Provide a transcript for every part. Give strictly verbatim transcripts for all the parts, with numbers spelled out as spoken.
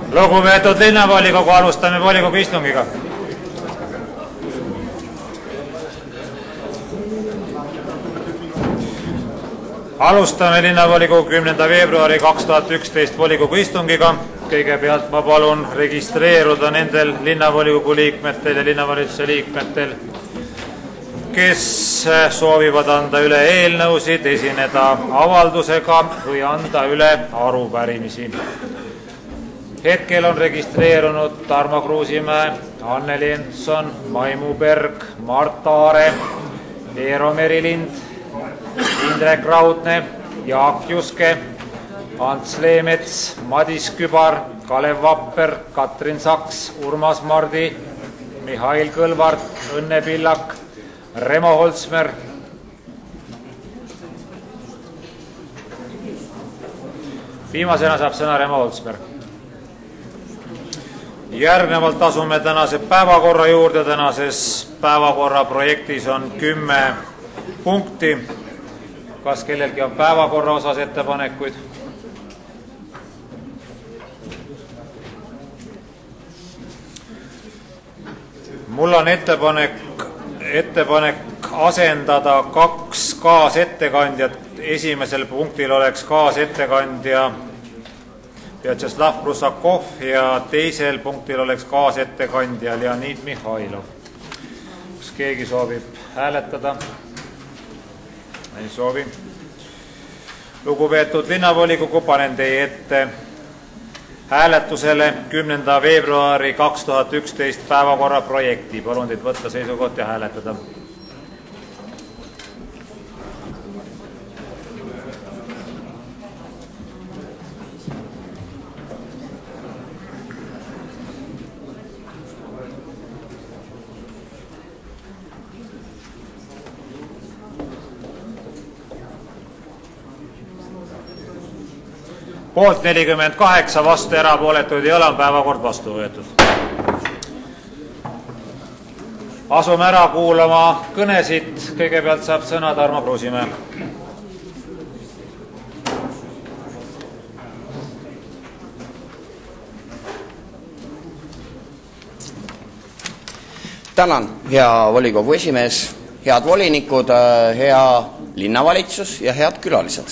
Lugupeetud linnavolikogu, alustame volikogu istungiga. Alustame linnavolikogu kümnenda veebruari kaks tuhat üksteist volikogu istungiga. Kõigepealt ma palun registreeruda nendel linnavolikogu liikmetel ja linnavalitsuse liikmetel, kes soovivad anda üle eelnõusid, esineda avaldusega või anda üle arupärimisi. Hetkel on registreerunud Tarmo Kruusimäe, Anneli Entson, Maimu Berg, Mart Aare, Eero Merilind, Indrek Raudne, Jaak Juske, Ants Leemets, Madis Kübar, Kalev Vapper, Katrin Saks, Urmas Mardi, Mihhail Kõlvart, Õnne Pillak, Remo Holsmer, viimasena saab sõna Remo Holsmer. Järgnevalt asume tänase päevakorra juurde. Tänases päevakorra projektis on kümme punkti. Kas kellelgi on päevakorra osas ettepanekuid? Mul on ettepanek, ettepanek asendada kaks kaasettekandjat. Esimesel punktil oleks kaasettekandja Vjatšeslav Prusakov ja teisel punktil oleks kaasettekandja Leonid Mihhailov. Kas keegi soovib hääletada? Ei soovi. Lugupeetud linnavolikogu, panen teie ette hääletusele kümnenda veebruari kaks tuhat üksteist päevakorra projekti. Palun teid võtta seisukoht ja hääletada. Poolt nelikümmend kaheksa, vastu erapooletuid ei ole, on päevakord vastu võetud. Asume ära kuulama kõnesid. Kõigepealt saab sõna Tarmo Kruusimäe. Tänan, hea volikogu esimees, head volinikud, hea linnavalitsus ja head külalised.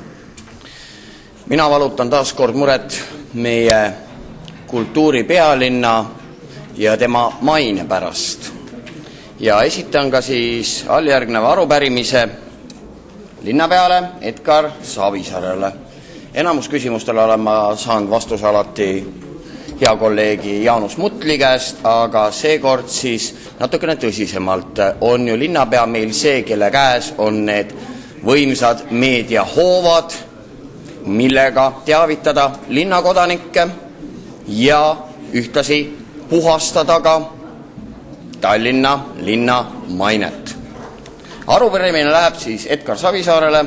Mina valutan taas kord muret meie kultuuri pealinna ja tema maine pärast. Ja esitan ka siis alljärgneva arupärimise linnapeale Edgar Savisaarele. Enamus küsimustele olen ma saanud vastuse alati hea kolleegi Jaanus Mutli käest, aga seekord siis natukene tõsisemalt. On ju linnapea meil see, kelle käes on need võimsad meediahoovad, millega teavitada linnakodanikke ja ühtlasi puhastada ka Tallinna linna mainet. Arupärimine läheb siis Edgar Savisaarele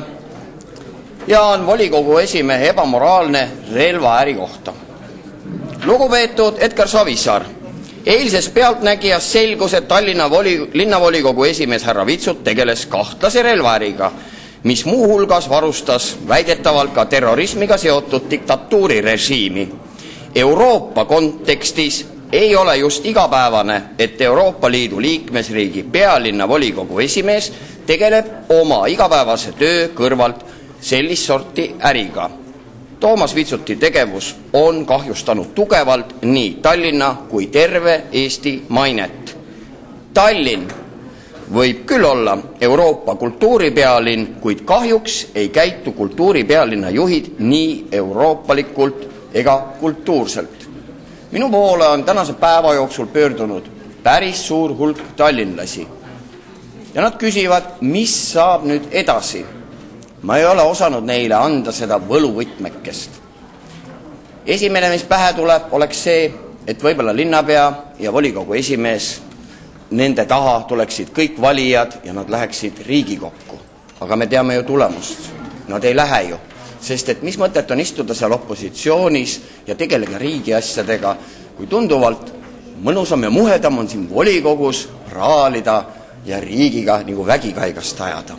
ja on volikogu esimehe ebamoraalne relvaäri kohta. Lugupeetud Edgar Savisaar, eilses Pealtnägijas selgus, et Tallinna voli, linnavolikogu esimees härra Vitsut tegeles kahtlase relvaäriga, mis muuhulgas varustas väidetavalt ka terrorismiga seotud diktatuurirežiimi. Euroopa kontekstis ei ole just igapäevane, et Euroopa Liidu liikmesriigi pealinna volikogu esimees tegeleb oma igapäevase töö kõrvalt sellist sorti äriga. Toomas Vitsuti tegevus on kahjustanud tugevalt nii Tallinna kui terve Eesti mainet. Tallinn võib küll olla Euroopa kultuuripealinn, kuid kahjuks ei käitu kultuuripealinna juhid nii euroopalikult ega kultuurselt. Minu poole on tänase päeva jooksul pöördunud päris suur hulk tallinlasi. Ja nad küsivad, mis saab nüüd edasi. Ma ei ole osanud neile anda seda võluvõtmekest. Esimene, mis pähe tuleb, oleks see, et võib-olla linnapea ja volikogu esimees, nende taha tuleksid kõik valijad ja nad läheksid Riigikokku. Aga me teame ju tulemust. Nad ei lähe ju. Sest et mis mõtet on istuda seal opositsioonis ja tegelega riigi asjadega, kui tunduvalt mõnusam ja muhedam on siin volikogus raalida ja riigiga nagu vägikaigast ajada.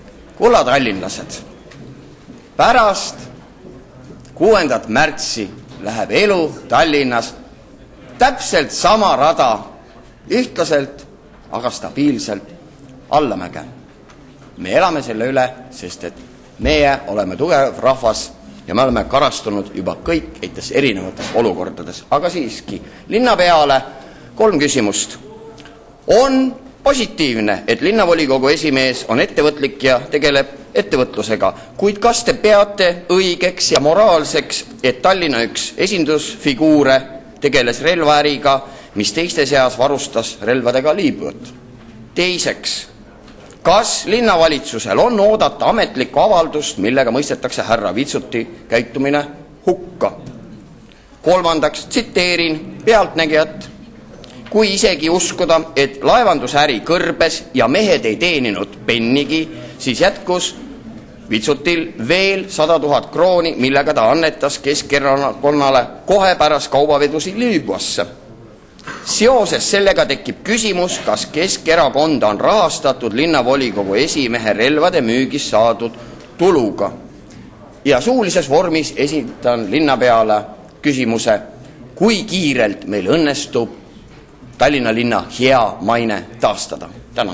Kulla tallinlased, pärast kuuendat märtsi läheb elu Tallinnas täpselt sama rada, ühtlaselt, aga stabiilselt allamäge. Me elame selle üle, sest et meie oleme tugev rahvas ja me oleme karastunud juba kõikides erinevates olukordades. Aga siiski, linnapeale kolm küsimust. On positiivne, et linnavolikogu esimees on ettevõtlik ja tegeleb ettevõtlusega, kuid kas te peate õigeks ja moraalseks, et Tallinna üks esindusfiguure tegeles relvaäriga, mis teiste seas varustas relvadega Liibüat? Teiseks, kas linnavalitsusel on oodata ametlikku avaldust, millega mõistetakse härra Vitsuti käitumine hukka? Kolmandaks, tsiteerin Pealtnägijat. Kui isegi uskuda, et laevandusäri kõrbes ja mehed ei teeninud pennigi, siis jätkus Vitsutil veel sada tuhat krooni, millega ta annetas Keskerakonnale kohe pärast kaubavedusi Liibüasse. Seoses sellega tekib küsimus, kas Keskerakond on rahastatud linnavolikogu esimehe relvade müügist saadud tuluga. Ja suulises vormis esitan linnapeale küsimuse, kui kiirelt meil õnnestub Tallinna linna hea maine taastada. Tänan.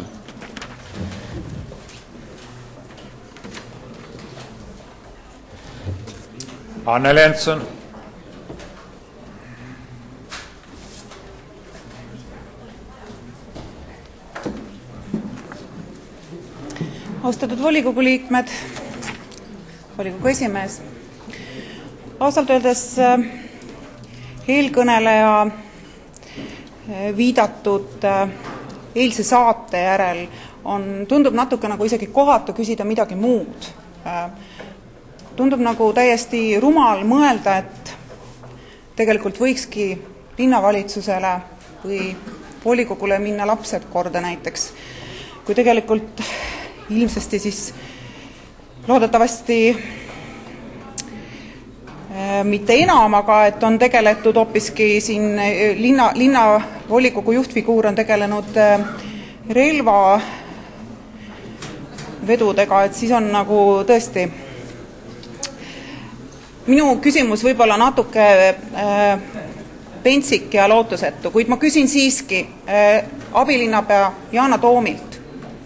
Anne Lentson. Austatud volikogu liikmed, volikogu esimees. Ausalt öeldes eelkõneleja viidatud eilse saate järel on, tundub natuke nagu isegi kohatu küsida midagi muud. Tundub nagu täiesti rumal mõelda, et tegelikult võikski linnavalitsusele või volikogule minna lapsed korda näiteks, kui tegelikult ilmsesti siis loodetavasti mitte enam, aga et on tegeletud hoopiski siin linna, linna volikogu juhtfiguur on tegelenud relva vedudega, et siis on nagu tõesti minu küsimus võib-olla natuke äh, pentsik ja lootusetu, kuid ma küsin siiski äh, abilinnapea Yana Toomilt.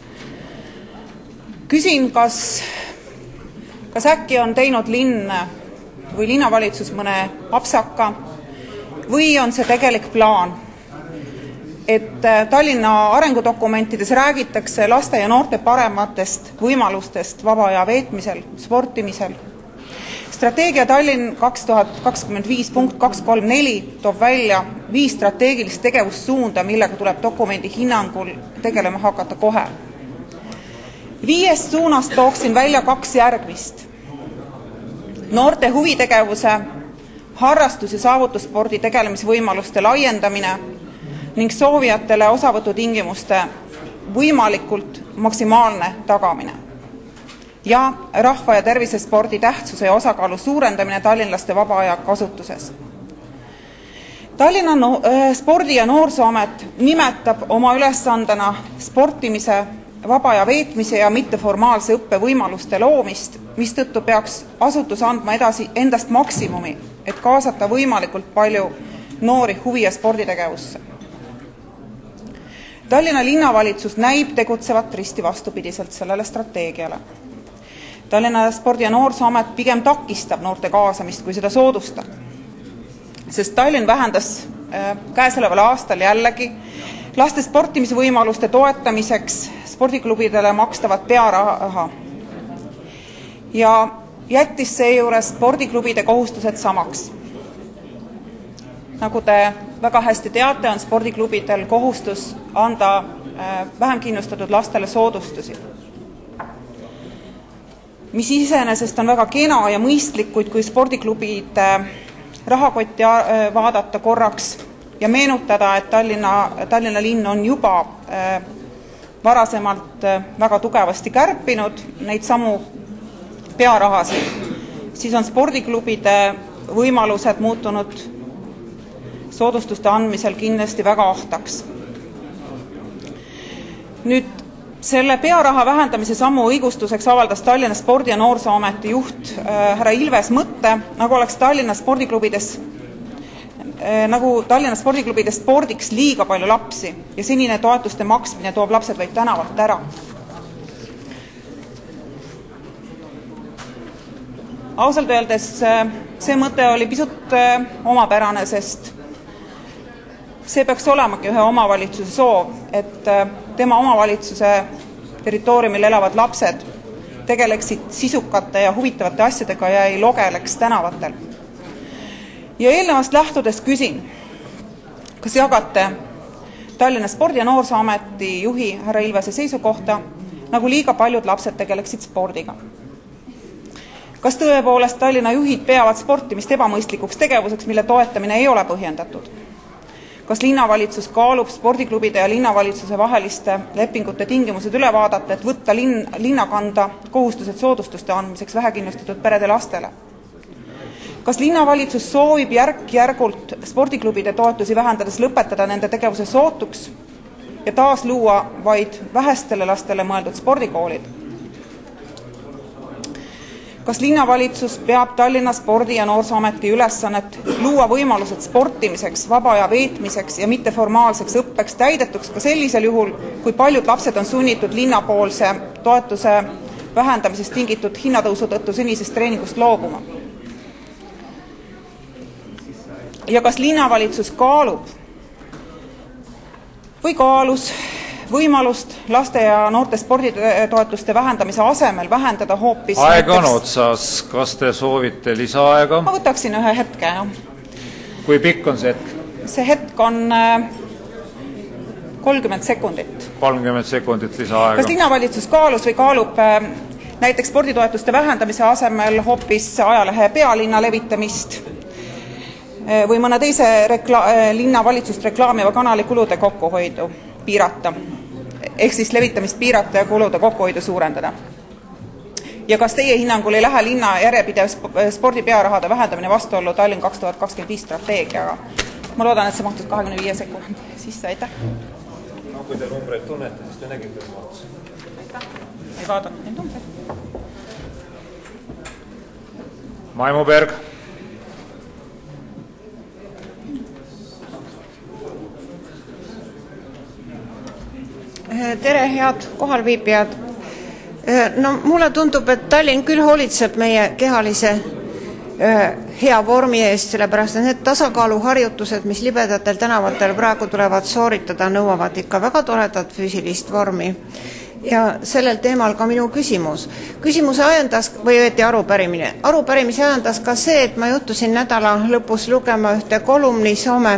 Küsin, kas, kas äkki on teinud linn või linnavalitsus mõne apsaka või on see tegelik plaan, et Tallinna arengudokumentides räägitakse laste ja noorte parematest võimalustest vaba aja veetmisel, sportimisel. Strateegia Tallinn kaks tuhat kakskümmend viis punkt kaks kolm neli toob välja viis strateegilist tegevussuunda, millega tuleb dokumendi hinnangul tegelema hakata kohe. Viiest suunast tooksin välja kaks järgmist. Noorte huvitegevuse, harrastus- ja saavutusspordi tegelemisvõimaluste laiendamine ning soovijatele osavõtutingimuste võimalikult maksimaalne tagamine ja rahva- ja tervisespordi tähtsuse ja osakaalu suurendamine tallinlaste vaba aja kasutuses. Tallinna no spordi- ja noorsooamet nimetab oma ülesandena sportimise, vaba aja veetmise ja mitteformaalse õppe võimaluste loomist, mistõttu peaks asutus andma edasi endast maksimumi, et kaasata võimalikult palju noori huvi- ja sporditegevusse. Tallinna linnavalitsus näib tegutsevat risti vastupidiselt sellele strateegiale. Tallinna spordi- ja noorsooamet pigem takistab noorte kaasamist, kui seda soodustab. Sest Tallinn vähendas äh, käesoleval aastal jällegi laste sportimise võimaluste toetamiseks spordiklubidele makstavat pearaha ja jättis seejuures spordiklubide kohustused samaks. Nagu te väga hästi teate, on spordiklubidel kohustus anda äh, vähem kindlustatud lastele soodustusi, mis iseenesest on väga kena ja mõistlik, kuid kui spordiklubide rahakotti vaadata korraks ja meenutada, et Tallinna, Tallinna linn on juba äh, varasemalt äh, väga tugevasti kärpinud neid samu pearahasid, siis on spordiklubide võimalused muutunud soodustuste andmisel kindlasti väga ahtaks. Nüüd selle pearaha vähendamise sammu õigustuseks avaldas Tallinna spordi- ja noorsooameti juht äh, härra Ilves mõtte, nagu oleks Tallinna spordiklubides nagu Tallinna spordiklubide spordiks liiga palju lapsi ja senine toetuste maksmine toob lapsed vaid tänavalt ära. Ausalt öeldes see mõte oli pisut omapärane, sest see peaks olemagi ühe omavalitsuse soov, et tema omavalitsuse territooriumil elavad lapsed tegeleksid sisukate ja huvitavate asjadega ja ei logeleks tänavatel. Ja eelnevast lähtudes küsin, kas jagate Tallinna Spordi- ja Noorsooameti juhi härra Ilvese seisukohta, nagu liiga paljud lapsed tegeleksid spordiga? Kas tõepoolest Tallinna juhid peavad sportimist ebamõistlikuks tegevuseks, mille toetamine ei ole põhjendatud? Kas linnavalitsus kaalub spordiklubide ja linnavalitsuse vaheliste lepingute tingimused üle vaadata, et võtta linn, linna kanda kohustused soodustuste andmiseks vähekindlustatud perede lastele? Kas linnavalitsus soovib järk-järgult spordiklubide toetusi vähendades lõpetada nende tegevuse sootuks ja taas luua vaid vähestele lastele mõeldud spordikoolid? Kas linnavalitsus peab Tallinna Spordi- ja Noorsooameti ülesannet luua võimalused sportimiseks, vaba aja veetmiseks ja mitteformaalseks õppeks täidetuks ka sellisel juhul, kui paljud lapsed on sunnitud linnapoolse toetuse vähendamisest tingitud hinnatõusu tõttu senisest treeningust loobuma? Ja kas linnavalitsus kaalub või kaalus võimalust laste ja noorte sporditoetuste vähendamise asemel vähendada hoopis aeg on otsas, kas te soovite lisaaega? Ma võtaksin ühe hetke. Ja. Kui pikk on see hetk? See hetk on kolmkümmend sekundit. kolmkümmend sekundit lisaaega. Kas linnavalitsus kaalus või kaalub näiteks sporditoetuste vähendamise asemel hoopis ajalehe Pealinna levitamist või mõne teise rekla- linnavalitsust reklaamiva kanali kulude kokkuhoidu piirata, ehk siis levitamist piirata ja kulude kokkuhoidu suurendada? Ja kas teie hinnangul ei lähe linna järjepidev spordi pearahade vähendamine vastuollu Tallinn kaks tuhat kakskümmend viis strateegiaga? Ma loodan, et see mahtus kahekümne viie sekundi sisse, aitäh. No kui te numbreid tunnete, siis te nägite mahtus. Aitäh. Ei vaadanud neid numbreid. Maimu Berg. Tere, head kohalviibijad. No mulle tundub, et Tallinn küll hoolitseb meie kehalise hea vormi eest, sellepärast et need tasakaaluharjutused, mis libedatel tänavatel praegu tulevad sooritada, nõuavad ikka väga toredat füüsilist vormi. Ja sellel teemal ka minu küsimus. Küsimuse ajendas, või õieti arupärimine. Arupärimise ajendas ka see, et ma juhtusin nädala lõpus lugema ühte kolumni Soome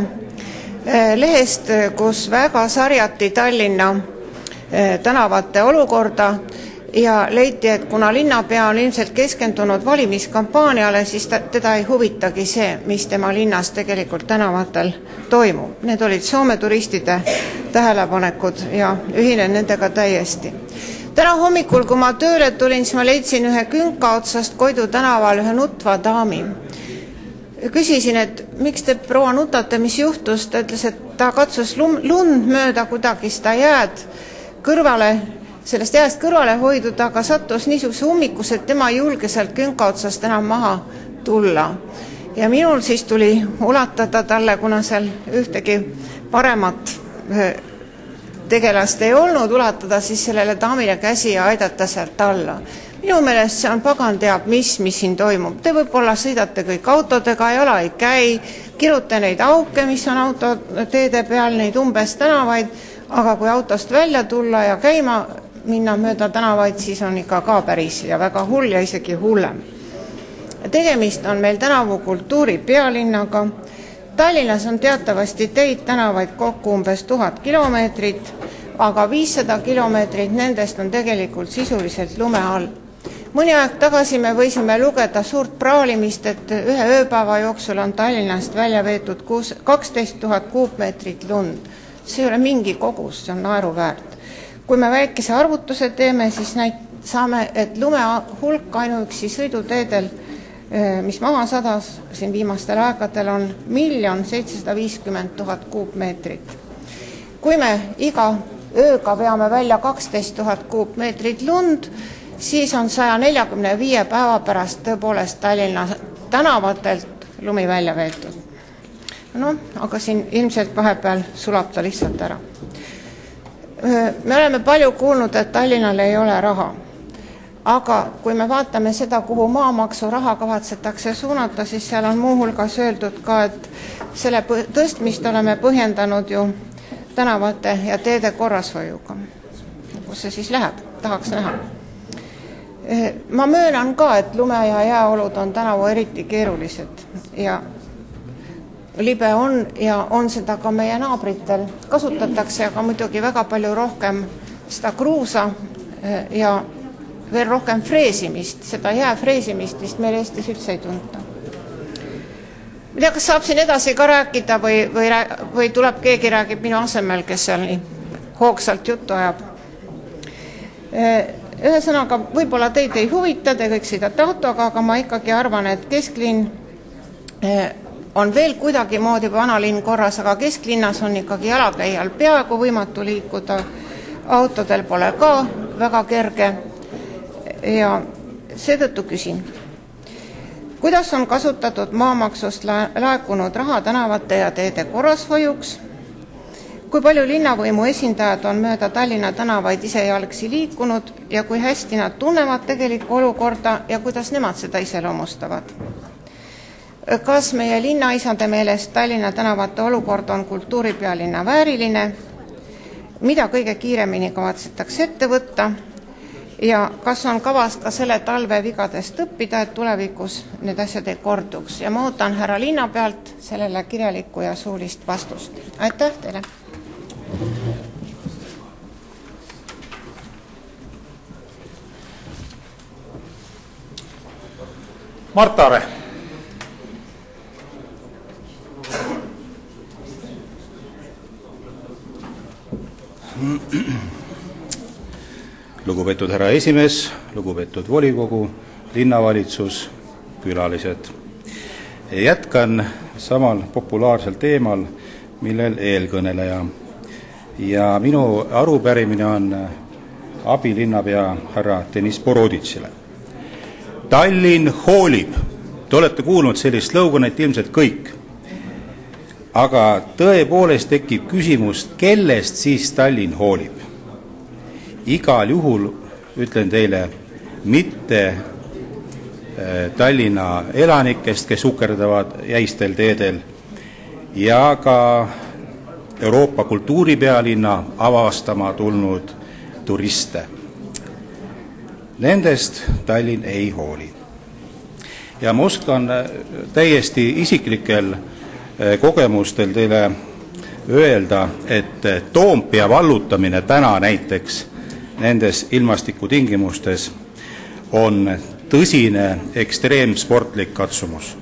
lehest, kus väga sarjati Tallinna tänavate olukorda ja leiti, et kuna linnapea on ilmselt keskendunud valimiskampaaniale, siis teda ei huvitagi see, mis tema linnas tegelikult tänavatel toimub. Need olid Soome turistide tähelepanekud ja ühinen nendega täiesti. Täna hommikul, kui ma tööle tulin, siis ma leidsin ühe künka otsast Koidu tänaval ühe nutva daami. Küsisin, et miks te proua nutate, mis juhtus? Ta ütles, et ta katsus lund mööda kuidagi seda jääd kõrvale, sellest jääst kõrvale hoiduda, aga sattus niisuguse ummikus, et tema ei julge sealt künka otsast enam maha tulla. Ja minul siis tuli ulatada talle, kuna seal ühtegi paremat tegelast ei olnud, ulatada siis sellele daamile käsi ja aidata sealt alla. Minu meelest see on pagan teab, mis, mis siin toimub. Te võib-olla sõidate kõik autodega, jala ei käi, kirute neid auke, mis on autoteede peal, neid umbes tänavaid, aga kui autost välja tulla ja käima minna mööda tänavaid, siis on ikka ka päris ja väga hull ja isegi hullem. Tegemist on meil tänavu kultuuri pealinnaga. Tallinnas on teatavasti teid tänavaid kokku umbes tuhat kilomeetrit, aga viissada kilomeetrit nendest on tegelikult sisuliselt lume all. Mõni aeg tagasi me võisime lugeda suurt praalimist, et ühe ööpäeva jooksul on Tallinnast välja veetud kaksteist tuhat kuupmeetrit lund. See ei ole mingi kogus, see on naeruväärt. Kui me väikese arvutuse teeme, siis näit, saame, et lume hulk ainuüksi sõiduteedel, mis maha sadas siin viimastel aegadel, on miljon seitsesada viiskümmend tuhat kuupmeetrit. Kui me iga ööga veame välja kaksteist tuhat kuupmeetrit lund, siis on saja neljakümne viie päeva pärast tõepoolest Tallinna tänavatelt lumi välja veetud. noh, aga siin ilmselt vahepeal sulab ta lihtsalt ära. Me oleme palju kuulnud, et Tallinnal ei ole raha. Aga kui me vaatame seda, kuhu maamaksu raha kavatsetakse suunata, siis seal on muuhulgas öeldud ka, et selle tõstmist oleme põhjendanud ju tänavate ja teede korrashoiuga. Kus see siis läheb? Tahaks näha. Ma möönan ka, et lume- ja jääolud on tänavu eriti keerulised ja libe on ja on seda ka meie naabritel. Kasutatakse aga muidugi väga palju rohkem seda kruusa ja veel rohkem freesimist, seda jääfreesimist vist meil Eestis üldse ei tunta. Ma tea, kas saab siin edasi ka rääkida või, või, või tuleb keegi räägib minu asemel, kes seal nii hoogsalt juttu ajab. Ühesõnaga, võib-olla teid ei huvita, te kõik sõidate autoga, aga ma ikkagi arvan, et kesklinn on veel kuidagi moodi vanalinn korras, aga kesklinnas on ikkagi jalakäijal peaaegu võimatu liikuda, autodel pole ka väga kerge ja seetõttu küsin, kuidas on kasutatud maamaksust laekunud raha tänavate ja teede korrashoiuks, kui palju linnavõimu esindajad on mööda Tallinna tänavaid isejalgsi liikunud ja kui hästi nad tunnevad tegelikku olukorda ja kuidas nemad seda iseloomustavad. Kas meie linnaisade meelest Tallinna tänavate olukord on kultuuripealinna vääriline, mida kõige kiiremini kavatsetakse ette võtta ja kas on kavas ka selle talve vigadest õppida, et tulevikus need asjad ei korduks. Ja ma ootan härra linna pealt sellele kirjalikku ja suulist vastust. Aitäh teile! Mart Aare. Lugupeetud härra esimees, lugupeetud volikogu, linnavalitsus, külalised. Jätkan samal populaarsel teemal, millel eelkõneleja. Ja minu arupärimine on abilinnapea härra Deniss Boroditsile. Tallinn hoolib. Te olete kuulnud sellist sloganit ilmselt kõik. Aga tõepoolest tekib küsimus, kellest siis Tallinn hoolib. Igal juhul, ütlen teile, mitte Tallinna elanikest, kes ukerdavad jäistel teedel, ja ka Euroopa kultuuripealinna avastama tulnud turiste. Nendest Tallinn ei hooli. Ja ma oskan täiesti isiklikel kogemustel teile öelda, et Toompea vallutamine täna näiteks nendes ilmastikutingimustes on tõsine ekstreemsportlik katsumus.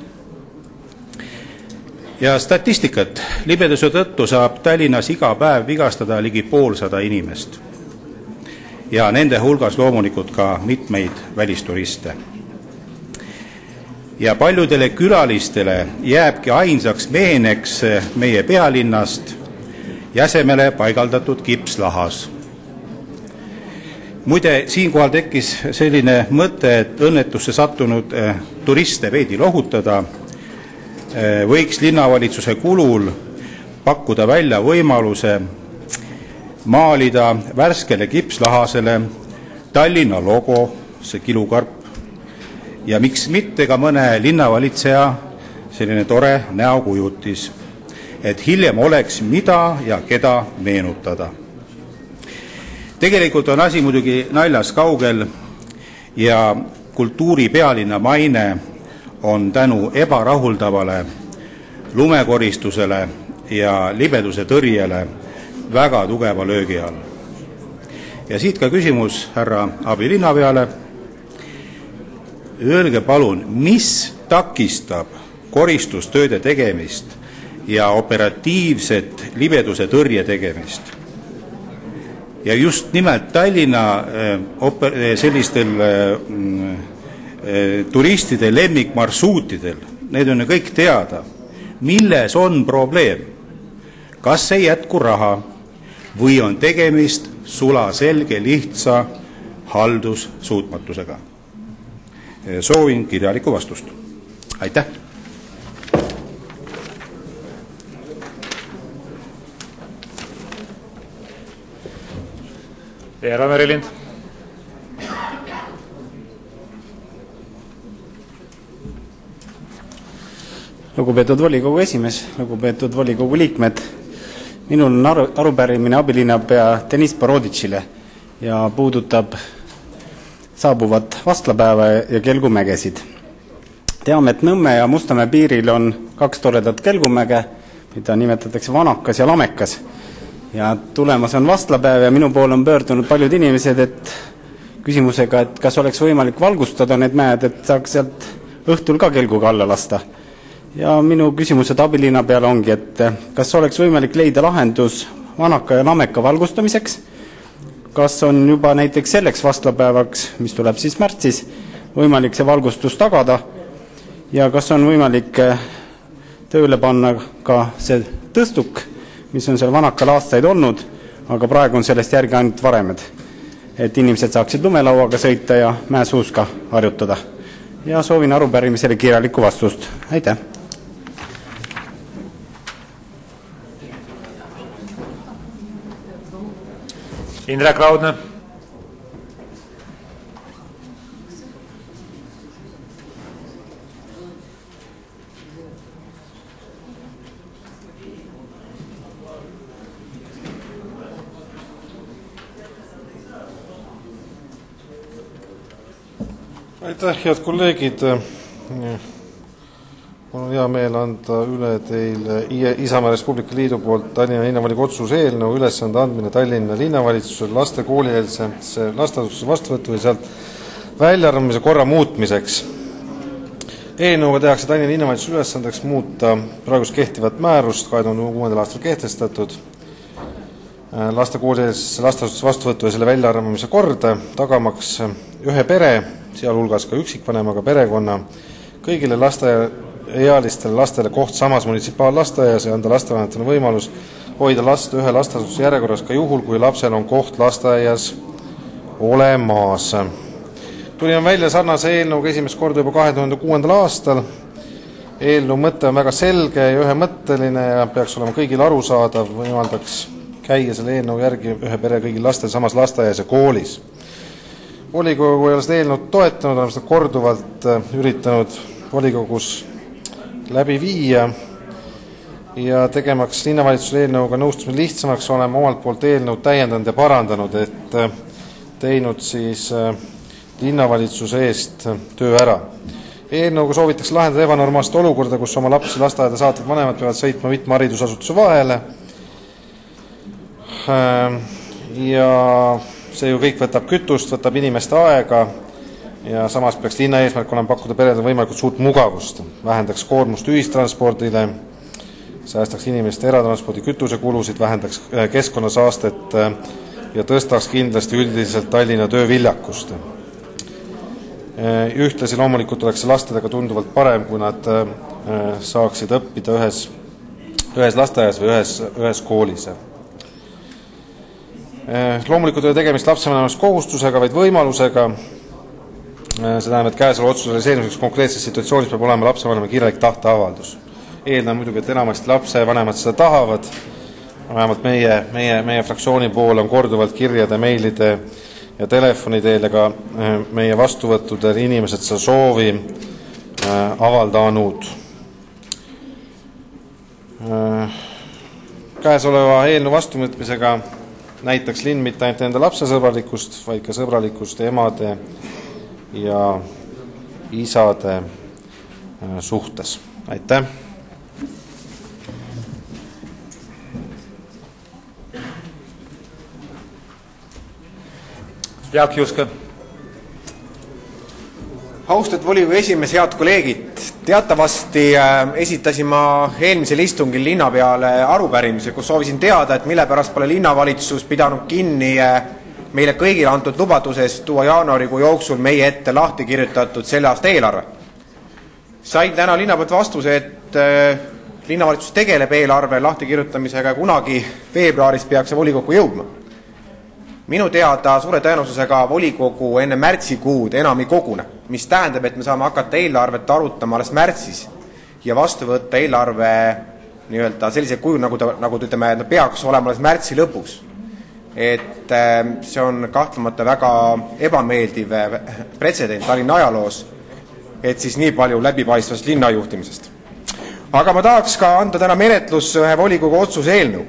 Ja statistikat libeduse tõttu saab Tallinnas iga päev vigastada ligi poolsada inimest. Ja nende hulgas loomulikult ka mitmeid välisturiste. Ja paljudele külalistele jääbki ainsaks meeneks meie pealinnast Jäsemele paigaldatud kipslahas. Muide, siinkohal tekkis selline mõte, et õnnetusse sattunud turiste veidi lohutada, võiks linnavalitsuse kulul pakkuda välja võimaluse maalida värskele kipslahasele Tallinna logo, see kilukarp, ja miks mitte ka mõne linnavalitseja selline tore näokujutis, et hiljem oleks mida ja keda meenutada. Tegelikult on asi muidugi naljas kaugel ja kultuuripealinna maine on tänu ebarahuldavale lumekoristusele ja libeduse tõrjele väga tugeva löögi all. Ja siit ka küsimus härra abilinnapeale. Öelge palun, mis takistab koristustööde tegemist ja operatiivset libeduse tõrje tegemist? Ja just nimelt Tallinna sellistel turistide lemmikmarsruutidel, need on ju kõik teada, milles on probleem. Kas ei jätku raha või on tegemist sula selge lihtsa haldussuutmatusega? Soovin kirjalikku vastust. Aitäh! Eero Merilind. Lugupeetud volikogu esimees, lugupeetud volikogu liikmed, minul on aru, arupärimine abilinnapea Deniss Boroditšile ja puudutab saabuvat vastlapäeva ja kelgumägesid. Teame, et Nõmme ja Mustamäe piiril on kaks toredat kelgumäge, mida nimetatakse Vanakas ja Lamekas. Ja tulemas on vastlapäev ja minu poole on pöördunud paljud inimesed, et küsimusega, et kas oleks võimalik valgustada need mäed, et saaks sealt õhtul ka kelguga alla lasta. Ja minu küsimused abilinna peale ongi, et kas oleks võimalik leida lahendus Vanaka ja Lameka valgustamiseks, kas on juba näiteks selleks vastlapäevaks, mis tuleb siis märtsis, võimalik see valgustus tagada ja kas on võimalik tööle panna ka see tõstuk, mis on seal Vanakal aastaid olnud, aga praegu on sellest järgi ainult varemed, et inimesed saaksid lumelauaga sõita ja mäesuuska harjutada. Ja soovin arupärimisele kirjalikku vastust. Aitäh! Indrek Raudne. Aitäh, head kolleegid! Mul on hea meel anda üle teile Isamaa Respublika Liidu poolt Tallinna linnavolikogu otsuse eelnõu ülesande andmine Tallinna linnavalitsusele laste koolieelse lasteasutuse vastuvõtu ja sealt väljaarvamise korra muutmiseks. Eelnõuga tehakse Tallinna linnavalitsuse ülesandeks muuta praegust kehtivat määrust kahe tuhande kuuendal aastal kehtestatud laste koolieelse lasteasutuse vastuvõtu ja selle väljaarvamise korda, tagamaks ühe pere, sealhulgas ka üksikvanemaga perekonna, kõigile lasteealistele lastele koht samas munitsipaallasteaias ja anda lastevanematele võimalus hoida last ühe lasteasutuse järjekorras ka juhul, kui lapsel on koht lasteaias olemas. Tulime välja sarnase eelnõuga esimest korda juba kahe tuhande kuuendal aastal. Eelnõu mõte on väga selge ja ühemõtteline ja peaks olema kõigil arusaadav, võimaldaks käia selle eelnõu järgi ühe pere kõigil lastel samas lasteaias ja koolis. Volikogu ei ole seda eelnõu toetanud, oleme seda korduvalt üritanud volikogus läbi viia ja tegemaks linnavalitsuse eelnõuga nõustumine lihtsamaks olema omalt poolt eelnõu täiendanud ja parandanud, et teinud siis linnavalitsuse eest töö ära. Eelnõuga soovitakse lahendada ebanormaalset olukorda, kus oma lapsi lasteaeda saatvad vanemad peavad sõitma mitme haridusasutuse vahele ja see ju kõik võtab kütust, võtab inimeste aega ja samas peaks linna eesmärk olema pakkuda peredele võimalikult suurt mugavust, vähendaks koormust ühistranspordile, säästaks inimeste eratranspordi kütusekulusid, vähendaks keskkonnasaastet ja tõstaks kindlasti üldiselt Tallinna tööviljakust. Ühtlasi loomulikult oleks lastedega tunduvalt parem, kui nad saaksid õppida ühes, ühes lasteaias või ühes, ühes koolis. Loomulikult ei ole tegemist lapsevanemast kohustusega, vaid võimalusega. See tähendab, et käesoleva otsuse realiseerimiseks konkreetses situatsioonis peab olema lapsevanema kirjalik tahteavaldus. Eeldan muidugi, et enamasti lapsevanemad seda tahavad. Vähemalt meie, meie, meie fraktsiooni poole on korduvalt kirjade, meilide ja telefoni teel ja ka meie vastuvõttudel inimesed seda soovi avaldanud. Käesoleva eelnõu vastuvõtmisega näitaks linn mitte ainult enda lapsesõbralikust, vaid ka sõbralikust emade ja isade suhtes. Aitäh! Jaak Juske. Austatud volikogu esimees, head kolleegid, teatavasti esitasin ma eelmisel istungil linna peale arupärimise, kus soovisin teada, et mille pärast pole linnavalitsus pidanud kinni meile kõigile antud lubadusest tuua jaanuarikuu jooksul meie ette lahti kirjutatud selle aasta eelarve. Sain täna linna poolt vastuse, et linnavalitsus tegeleb eelarve lahti kirjutamisega ja kunagi veebruaris peaks see volikokku jõudma. Minu teada suure tõenäosusega volikogu enne märtsikuud enam ei kogune, mis tähendab, et me saame hakata eelarvet arutama alles märtsis ja vastu võtta eelarve nii-öelda sellise kuju, nagu ta, nagu ütleme, peaks olema alles märtsi lõpus. et see on kahtlemata väga ebameeldiv pretsedent Tallinna ajaloos, et siis nii palju läbipaistvast linna juhtimisest. Aga ma tahaks ka anda täna menetlusse ühe volikogu otsuse eelnõu.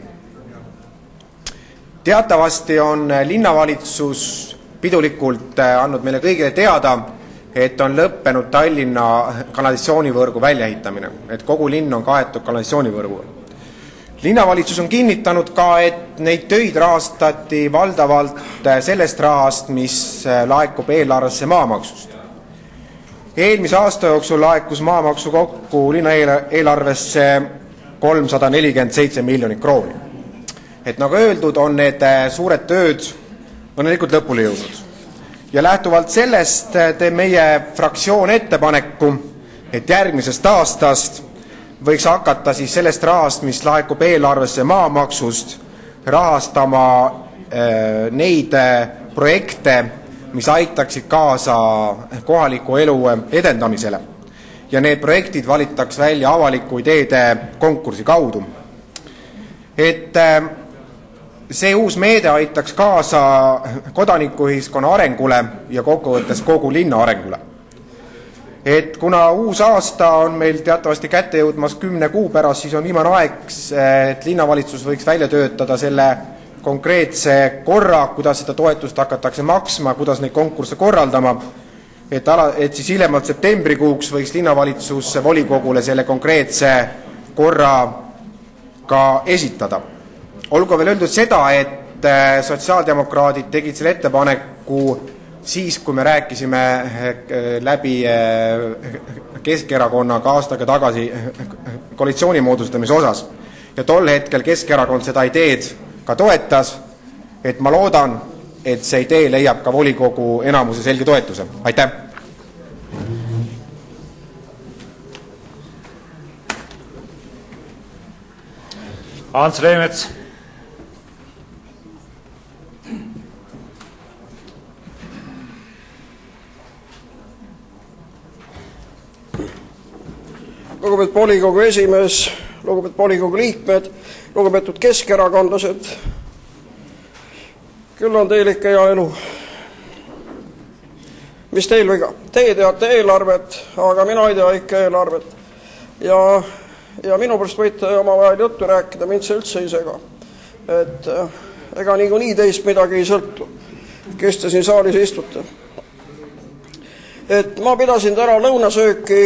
Teatavasti on linnavalitsus pidulikult andnud meile kõigile teada, et on lõppenud Tallinna kanalisatsioonivõrgu väljaehitamine, et kogu linn on kaetud kanalisatsioonivõrguga. Linnavalitsus on kinnitanud ka, et neid töid rahastati valdavalt sellest rahast, mis laekub eelarvesse maamaksust. Eelmise aasta jooksul laekus maamaksu kokku linna eelarvesse kolmsada nelikümmend seitse miljonit krooni. Et nagu öeldud, on need suured tööd õnnelikult lõpule jõudnud. Ja lähtuvalt sellest teeb meie fraktsioon ettepaneku, et järgmisest aastast võiks hakata siis sellest rahast, mis laekub eelarvesse maamaksust, rahastama neid projekte, mis aitaksid kaasa kohaliku elu edendamisele. Ja need projektid valitaks välja avaliku ideede konkursi kaudu. Et see uus meede aitaks kaasa kodanikuühiskonna arengule ja kokkuvõttes kogu linna arengule. Et kuna uus aasta on meil teatavasti kätte jõudmas kümne kuu pärast, siis on viimane aeg, et linnavalitsus võiks välja töötada selle konkreetse korra, kuidas seda toetust hakatakse maksma, kuidas neid konkursse korraldama, et, ala, et siis hiljemalt septembrikuuks võiks linnavalitsus volikogule selle konkreetse korra ka esitada. Olgu veel öeldud seda, et sotsiaaldemokraadid tegid selle ettepaneku siis, kui me rääkisime läbi Keskerakonnaga aastaga tagasi koalitsiooni moodustamise osas. Ja tol hetkel Keskerakond seda ideed ka toetas, et ma loodan, et see idee leiab ka volikogu enamuse selge toetuse. Aitäh! Ants Leemets. Lugupeetud volikogu esimees, lugupeetud volikogu liikmed, lugupeetud keskerakondlased, küll on teil ikka hea elu. Mis teil viga? Teie teate eelarvet, aga mina ei tea ikka eelarvet. Ja, ja minu pärast võite oma vahel juttu rääkida, mind see üldse ei sega. Et ega nii kui nii teist midagi ei sõltu, kes te siin saalis istute. Et ma pidasin täna lõunasööki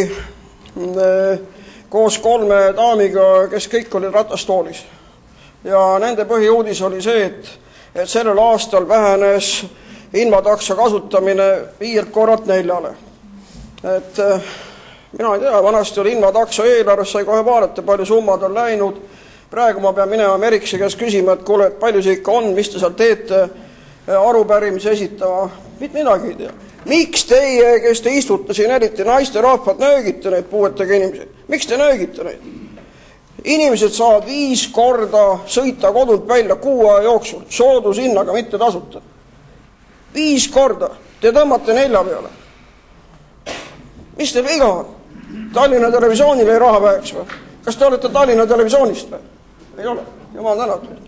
koos kolme daamiga, kes kõik olid ratastoolis. Ja nende põhiuudis oli see, et, et sellel aastal vähenes invatakso kasutamine viielt korralt neljale. Et mina ei tea, vanasti oli invatakso eelarves, sai kohe vaadata, palju summad on läinud. Praegu ma pean minema Merikse käest küsima, et kuule, et palju see ikka on, mis te seal teete, arupärimise esitama, mitte midagi ei tea. Miks teie, kes te istute siin, eriti naiste rahvad, nöögite neid puuetega inimesi? Miks te nöögite neid? Inimesed saavad viis korda sõita kodult välja kuu aja jooksul, soodushinnaga, mitte tasuta. Viis korda. Te tõmbate nelja peale. Mis teil viga on? Tallinna televisioonile ei raha väheks või? Kas te olete Tallinna televisioonist või? Ei ole. Jumal tänatud.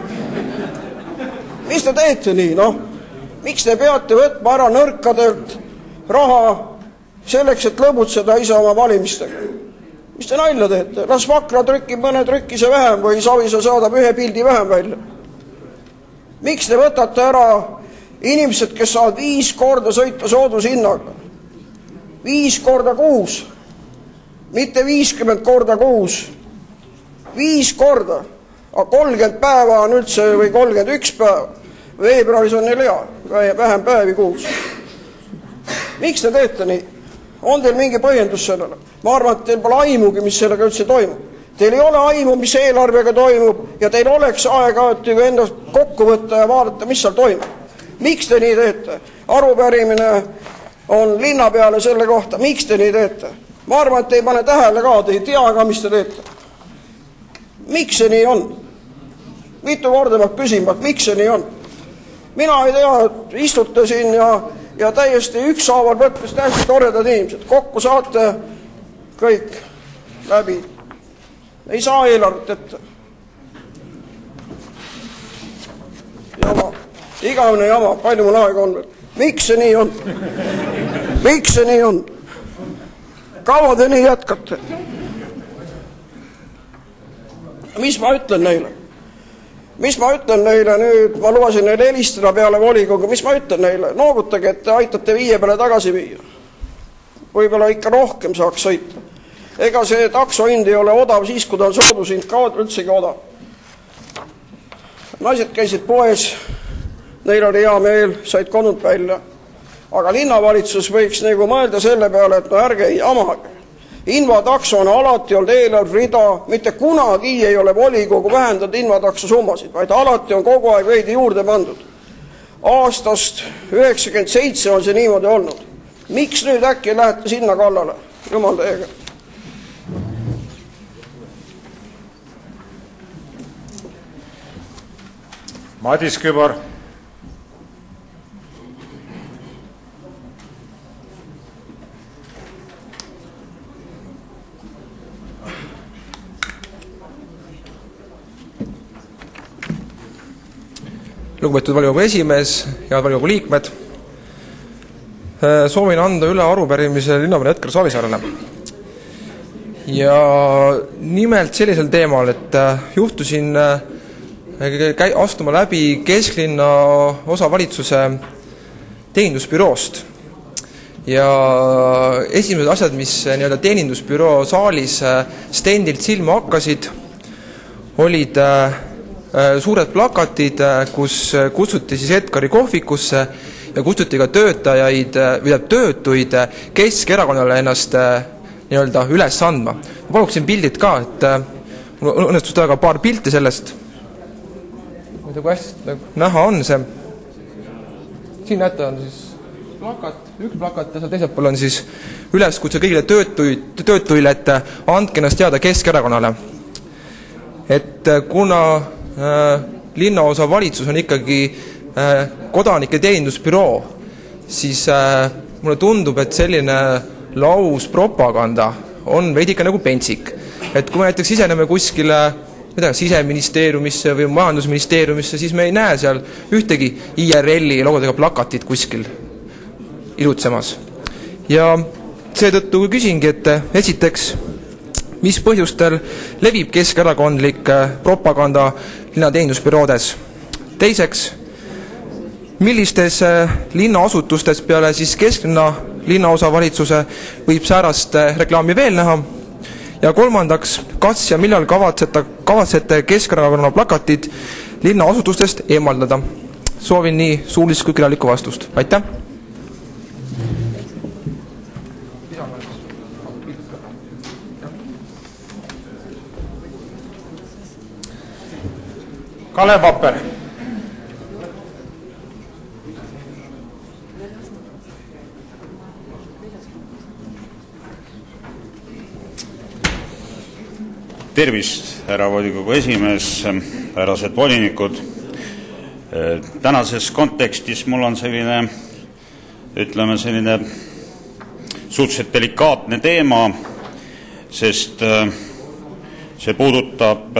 Mis te teete nii, noh? Miks te peate võtma ära nõrkadelt raha selleks, et lõbutseda ise oma valimistega? Mis te nalja teete? Las Vakra trükib mõne trükkise vähem või Savisa saadab ühe pildi vähem välja. Miks te võtate ära inimesed, kes saavad viis korda sõita soodushinnaga? Viis korda kuus. Mitte viiskümmend korda kuus. Viis korda. Aga kolmkümmend päeva on üldse või kolmkümmend üks päeva. Veebruaris on neil hea, vähem päevi kuus. Miks te teete nii? On teil mingi põhjendus sellele? Ma arvan, et teil pole aimugi, mis sellega üldse toimub. Teil ei ole aimu, mis eelarvega toimub ja teil oleks aega endast kokku võtta ja vaadata, mis seal toimub. Miks te nii teete? Arupärimine on linna peale selle kohta. Miks te nii teete? Ma arvan, et te ei pane tähele ka, te ei tea ka, mis te teete. Miks see nii on? Mitu korda ma küsin, miks see nii on? Mina ei tea, et istute siin ja, ja täiesti ükshaaval võttes täiesti toredad inimesed. Kokku saate kõik läbi. Ei saa eelarvet ette. jama, igavene jama, palju mul aega on veel. Miks see nii on? Miks see nii on? Kaua te nii jätkate? Mis ma ütlen neile? Mis ma ütlen neile nüüd? Ma lubasin neile helistada peale volikogu. Mis ma ütlen neile? Noogutage, et te aitate viie peale tagasi viia. Võib-olla ikka rohkem saaks sõita. Ega see taksohind ei ole odav siis, kui ta on soodushind ka üldsegi odav. Naised käisid poes, neil oli hea meel, said kodunt välja. Aga linnavalitsus võiks nagu mõelda selle peale, et no ärge ei amage. Invataksona alati olnud eelarvrida, mitte kunagi ei ole volikogu vähendanud invatakso summasid, vaid alati on kogu aeg veidi juurde pandud. Aastast üheksakümmend seitse on see niimoodi olnud. Miks nüüd äkki lähete sinna kallale? Jumal teiega. Madis Kübar. Lugupeetud volikogu esimees, head volikogu liikmed, soovin anda üle arupärimise linnapea Edgar Savisaarele. Ja nimelt sellisel teemal, et juhtusin astuma läbi kesklinna osavalitsuse teenindusbüroost. Ja esimesed asjad, mis nii-öelda teenindusbüroo saalis stendilt silma hakkasid, olid suured plakatid, kus kutsuti siis Edgari kohvikusse ja kutsuti ka töötajaid või töötuid Keskerakonnale ennast nii-öelda üles andma. Ma paluksin pildid ka, et mul õnnestus taga paar pilti sellest. Ma ei tea, kui hästi näha on see. Siin näete on siis plakat, üks plakat ja seal teisel pool on siis üleskutse kõigile töötuid, töötuile, et andke ennast teada Keskerakonnale. Et kuna linnaosa valitsus on ikkagi kodanike teenindusbüroo, siis mulle tundub, et selline laus propaganda on veidike nagu pentsik. Et kui me näiteks siseneme kuskile mida, siseministeeriumisse või majandusministeeriumisse, siis me ei näe seal ühtegi I R L-i logodega plakatit kuskil ilutsemas. Ja seetõttu küsingi, et esiteks, mis põhjustel levib keskerakondlik propaganda linnateenindusbüroodes? Teiseks, millistes linnaasutustes peale siis kesklinna linnaosavalitsuse võib säärast reklaami veel näha? Ja kolmandaks, kas ja millal kavatsete, kavatsete Keskerakonna plakatid linnaasutustest eemaldada? Soovin nii suulist kui kirjalikku vastust. Aitäh! Kalev Vapper. Tervist, härra volikogu esimees, härrased volinikud. Tänases kontekstis mul on selline, ütleme selline suhteliselt delikaatne teema, sest see puudutab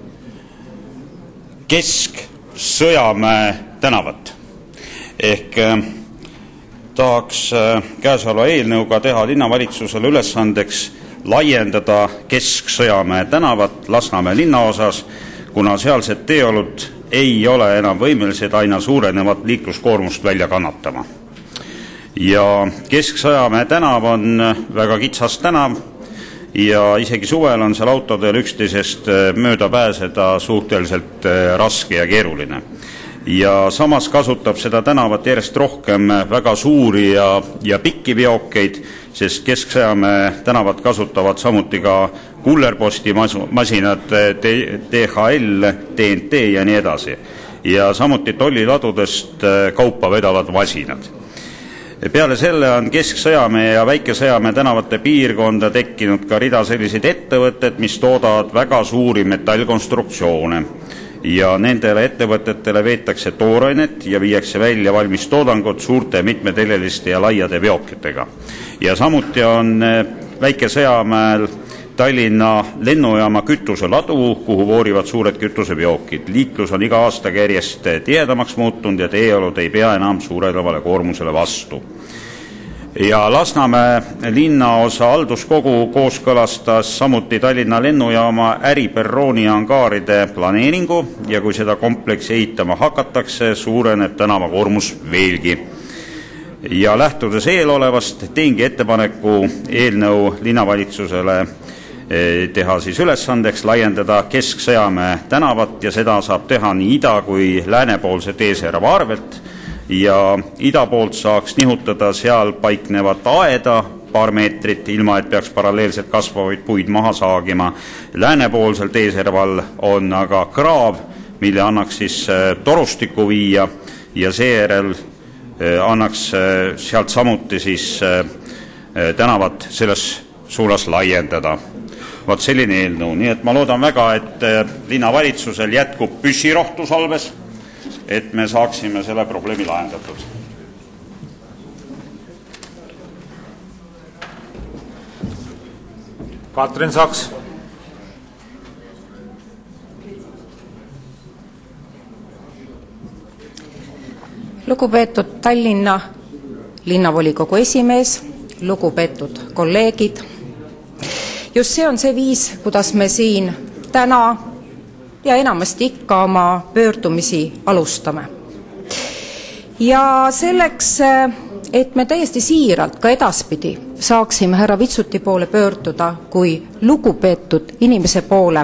Kesk-Sõjamäe tänavat. Ehk tahaks käesoleva eelnõuga teha linnavalitsusele ülesandeks laiendada Kesk-Sõjamäe tänavat Lasnamäe linnaosas, kuna sealsed teeolud ei ole enam võimelised aina suurenevat liikluskoormust välja kannatama. Ja Kesk-Sõjamäe tänav on väga kitsas tänav ja isegi suvel on seal autodel üksteisest mööda pääseda suhteliselt raske ja keeruline. Ja samas kasutab seda tänavat järjest rohkem väga suuri ja, ja pikki veokeid, sest Kesk-Sõjamäe tänavat kasutavad samuti ka kullerposti masinad, D H L, T N T ja nii edasi. Ja samuti tolliladudest kaupa vedavad masinad. Peale selle on Kesk-Sõjamäe ja Väike-Sõjamäe tänavate piirkonda tekkinud ka rida selliseid ettevõtted, mis toodavad väga suuri metallkonstruktsioone. Ja nendele ettevõtetele veetakse toorainet ja viiakse välja valmis toodangut suurte mitmeteleliste ja laiade veokitega. Ja samuti on Väike-Sõjamäel Tallinna lennujaama kütuseladu, kuhu voorivad suured kütuseveokid. Liiklus on iga aastaga järjest tihedamaks muutunud ja teeolud ei pea enam suurenevale koormusele vastu. Ja Lasnamäe linnaosa halduskogu kooskõlastas samuti Tallinna lennujaama äriperrooni angaaride planeeringu ja kui seda kompleksi ehitama hakatakse, suureneb tänavakoormus veelgi. Ja lähtudes eelolevast teengi ettepaneku eelnõu linnavalitsusele teha siis ülesandeks laiendada Kesk-Sõjamäe tänavat ja seda saab teha nii ida- kui läänepoolse teeserva arvelt ja ida poolt saaks nihutada seal paiknevat aeda paar meetrit, ilma et peaks paralleelselt kasvavaid puid maha saagima. Läänepoolsel teeserval on aga kraav, mille annaks siis torustiku viia ja seejärel annaks sealt samuti siis tänavat selles suunas laiendada. Vaat selline eelnõu, nii et ma loodan väga, et linnavalitsusel jätkub püssirohtu salves, et me saaksime selle probleemi lahendatud. Katrin Saks. Lugupeetud Tallinna linnavolikogu esimees, lugupeetud kolleegid. Just see on see viis, kuidas me siin täna ja enamasti ikka oma pöördumisi alustame. Ja selleks, et me täiesti siiralt ka edaspidi saaksime härra Vitsuti poole pöörduda kui lugupeetud inimese poole,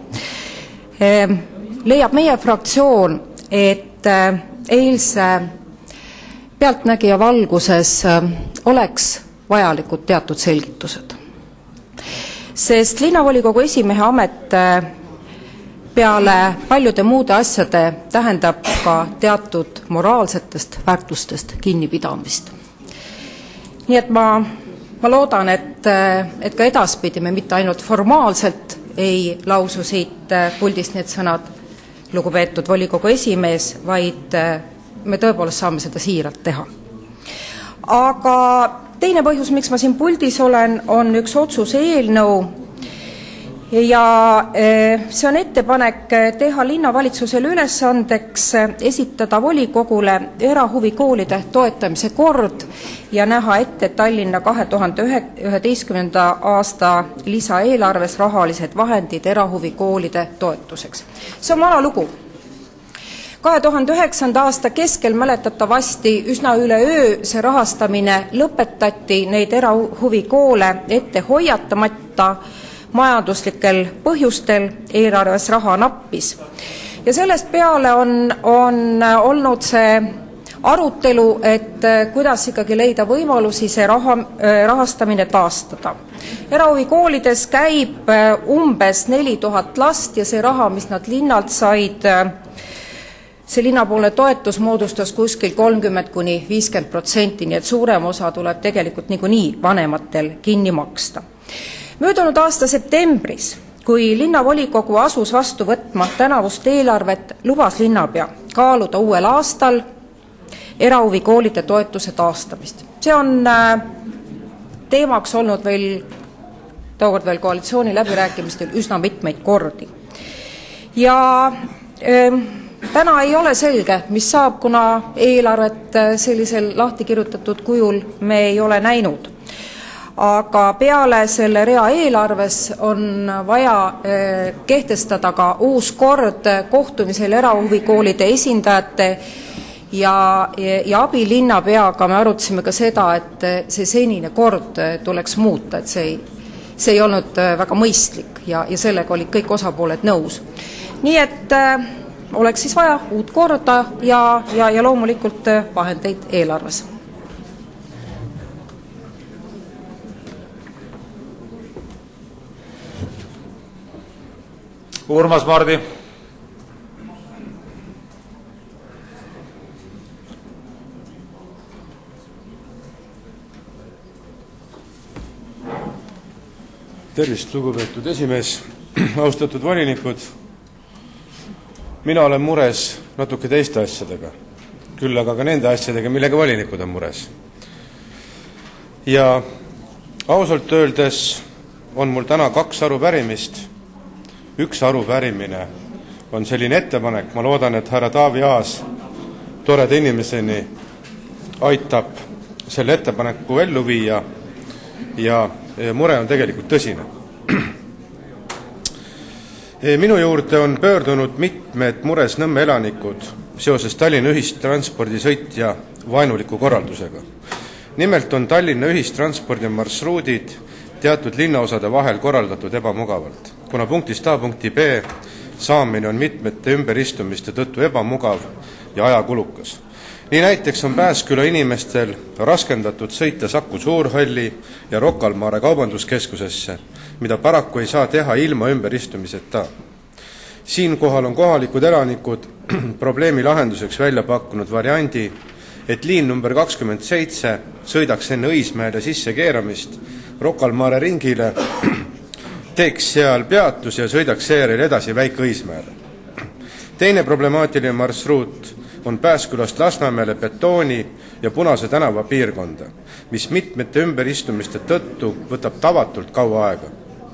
leiab meie fraktsioon, et eilse pealtnägija valguses oleks vajalikud teatud selgitused. Sest linnavolikogu esimehe amet peale paljude muude asjade tähendab ka teatud moraalsetest väärtustest kinnipidamist. Nii et ma, ma loodan, et, et ka edaspidi me mitte ainult formaalselt ei lausu siit puldist need sõnad lugupeetud volikogu esimees, vaid me tõepoolest saame seda siiralt teha. Aga teine põhjus, miks ma siin puldis olen, on üks otsuse eelnõu ja see on ettepanek teha linnavalitsusele ülesandeks esitada volikogule erahuvikoolide toetamise kord ja näha ette Tallinna kahe tuhande üheteistkümnenda aasta lisaeelarves rahalised vahendid erahuvikoolide toetuseks. See on vana lugu. kahe tuhande üheksanda aasta keskel mäletatavasti üsna üleöö see rahastamine lõpetati, neid erahuvikoole ette hoiatamata majanduslikel põhjustel, eelarves raha nappis. Ja sellest peale on, on olnud see arutelu, et kuidas ikkagi leida võimalusi see raha, rahastamine taastada. Erahuvikoolides käib umbes neli tuhat last ja see raha, mis nad linnalt said, see linnapoolne toetus moodustas kuskil kolmkümmend kuni viiskümmend protsenti, nii et suurem osa tuleb tegelikult niikuinii vanematel kinni maksta. Möödunud aasta septembris, kui linnavolikogu asus vastu võtma tänavust eelarvet, lubas linnapea kaaluda uuel aastal erahuvikoolide toetuse taastamist. See on teemaks olnud veel, tookord veel koalitsiooni läbirääkimistel üsna mitmeid kordi. Ja äh, täna ei ole selge, mis saab, kuna eelarvet sellisel lahti kirjutatud kujul me ei ole näinud. Aga peale selle rea eelarves on vaja kehtestada ka uus kord kohtumisel erahuvikoolide esindajate ja, ja abilinnapeaga me arutasime ka seda, et see senine kord tuleks muuta, et see ei, see ei olnud väga mõistlik ja, ja sellega olid kõik osapooled nõus. Nii et äh, oleks siis vaja uut korda ja, ja, ja loomulikult vahendeid eelarves. Urmas Mardi. Tervist, lugupeetud esimees, austatud volinikud. Mina olen mures natuke teiste asjadega, küll aga ka nende asjadega, millega volinikud on mures. Ja ausalt öeldes on mul täna kaks arupärimist. Üks arupärimine on selline ettepanek, ma loodan, et härra Taavi Aas toreda inimeseni aitab selle ettepaneku ellu viia ja mure on tegelikult tõsine. Minu juurde on pöördunud mitmed mures Nõmme elanikud seoses Tallinna ühistranspordisõitja vaenuliku korraldusega. Nimelt on Tallinna ühistranspordi marsruudid teatud linnaosade vahel korraldatud ebamugavalt, kuna punktist A punkti B saamine on mitmete ümberistumiste tõttu ebamugav ja ajakulukas. Nii näiteks on Pääsküla inimestel raskendatud sõita Saku Suurhalli ja Rocca al Mare kaubanduskeskusesse, mida paraku ei saa teha ilma ümberistumiseta. Siinkohal on kohalikud elanikud probleemi lahenduseks välja pakkunud variandi, et liin number kakskümmend seitse sõidaks enne Õismäele sisse keeramist Rocca al Mare ringile, teeks seal peatus ja sõidaks seejärel edasi Väike-Õismäele. Teine problemaatiline marsruut on Pääskülast Lasnamäele Betooni ja Punase tänava piirkonda, mis mitmete ümberistumiste tõttu võtab tavatult kaua aega.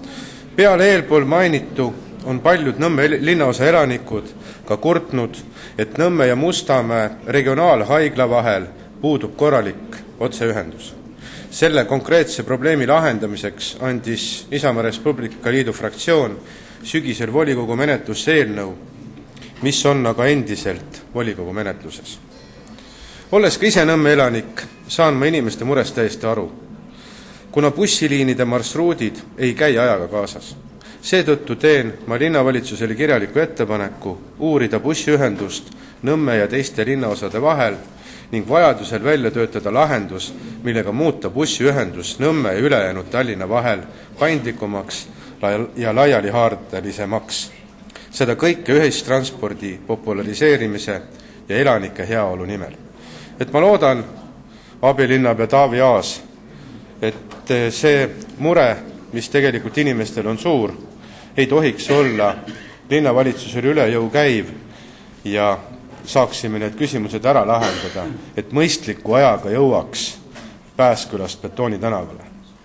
Peale eelpool mainitu on paljud Nõmme linnaosa elanikud ka kurtnud, et Nõmme ja Mustamäe regionaalhaigla vahel puudub korralik otseühendus. Selle konkreetse probleemi lahendamiseks andis Isamaa Res Publica Liidu fraktsioon sügisel volikogu menetlusse eelnõu, mis on aga endiselt volikogu menetluses. Olles ka ise Nõmme elanik, saan ma inimeste murest täiesti aru, kuna bussiliinide marsruudid ei käi ajaga kaasas. Seetõttu teen ma linnavalitsusele kirjaliku ettepaneku uurida bussiühendust Nõmme ja teiste linnaosade vahel ning vajadusel välja töötada lahendus, millega muuta bussiühendus Nõmme ja ülejäänud Tallinna vahel paindlikumaks ja laialihaardelisemaks. Seda kõike ühistranspordi populariseerimise ja elanike heaolu nimel. Et ma loodan, abilinnapea Taavi Aas, et see mure, mis tegelikult inimestel on suur, ei tohiks olla linnavalitsusele üle jõu käiv ja saaksime need küsimused ära lahendada, et mõistliku ajaga jõuaks Pääskülast Betooni tänavale.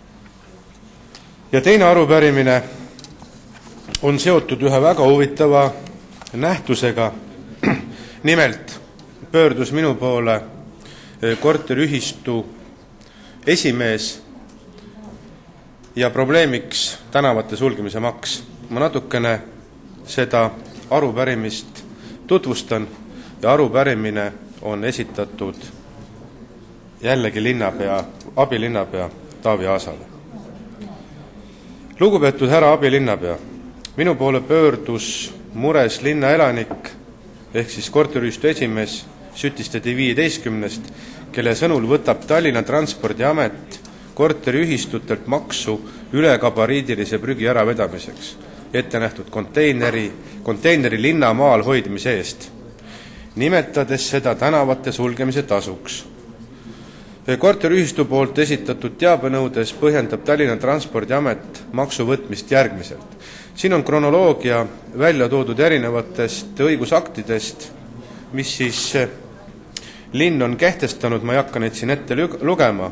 Ja teine arupärimine on seotud ühe väga huvitava nähtusega. Nimelt pöördus minu poole korteriühistu esimees ja probleemiks tänavate sulgemise maks. Ma natukene seda arupärimist tutvustan ja arupärimine on esitatud jällegi linnapea, abilinnapea Taavi Aasale. Lugupeetud härra abilinnapea, minu poole pöördus mures linnaelanik ehk siis korteriühistu esimees Sütistede viieteistkümnest, kelle sõnul võtab Tallinna Transpordiamet korteriühistutelt maksu ülekabariidilise prügi äravedamiseks, ette nähtud konteineri, konteineri linnamaal hoidmise eest, nimetades seda tänavate sulgemise tasuks. Korteriühistu poolt esitatud teabenõudes põhjendab Tallinna Transpordiamet maksu võtmist järgmiselt. Siin on kronoloogia välja toodud erinevatest õigusaktidest, mis siis linn on kehtestanud, ma ei hakka neid siin ette lugema.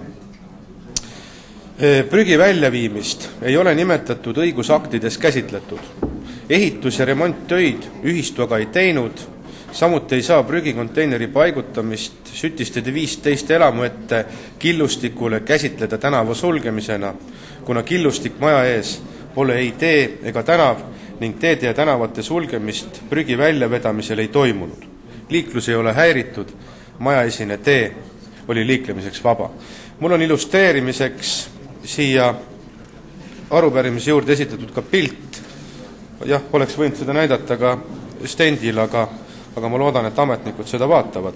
Prügi väljaviimist ei ole nimetatud õigusaktides käsitletud. Ehitus- ja remonttöid ühistu aga ei teinud, samuti ei saa prügikonteineri paigutamist Sütistede viisteist elamu ette killustikule käsitleda tänava sulgemisena, kuna killustik maja ees pole ei tee ega tänav ning teede ja tänavate sulgemist prügi väljavedamisel ei toimunud. Liiklus ei ole häiritud, majaesine tee oli liiklemiseks vaba. Mul on illustreerimiseks siia arupärimise juurde esitatud ka pilt. Jah, oleks võinud seda näidata ka stendil, aga, aga ma loodan, et ametnikud seda vaatavad.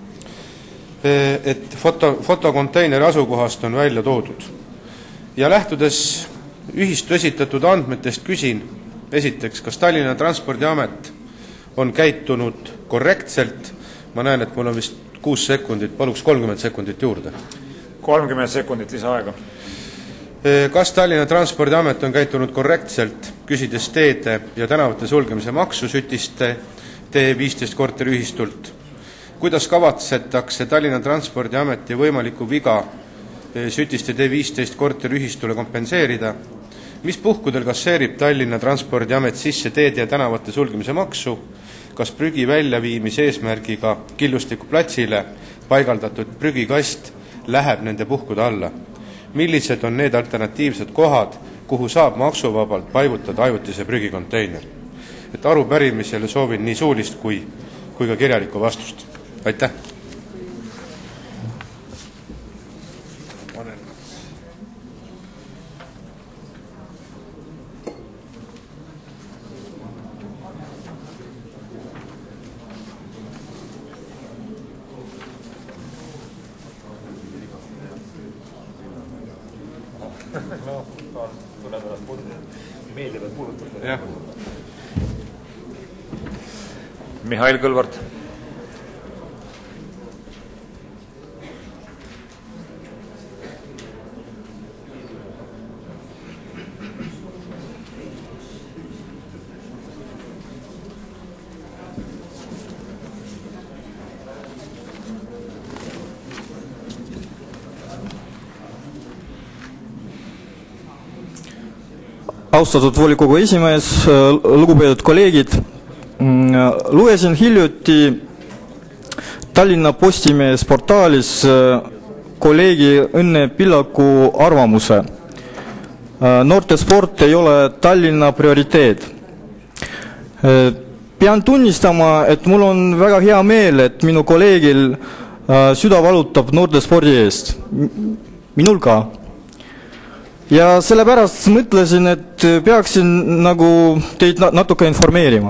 Et foto, fotokonteineri asukohast on välja toodud. Ja lähtudes ühistu esitatud andmetest küsin, esiteks, kas Tallinna Transpordiamet on käitunud korrektselt. Ma näen, et mul on vist kuus sekundit, paluks kolmkümmend sekundit juurde. kolmkümmend sekundit lisaaega. Kas Tallinna Transpordiamet on käitunud korrektselt, küsides teede ja tänavate sulgemise maksu Sütiste T viisteist korteriühistult? Kuidas kavatsetakse Tallinna Transpordiameti võimaliku viga Sütiste T viisteist korteriühistule kompenseerida? Mis puhkudel kasseerib Tallinna Transpordiamet sisse teede ja tänavate sulgemise maksu? Kas prügi väljaviimise eesmärgiga Killustiku platsile paigaldatud prügikast läheb nende puhkude alla? Millised on need alternatiivsed kohad, kuhu saab maksuvabalt paigutada ajutise prügikonteiner? Et arupärimisele soovin nii suulist kui, kui ka kirjalikku vastust. Aitäh! Mihhail Kõlvart. Austatud volikogu esimees, lugupeetud kolleegid, lugesin hiljuti Tallinna Postimees portaalis kolleegi Õnne Pillaku arvamuse. Noortesport ei ole Tallinna prioriteet. Pean tunnistama, et mul on väga hea meel, et minu kolleegil süda valutab noortespordi eest. Minul ka. Ja sellepärast mõtlesin, et peaksin nagu teid natuke informeerima.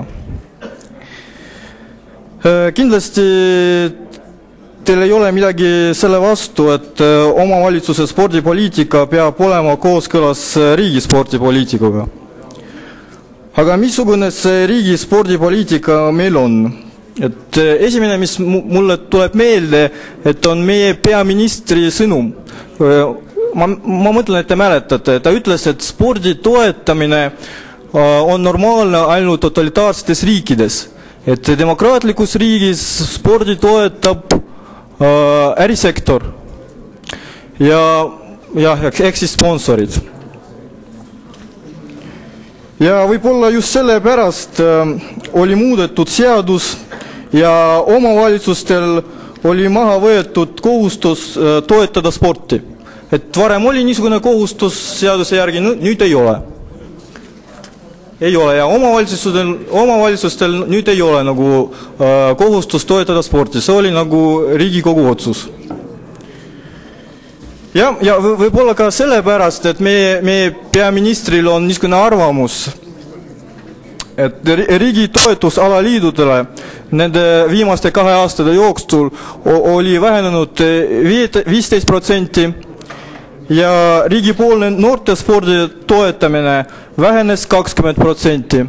Kindlasti teil ei ole midagi selle vastu, et omavalitsuse spordipoliitika peab olema kooskõlas riigi spordipoliitikuga. Aga missugune see riigi spordipoliitika meil on? Et esimene, mis mulle tuleb meelde, et on meie peaministri sõnum. Ma, ma mõtlen, et te mäletate, ta ütles, et spordi toetamine on normaalne ainult totalitaarsetes riikides. Et demokraatlikus riigis spordi toetab äh, ärisektor ja, ja ehk siis sponsorid. Ja võib-olla just selle pärast äh, oli muudetud seadus ja omavalitsustel oli maha võetud kohustus äh, toetada sporti. Et varem oli niisugune kohustus seaduse järgi, nüüd ei ole. Ei ole ja omavalitsustel, omavalitsustel nüüd ei ole nagu äh, kohustus toetada sporti. See oli nagu Riigikogu otsus. Ja, ja võib-olla ka sellepärast, et meie, meie peaministril on niisugune arvamus, et riigi toetus alaliidudele nende viimaste kahe aastade jooksul oli vähenenud viisteist protsenti ja riigipoolne noortespordi toetamine vähenes kakskümmend protsenti.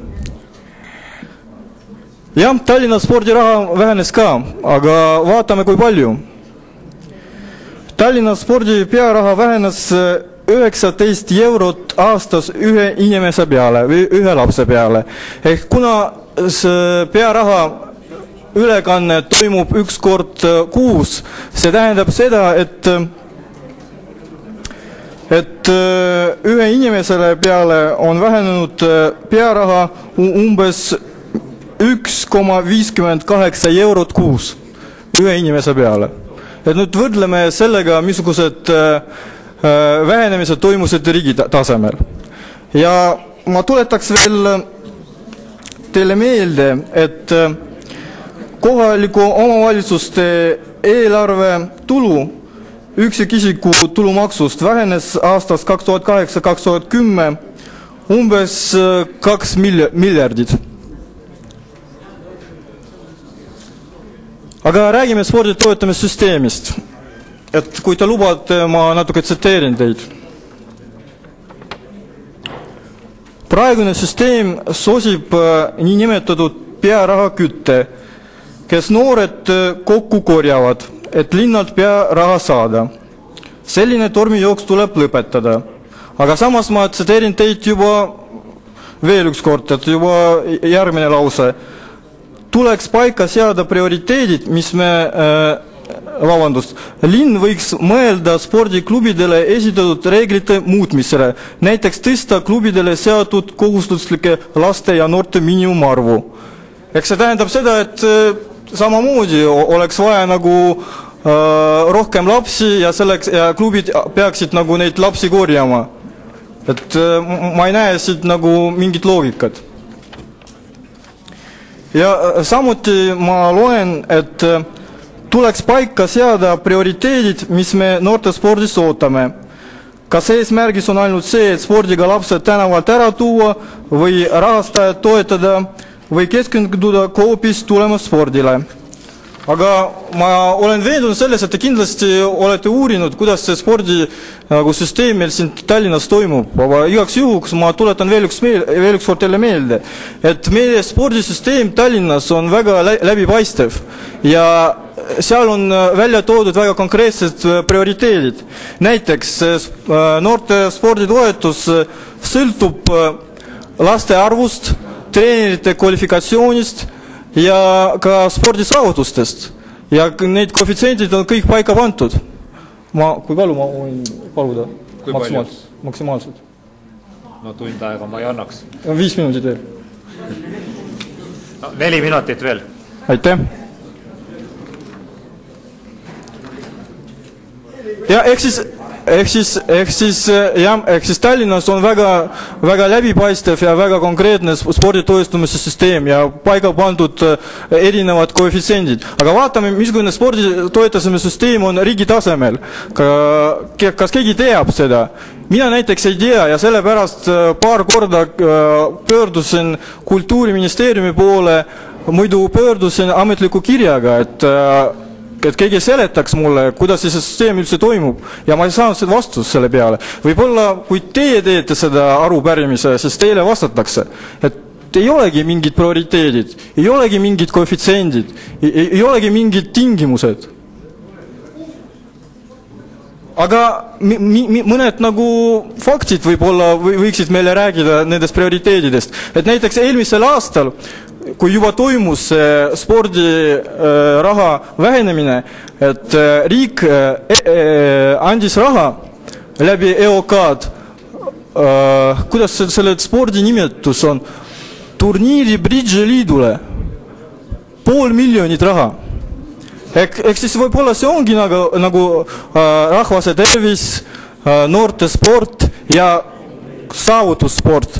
Jah, Tallinna spordiraha vähenes ka, aga vaatame kui palju. Tallinna spordi pearaha vähenes üheksateist eurot aastas ühe inimese peale või ühe lapse peale. Ehk kuna see pearaha ülekanne toimub üks kord kuus, see tähendab seda, et et ühe inimesele peale on vähenenud pearaha umbes üks koma viiskümmend kaheksa eurot kuus ühe inimese peale. Et nüüd võrdleme sellega, missugused vähenemised toimusid riigi tasemel. Ja ma tuletaks veel teile meelde, et kohaliku omavalitsuste eelarve tulu üksikisiku tulumaksust vähenes aastast kaks tuhat kaheksa kaks tuhat kümme umbes kaks miljardit. Aga räägime spordi toetamissüsteemist. Et kui te lubate, ma natuke tsiteerin teid. Praegune süsteem sosib nii nimetatud pearaha kütte, kes noored kokku korjavad, et linnalt pearaha saada. Selline tormijooks tuleb lõpetada. Aga samas ma tsiteerin teid juba veel üks kord, et juba järgmine lause. Tuleks paika seada prioriteedid, mis me äh, vabandust, linn võiks mõelda spordiklubidele esitatud reeglite muutmisele, näiteks tõsta klubidele seatud kohustuslike laste ja noorte miinimumarvu. Eks see tähendab seda, et samamoodi oleks vaja nagu äh, rohkem lapsi ja, selleks, ja klubid peaksid nagu neid lapsi korjama. Et äh, ma ei näe siit nagu mingit loogikat. Ja samuti ma loen, et tuleks paika seada prioriteedid, mis me noortespordist ootame. Kas eesmärgis on ainult see, et spordiga lapsed tänavalt ära tuua või rahastajad toetada või keskenduda hoopis tulemusspordile. Aga ma olen veendunud selles, et te kindlasti olete uurinud, kuidas see spordi nagu süsteem meil siin Tallinnas toimub. Aga igaks juhuks ma tuletan veel üks, meel, veel üks kord teile meelde, et meie spordisüsteem Tallinnas on väga läbipaistev ja seal on välja toodud väga konkreetsed prioriteedid. Näiteks noorte sporditoetus sõltub laste arvust, treenerite kvalifikatsioonist ja ka spordisaavutustest. Ja need koefitsiendid on kõik paika pandud. Ma, kui palju ma võin paluda? Kui palju? Maksimaalselt. No tund aega ma ei annaks. Viis minutit veel. No, neli minutit veel. Aitäh. Ja ehk siis, ehk siis, ehk siis, jah, ehk siis Tallinnas on väga, väga läbipaistev ja väga konkreetne sporditoestumise süsteem ja paika pandud erinevad koefitsiendid. Aga vaatame, missugune sporditoetamise süsteem on riigi tasemel. Kas keegi teab seda? Mina näiteks ei tea ja sellepärast paar korda pöördusin Kultuuriministeeriumi poole, muidu pöördusin ametliku kirjaga, et et keegi seletaks mulle, kuidas see süsteem üldse toimub ja ma ei saanud seda vastust selle peale. Võib-olla, kui teie teete seda arupärimise, siis teile vastatakse, et ei olegi mingid prioriteedid, ei olegi mingid koefitsiendid, ei, ei olegi mingid tingimused. Aga mi, mi, mõned nagu faktid võib-olla võiksid meile rääkida nendest prioriteedidest. Et näiteks eelmisel aastal, kui juba toimus spordiraha vähenemine, et riik andis raha läbi E O K-d, kuidas selle spordi nimetus on, turniiri Bridge liidule, pool miljonit raha. Ehk, ehk siis võib-olla see ongi nagu, nagu rahvase tervis, noorte sport ja saavutussport.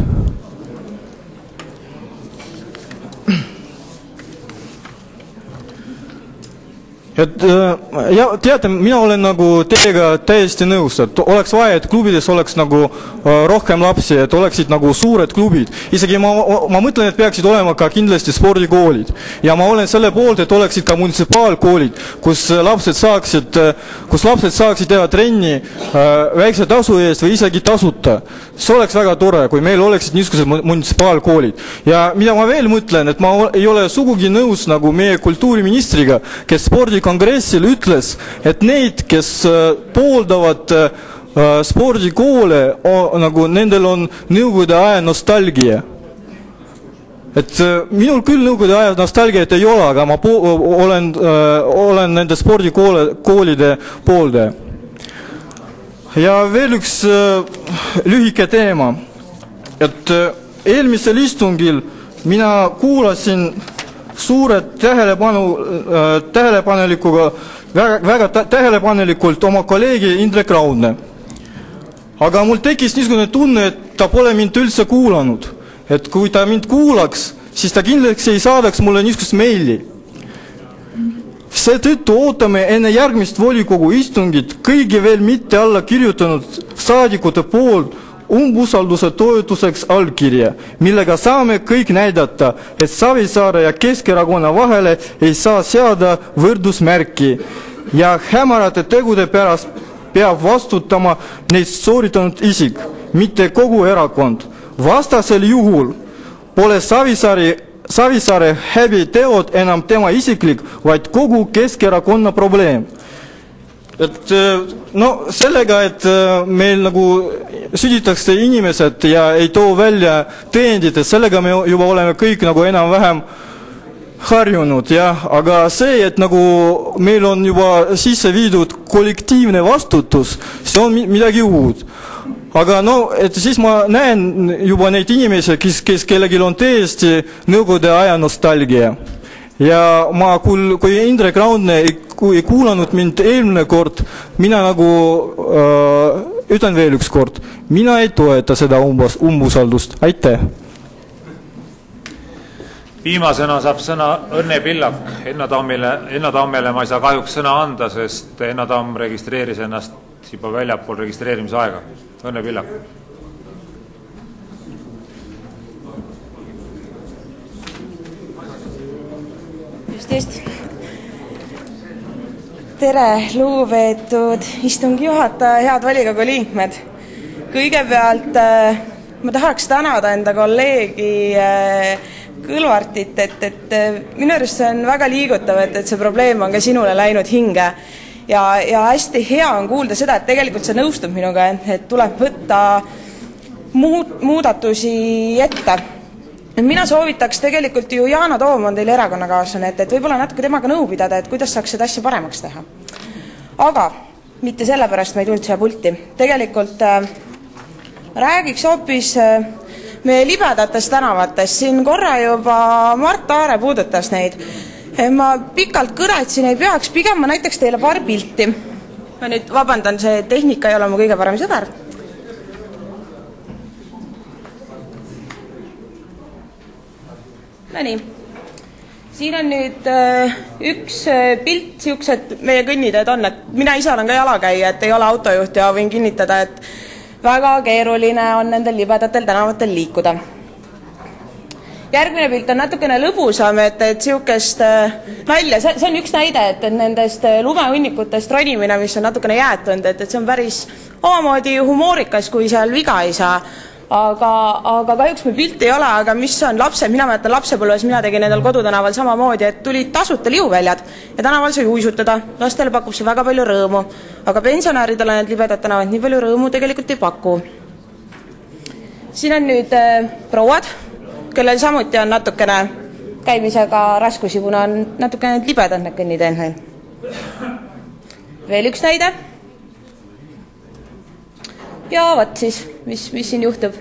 Et, ja teate, mina olen nagu teiega täiesti nõus, et oleks vaja, et klubides oleks nagu rohkem lapsi, et oleksid nagu suured klubid. Isegi ma, ma mõtlen, et peaksid olema ka kindlasti spordikoolid. Ja ma olen selle poolt, et oleksid ka munitsipaalkoolid, kus lapsed saaksid, kus lapsed saaksid teha trenni väikse tasu eest või isegi tasuta. See oleks väga tore, kui meil oleksid niisugused munitsipaalkoolid. Ja mida ma veel mõtlen, et ma ei ole sugugi nõus nagu meie kultuuriministriga, kes spordi kongressil ütles, et neid, kes pooldavad spordikoole, nagu nendel on nõukogude aja nostalgia. Et minul küll nõukogude aja nostalgiat ei ole, aga ma olen, olen nende spordikoolide pooldaja. Ja veel üks lühike teema. Et eelmisel istungil mina kuulasin suured tähelepanu, tähelepanelikuga, väga, väga tähelepanelikult oma kolleegi Indrek Raudne. Aga mul tekkis niisugune tunne, et ta pole mind üldse kuulanud. Et kui ta mind kuulaks, siis ta kindlasti ei saadaks mulle niisugust meili. Seetõttu ootame enne järgmist volikogu istungit kõigi veel mitte alla kirjutanud saadikute poolt umbusalduse toetuseks allkirja, millega saame kõik näidata, et Savisaare ja Keskerakonna vahele ei saa seada võrdusmärki ja hämarate tegude pärast peab vastutama neist sooritanud isik, mitte kogu erakond. Vastasel juhul pole Savisaare, Savisaare häbi teod enam tema isiklik, vaid kogu Keskerakonna probleem. Et no sellega, et meil nagu süditakse inimesed ja ei too välja tõendid, et sellega me juba oleme kõik nagu enam-vähem harjunud, jah, aga see, et nagu meil on juba sisse viidud kollektiivne vastutus, see on midagi uut. Aga no, et siis ma näen juba neid inimesi, kes, kes kellelgi on täiesti nõukogude aja nostalgia. Ja ma, kui, kui Indrek Raudne ei, ei kuulanud mind eelmine kord, mina nagu äh, ütlen veel üks kord, mina ei toeta seda umbus, umbusaldust. Aitäh! Viimasena saab sõna Õnne Pillak. Enna Tammile, Enna Tammele ma ei saa kahjuks sõna anda, sest Enna Tamm registreeris ennast juba väljapool registreerimise aega. Õnne Pillak. Just, just. Tere, lugupeetud istungi juhataja, head volikogu liikmed. Kõigepealt ma tahaks tänada enda kolleegi Kõlvartit, et, et minu arust see on väga liigutav, et, et see probleem on ka sinule läinud hinge. Ja, ja hästi hea on kuulda seda, et tegelikult see nõustub minuga, et tuleb võtta muud, muudatusi ette. Mina soovitaks tegelikult ju Yana Toom on teil erakonnakaaslane, et, et võib-olla natuke temaga nõu pidada, et kuidas saaks seda asja paremaks teha. Aga mitte sellepärast ma ei tulnud siia pulti. Tegelikult äh, räägiks hoopis äh, meie libedatest tänavatest. Siin korra juba Mart Aare puudutas neid. Ma pikalt kõretsin ei peaks, pigem ma näiteks teile paar pilti. Ma nüüd vabandan, see tehnika ei ole mu kõige parem sõber. No nii. Siin on nüüd üks pilt, siuksed meie kõnniteed on, et mina ise olen ka jalakäija, et ei ole autojuht ja võin kinnitada, et väga keeruline on nendel libedatel tänavatel liikuda. Järgmine pilt on natukene lõbusam, et, et siukest nalja, see, see on üks näide, et, et nendest lumehunnikutest ronimine, mis on natukene jäätund, et, et see on päris omamoodi humoorikas, kui seal viga ei saa. Aga, aga kahjuks meil pilti ei ole, aga mis on lapsed, mina mäletan lapsepõlves, mina tegin nendel kodutänaval samamoodi, et tulid tasuta liuväljad ja tänaval sai uisutada, lastele pakub see väga palju rõõmu, aga pensionäridele need libedad tänavad nii palju rõõmu tegelikult ei paku. Siin on nüüd äh, prouad, kellel samuti on natukene käimisega raskusi, kuna on natukene need libedad need kõnniteed meil. Veel üks näide. Ja võt siis, mis, mis siin juhtub.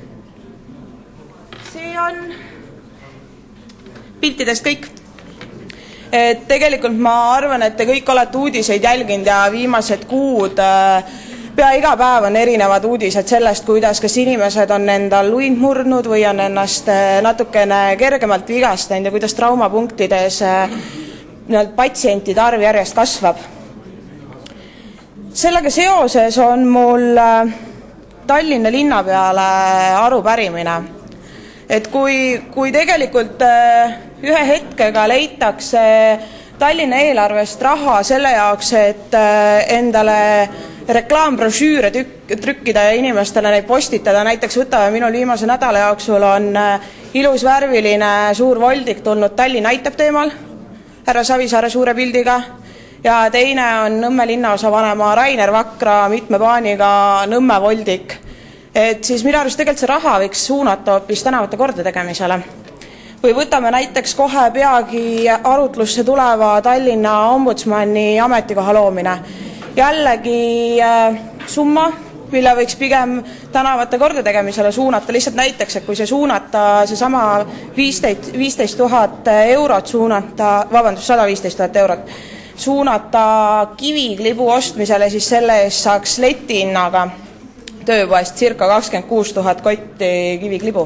See on piltidest kõik. Et tegelikult ma arvan, et te kõik olete uudiseid jälginud ja viimased kuud pea iga päev on erinevad uudised sellest, kuidas kas inimesed on endal luind murdnud või on ennast natukene kergemalt vigastanud ja kuidas traumapunktides patsientide arv järjest kasvab. Sellega seoses on mul Tallinna linna peale arupärimine, et kui, kui tegelikult ühe hetkega leitakse Tallinna eelarvest raha selle jaoks, et endale reklaambrošüüre trükkida ja inimestele neid postitada, näiteks võtame minul viimase nädala jooksul on ilus värviline suur voldik tulnud Tallinn aitab teemal, härra Savisaare suure pildiga, ja teine on Nõmme linnaosa vanema Rainer Vakra mitme paaniga Nõmme voldik. Et siis minu arust tegelikult see raha võiks suunata hoopis tänavate korda tegemisele. Või võtame näiteks kohe peagi arutlusse tuleva Tallinna ombudsmani ametikoha loomine. Jällegi summa, mille võiks pigem tänavate korda tegemisele suunata, lihtsalt näiteks, et kui see suunata, see sama viisteist tuhat eurot suunata, vabandust, sada viisteist tuhat eurot, suunata kiviklibu ostmisele, siis selle eest saaks leti hinnaga tööpoest circa kakskümmend kuus tuhat kotti kiviklibu.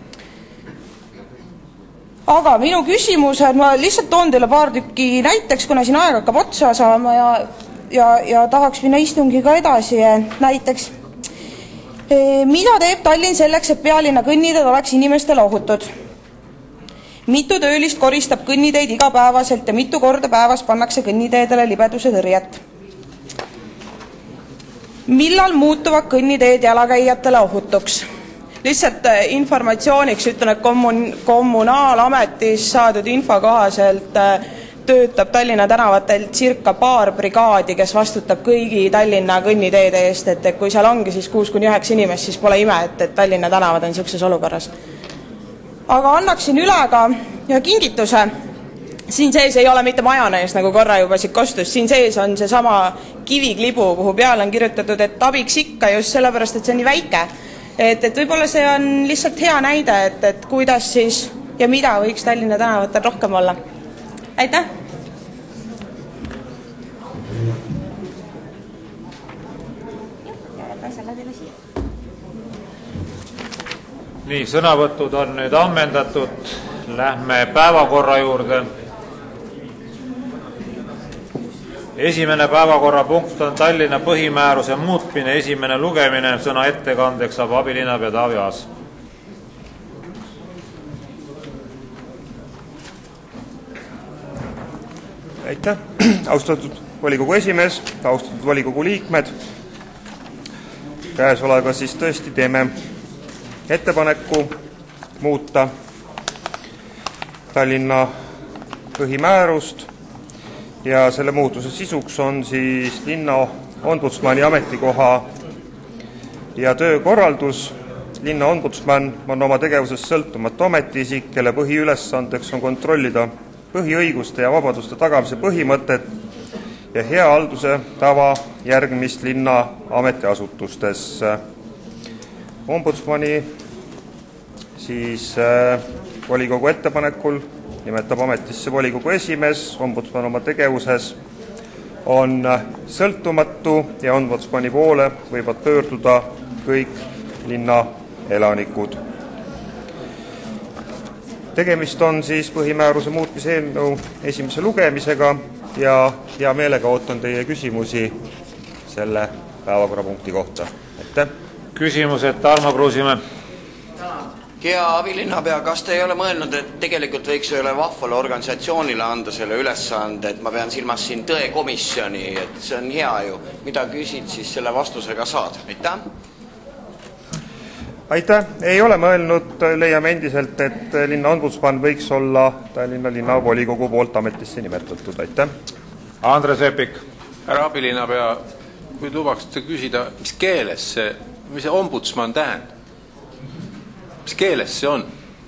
Aga minu küsimused, ma lihtsalt toon teile paar tükki näiteks, kuna siin aeg hakkab otsa saama ja, ja, ja tahaks minna istungiga edasi. Näiteks, mida teeb Tallinn selleks, et pealinna kõnniteed oleks inimestele ohutud? Mitu töölist koristab kõnniteid igapäevaselt ja mitu korda päevas pannakse kõnniteedele libeduse tõrjet? Millal muutuvad kõnniteed jalakäijatele ohutuks? Lihtsalt informatsiooniks ütlen, et kommun- kommunaalametis saadud info kohaselt töötab Tallinna tänavatel circa paar brigaadi, kes vastutab kõigi Tallinna kõnniteede eest, et kui seal ongi siis kuus kuni üheksa inimest, siis pole ime, et, et Tallinna tänavad on niisuguses olukorras. Aga annaksin üle ka ja kingituse. siin sees ei ole mitte majonees, nagu korra juba siit kostus, siin sees on see sama kiviklibu, kuhu peale on kirjutatud, et abiks ikka just sellepärast, et see on nii väike. Et, et võib-olla see on lihtsalt hea näide, et, et kuidas siis ja mida võiks Tallinna tänavatel rohkem olla. Aitäh! Nii, sõnavõtud on nüüd ammendatud. Lähme päevakorra juurde. Esimene päevakorrapunkt on Tallinna põhimääruse muutmine, esimene lugemine. Sõna ettekandeks saab abilinnapea Taavi Aas. Aitäh, austatud volikogu esimees, austatud volikogu liikmed. Käesolega siis tõesti teeme ettepaneku muuta Tallinna põhimäärust ja selle muutuse sisuks on siis linna ombudsmani ametikoha ja töökorraldus. Linna ombudsman on oma tegevuses sõltumatu ametiisik, kelle põhiülesandeks on kontrollida põhiõiguste ja vabaduste tagamise põhimõtet ja hea halduse tava järgmist linna ametiasutustes. Ombudsmani siis äh, volikogu ettepanekul nimetab ametisse volikogu esimees. Ombudsman oma tegevuses on sõltumatu ja ombudsmani poole võivad pöörduda kõik linna elanikud. Tegemist on siis põhimääruse muutmise eelnõu esimese lugemisega ja hea meelega ootan teie küsimusi selle päevakorrapunkti kohta. Aitäh! Küsimused, Tarmo Kruusimäe. Hea abilinnapea, kas te ei ole mõelnud, et tegelikult võiks üle vahvale organisatsioonile anda selle ülesande, et ma pean silmas siin tõekomisjoni, et see on hea ju. Mida küsid, siis selle vastusega saad. Aitäh! Aitäh! Ei ole mõelnud, leiame endiselt, et linna ombudsman võiks olla Tallinna linna volikogu poolt ametisse nimetatud. Aitäh! Andres Epik. Härra abilinnapea, kui lubaksite küsida, mis keeles see, mis see ombudsman tähendab? Mis keeles see on?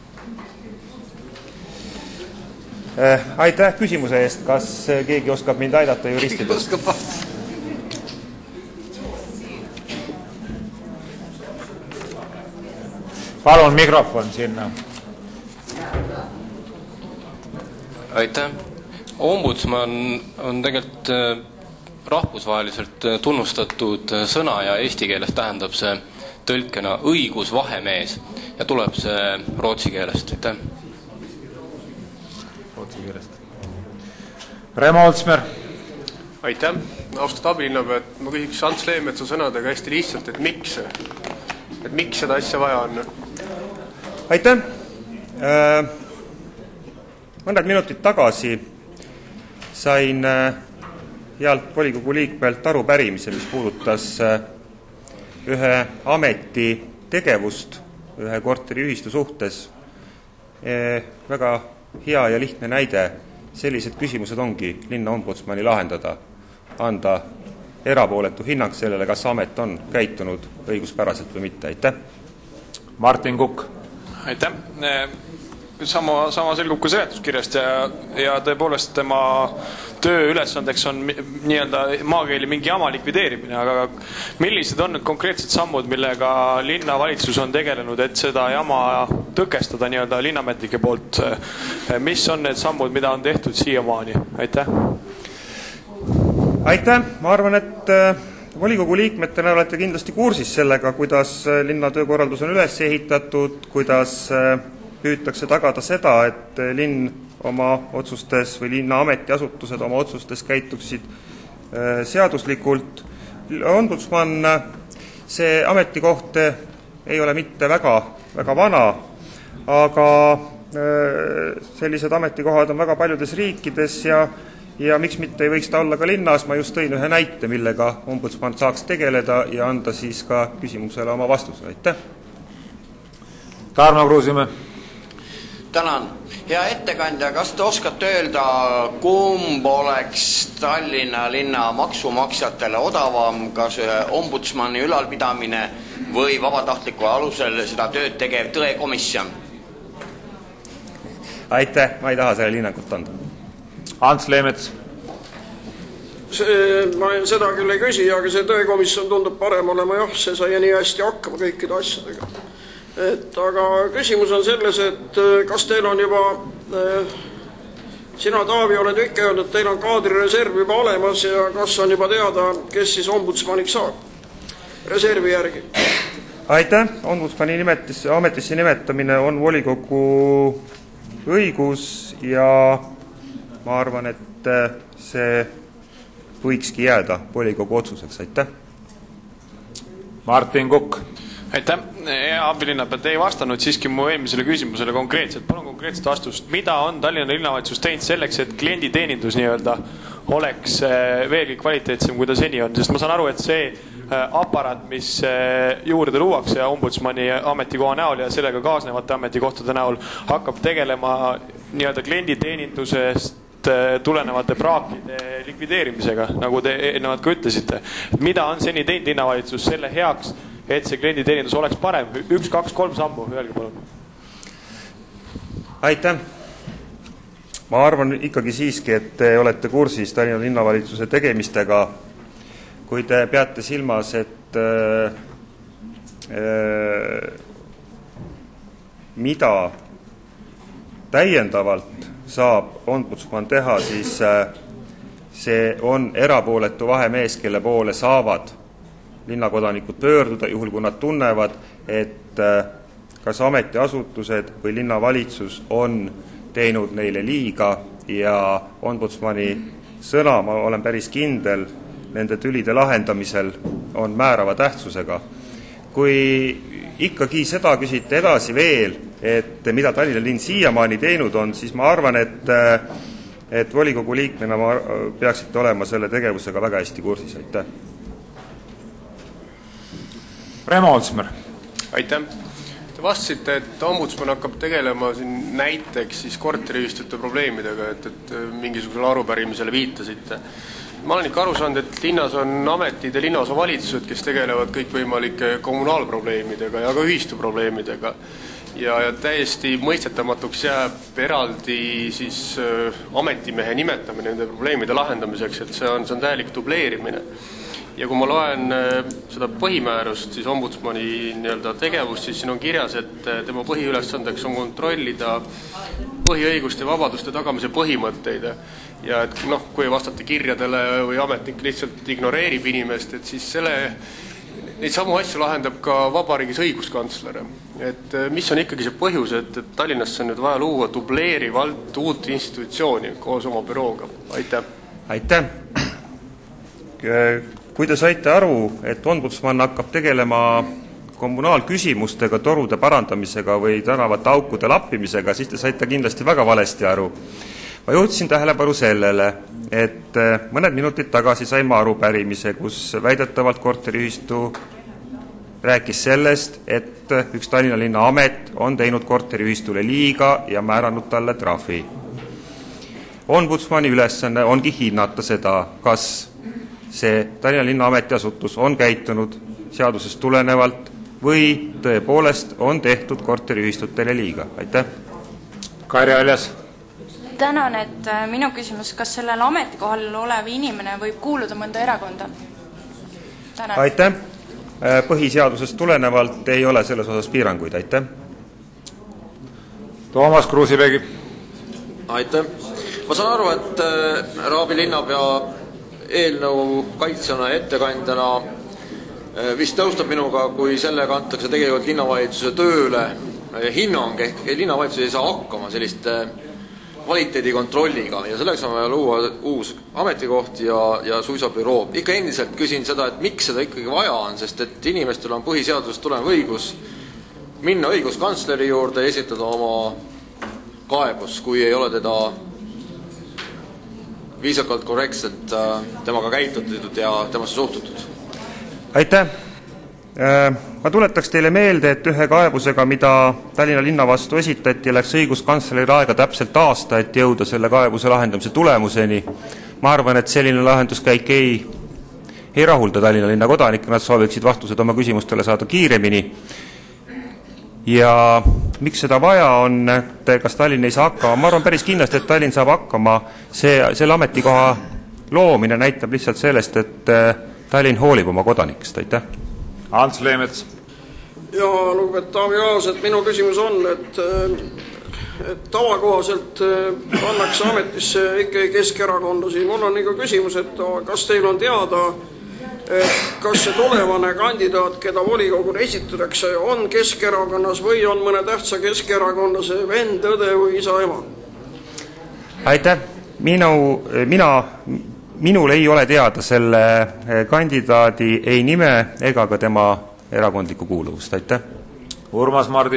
Aitäh küsimuse eest. Kas keegi oskab mind aidata juristidest? Keegi oskab vastata. Palun mikrofon sinna. Aitäh. Ombudsman on tegelikult rahvusvaheliselt tunnustatud sõna ja eesti keeles tähendab see tõlkena õigusvahemees ja tuleb see rootsi keelest. Aitäh. Rootsi keelest. Remo Oldsmer. Aitäh. Austatud abilinnapea, et ma küsiks Ants Leemetsa sõnadega hästi lihtsalt, et miks, et miks seda asja vaja on? Aitäh. Mõned minutid tagasi sain healt volikogu liikmelt arupärimise, mis puudutas ühe ameti tegevust ühe korteriühistu suhtes. Väga hea ja lihtne näide. Sellised küsimused ongi linna ombudsmani lahendada, anda erapooletu hinnang sellele, kas amet on käitunud õiguspäraselt või mitte. Aitäh. Martin Kukk. Aitäh. Sama, sama selgub ka seletuskirjast ja, ja tõepoolest tema töö ülesandeks on nii-öelda maakeeli mingi jama likvideerimine, aga millised on need konkreetsed sammud, millega linnavalitsus on tegelenud, et seda jama tõkestada nii-öelda linnametnike poolt? Mis on need sammud, mida on tehtud siiamaani? Aitäh. Aitäh. Ma arvan, et volikogu liikmetena olete kindlasti kursis sellega, kuidas linna töökorraldus on üles ehitatud, kuidas püütakse tagada seda, et linn oma otsustes või linna ametiasutused oma otsustes käituksid seaduslikult. Ombudsman, see ametikoht ei ole mitte väga, väga vana, aga sellised ametikohad on väga paljudes riikides ja, ja miks mitte ei võiks ta olla ka linnas. Ma just tõin ühe näite, millega ombudsman saaks tegeleda ja anda siis ka küsimusele oma vastuse. Aitäh. Tarmo Kruusimäe. Tänan. Hea ettekandja, kas te oskate öelda, kumb oleks Tallinna linna maksumaksjatele odavam, kas ühe ombudsmani ülalpidamine või vabatahtliku alusel seda tööd tegev tõekomisjon? Aitäh, ma ei taha selle hinnangut anda. Ants Leemets. See, ma seda küll ei küsi, aga see töökomisjon tundub parem olema, jah, see sai nii hästi hakkama kõikide asjadega. Et, aga küsimus on selles, et kas teil on juba, sina Taavi oled ikka öelnud, et teil on kaadrireserv juba olemas ja kas on juba teada, kes siis ombudsmaniks saab reservi järgi? Aitäh, ombudsmani nimetis, ametisse nimetamine on volikogu õigus ja ma arvan, et see võikski jääda volikogu otsuseks. Aitäh. Martin Kukk. Aitäh. Hea abilinnapea, te ei vastanud siiski mu eelmisele küsimusele konkreetselt. Palun konkreetset vastust. Mida on Tallinna linnavalitsus teinud selleks, et klienditeenindus nii-öelda oleks veelgi kvaliteetsem, kui ta seni on? Sest ma saan aru, et see aparaat, mis juurde luuakse ombudsmani ametikoha näol ja sellega kaasnevate ametikohtade näol, hakkab tegelema nii-öelda klienditeenindusest tulenevate praakide likvideerimisega, nagu te eelnevalt ka ütlesite. Mida on seni teinud linnavalitsus selle heaks, et see klienditeenindus oleks parem? Üks, kaks, kolm sammu, öelge palun. Aitäh. Ma arvan ikkagi siiski, et te olete kursis Tallinna linnavalitsuse tegemistega, kui te peate silmas, et äh, äh, mida täiendavalt saab ombudsman teha, siis äh, see on erapooletu vahemees, kelle poole saavad linnakodanikud pöörduda, juhul kui nad tunnevad, et äh, kas ametiasutused või linnavalitsus on teinud neile liiga ja ombudsmani sõna, ma olen päris kindel, nende tülide lahendamisel on määrava tähtsusega. Kui ikkagi seda küsite edasi veel, et mida Tallinna linn siiamaani teinud on, siis ma arvan, et, et volikogu liikmena ma peaksite olema selle tegevusega väga hästi kursis. Aitäh. Remo Olsmer. Aitäh. Te vastasite, et ombudsman hakkab tegelema siin näiteks siis korteriühistute probleemidega, et, et mingisugusele arupärimisele viitasite. Ma olen ikka aru saanud, et linnas on ametid ja linnaosa valitsused, kes tegelevad kõikvõimalike kommunaalprobleemidega ja ka ühistu probleemidega. Ja, ja täiesti mõistetamatuks jääb eraldi siis äh, ametimehe nimetamine nende probleemide lahendamiseks, et see on, see on täielik dubleerimine. Ja kui ma loen äh, seda põhimäärust, siis ombudsmani nii-öelda tegevust, siis siin on kirjas, et tema põhiülesandeks on kontrollida põhiõiguste ja vabaduste tagamise põhimõtteid. Ja et noh, kui vastata kirjadele või ametnik lihtsalt ignoreerib inimest, et siis selle, neid samu asju lahendab ka vabariigis õiguskantsler. Et mis on ikkagi see põhjus, et, et Tallinnasse on nüüd vaja luua dubleerivalt uut institutsiooni koos oma bürooga? Aitäh. Aitäh. Kui te saite aru, et ombudsman hakkab tegelema kommunaalküsimustega, torude parandamisega või tänavate aukude lappimisega, siis te saite kindlasti väga valesti aru. Ma juhtisin tähelepanu sellele, et mõned minutid tagasi sain ma arupärimise, kus väidetavalt korteriühistu rääkis sellest, et üks Tallinna linna amet on teinud korteriühistule liiga ja määranud talle trahvi. Ombudsmani ülesanne ongi hinnata seda, kas see Tallinna linna ametiasutus on käitunud seadusest tulenevalt või tõepoolest on tehtud korteriühistutele liiga. Aitäh. Kairi Aljas. Tänan, et minu küsimus, kas sellel ametikohal olev inimene võib kuuluda mõnda erakonda? Tänan. Aitäh. Põhiseadusest tulenevalt ei ole selles osas piiranguid. Aitäh. Toomas Kruusimägi. Aitäh. Ma saan aru, et Raabi linnapea eelnõu kaitsjana ja ettekandjana vist nõustub minuga, kui sellega antakse tegelikult linnavalitsuse tööle hinnang, ehk linnavalitsus ei saa hakkama selliste kvaliteedikontrolliga ja selleks on vaja luua uus ametikoht ja, ja suisa büroo. Ikka endiselt küsin seda, et miks seda ikkagi vaja on, sest et inimestel on põhiseadusest tulev õigus minna õiguskantsleri juurde ja esitada oma kaebus, kui ei ole teda viisakalt korrektselt temaga käitutud ja temasse suhtutud. Aitäh. Ma tuletaks teile meelde, et ühe kaebusega, mida Tallinna linna vastu esitati, läks õiguskantsleri aega täpselt aasta, et jõuda selle kaebuse lahendamise tulemuseni. Ma arvan, et selline lahenduskäik ei, ei rahulda Tallinna linna kodanikke, nad sooviksid vastused oma küsimustele saada kiiremini. ja miks seda vaja on, et kas Tallinn ei saa hakkama? Ma arvan päris kindlasti, et Tallinn saab hakkama. See, selle ametikoha loomine näitab lihtsalt sellest, et Tallinn hoolib oma kodanikest. Aitäh. Ants Leemets. Ja lugupeetud daamid ja härrad, minu küsimus on, et, et tavakohaselt pannakse ametisse ikkagi keskerakondlasi. Mul on ikka küsimus, et kas teil on teada, et kas see tulevane kandidaat, keda volikogule esitatakse, on Keskerakonnas või on mõne tähtsa keskerakonnase vend, õde või isa, ema? Aitäh. Minu, mina, minul ei ole teada selle kandidaadi ei nime ega ka tema erakondlikku kuuluvust. Aitäh. Urmas Mardi.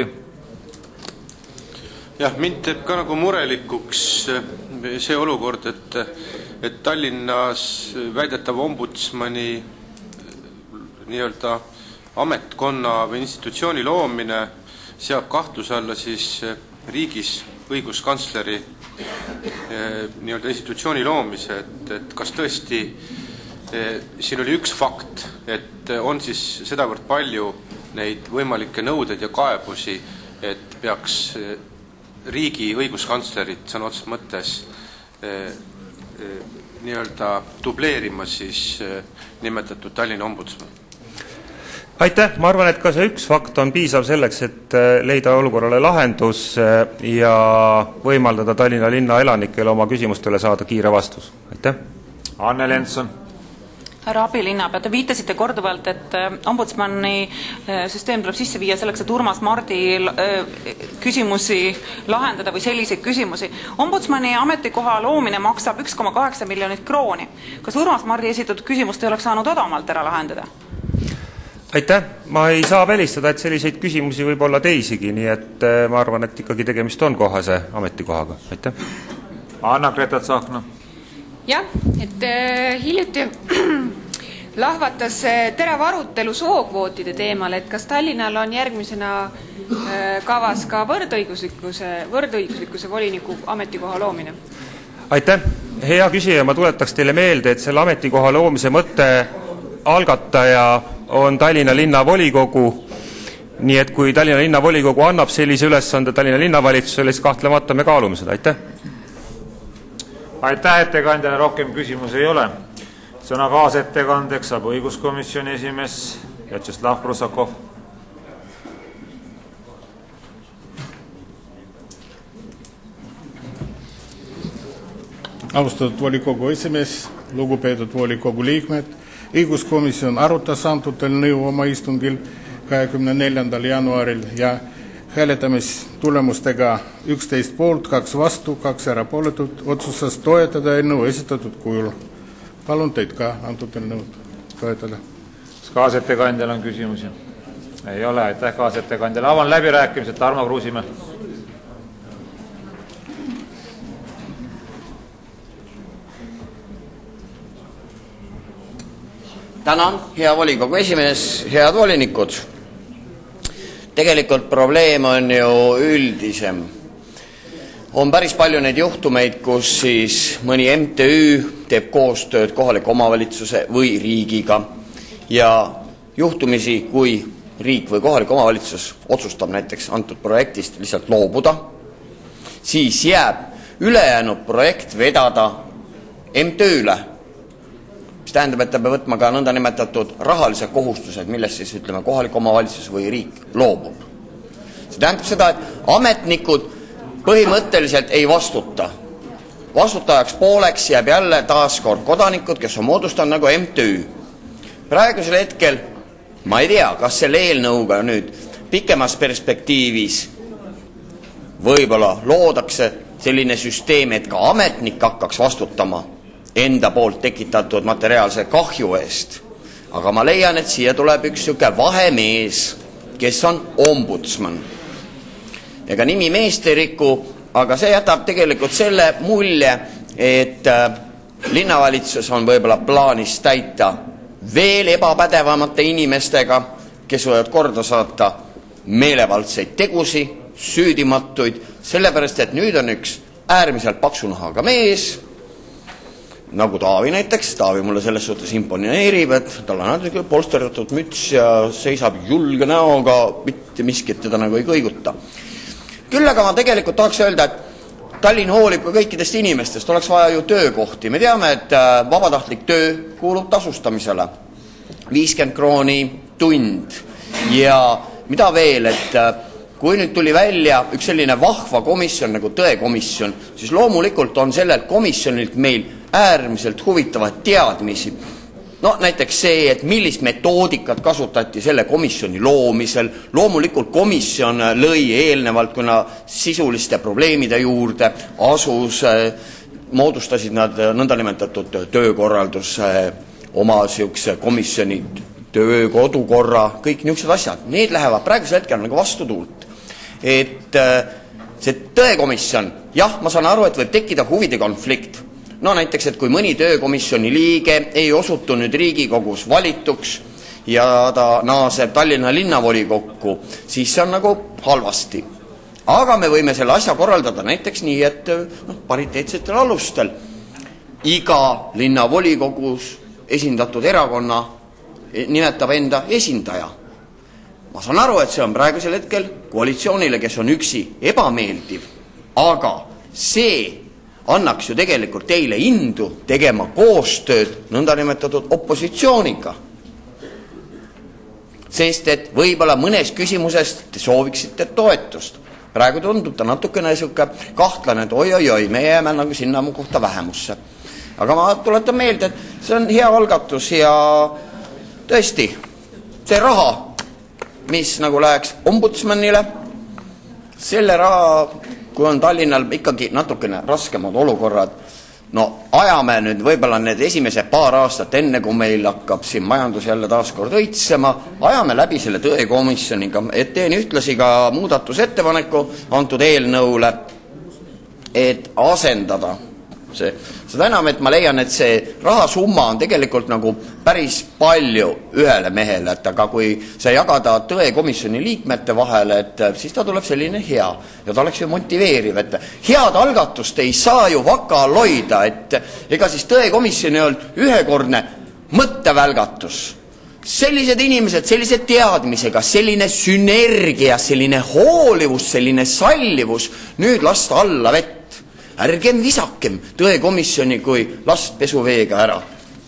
Jah, mind teeb ka nagu murelikuks see olukord, et, et Tallinnas väidetav ombudsmani nii-öelda ametkonna või institutsiooni loomine seab kahtluse alla siis riigis õiguskantsleri nii-öelda institutsiooni loomise, et, et kas tõesti siin oli üks fakt, et on siis sedavõrd palju neid võimalikke nõudeid ja kaebusi, et peaks riigi õiguskantslerit sõna otseses mõttes nii-öelda dubleerima siis nimetatud Tallinna ombudsman. Aitäh, ma arvan, et ka see üks fakt on piisav selleks, et leida olukorrale lahendus ja võimaldada Tallinna linna elanikele oma küsimustele saada kiire vastus. Aitäh. Anne Lenson. Härra abilinnapea, te viitasite korduvalt, et ombudsmani süsteem tuleb sisse viia selleks, et Urmas Mardi küsimusi lahendada või selliseid küsimusi. Ombudsmani ametikoha loomine maksab üks koma kaheksa miljonit krooni. Kas Urmas Mardi esitatud küsimust ei oleks saanud odavamalt ära lahendada? Aitäh. Ma ei saa välistada, et selliseid küsimusi võib olla teisigi, nii et ma arvan, et ikkagi tegemist on kohase ametikohaga. Aitäh. Anna-Greta Tsahkna. Jah, et äh, hiljuti lahvatas terav arutelu sookvootide teemal, et kas Tallinnal on järgmisena äh, kavas ka võrdõiguslikkuse, võrdõiguslikkuse voliniku ametikoha loomine? Aitäh. Hea küsija, ma tuletaks teile meelde, et selle ametikoha loomise mõtte algataja on Tallinna linna volikogu, nii et kui Tallinna linna volikogu annab sellise ülesande Tallinna linnavalitsusele, siis kahtlemata me kaalume seda. Aitäh. Aitäh ettekandjale, rohkem küsimusi ei ole. Sõna kaasettekandeks saab õiguskomisjoni esimees Vjatšeslav Prusakov. Austatud volikogu esimees, lugupeetud volikogu liikmed, õiguskomisjon arutas antud eelnõu oma istungil kahekümne neljandal jaanuaril ja hääletamistulemustega üksteist poolt, kaks vastu, kaks erapooletut otsustas toetada eelnõu esitatud kujul. Palun teid ka antud eelnõu toetada. Kas kaasettekandjal on küsimusi? Ei ole, aitäh kaasettekandjale. Avan läbirääkimised, Tarmo Kruusimäe. Tänan, hea volikogu esimees, head volinikud. Tegelikult probleem on ju üldisem. On päris palju neid juhtumeid, kus siis mõni M T Ü teeb koostööd kohaliku omavalitsuse või riigiga ja juhtumisi, kui riik või kohalik omavalitsus otsustab näiteks antud projektist lihtsalt loobuda, siis jääb ülejäänud projekt vedada M T Ü-le, mis tähendab, et ta peab võtma ka nõnda nimetatud rahalised kohustused, millest siis ütleme kohalik omavalitsus või riik loobub. See tähendab seda, et ametnikud põhimõtteliselt ei vastuta. Vastutajaks pooleks jääb jälle taaskord kodanikud, kes on moodustanud nagu M T Ü. Praegusel hetkel ma ei tea, kas selle eelnõuga nüüd pikemas perspektiivis võib-olla loodakse selline süsteem, et ka ametnik hakkaks vastutama enda poolt tekitatud materiaalse kahju eest. Aga ma leian, et siia tuleb üks siuke vahemees, kes on ombudsman. Ega nimi meest ei riku, aga see jätab tegelikult selle mulje, et linnavalitsus on võib-olla plaanis täita veel ebapädevamate inimestega, kes võivad korda saata meelevaldseid tegusi, süüdimatuid, sellepärast, et nüüd on üks äärmiselt paksunahaga mees, nagu Taavi näiteks. Taavi mulle selles suhtes imponeerib, et tal on natuke polsterdatud müts ja seisab julge näoga, mitte mitte miskit teda nagu ei kõiguta. Küll aga ma tegelikult tahaks öelda, et Tallinn hoolib ka kõikidest inimestest, oleks vaja ju töökohti. Me teame, et vabatahtlik töö kuulub tasustamisele. viiskümmend krooni tund. Ja mida veel, et kui nüüd tuli välja üks selline vahva komisjon nagu tõekomisjon, siis loomulikult on sellelt komisjonilt meil äärmiselt huvitavad teadmisi. No näiteks see, et millist metoodikat kasutati selle komisjoni loomisel. Loomulikult komisjon lõi eelnevalt, kuna sisuliste probleemide juurde asus, moodustasid nad nõndanimetatud töökorraldus oma siukse komisjoni töö, kodukorra, kõik niisugused asjad. Need lähevad praegusel hetkel nagu vastu tuult. Et see tõekomisjon, jah, ma saan aru, et võib tekkida huvide konflikt. No näiteks, et kui mõni töökomisjoni liige ei osutu nüüd Riigikogus valituks ja ta naaseb Tallinna linnavolikokku, siis see on nagu halvasti. Aga me võime selle asja korraldada näiteks nii, et no, pariteetsetel alustel iga linnavolikogus esindatud erakonna nimetab enda esindaja. Ma saan aru, et see on praegusel hetkel koalitsioonile, kes on üksi, ebameeldiv, aga see annaks ju tegelikult teile indu tegema koostööd nõndanimetatud opositsiooniga. Sest et võib-olla mõnes küsimuses te sooviksite toetust. Praegu tundub ta natukene siuke kahtlane, et oi-oi-oi, me jääme nagu sinna mu kohta vähemusse. Aga ma tuletan meelde, et see on hea algatus ja tõesti, see raha, mis nagu läheks ombudsmanile, selle raha, kui on Tallinnal ikkagi natukene raskemad olukorrad, no ajame nüüd võib-olla need esimese paar aastat enne, kui meil hakkab siin majandus jälle taaskord õitsema, ajame läbi selle tõekomisjoniga, et teen ühtlasi ka muudatusettepaneku antud eelnõule, et asendada see. Seda enam, et ma leian, et see rahasumma on tegelikult nagu päris palju ühele mehele, et aga kui see jagada tõekomisjoni liikmete vahele, et siis ta tuleb selline hea ja ta oleks ju motiveeriv, et head algatust ei saa ju vaka all hoida, et ega siis tõekomisjoni on ühekordne mõttevälgatus. Sellised inimesed, sellised teadmisega, selline sünergia, selline hoolivus, selline sallivus, nüüd lasta alla vett. Ärgem visakem tõekomisjoni kui last pesuveega ära.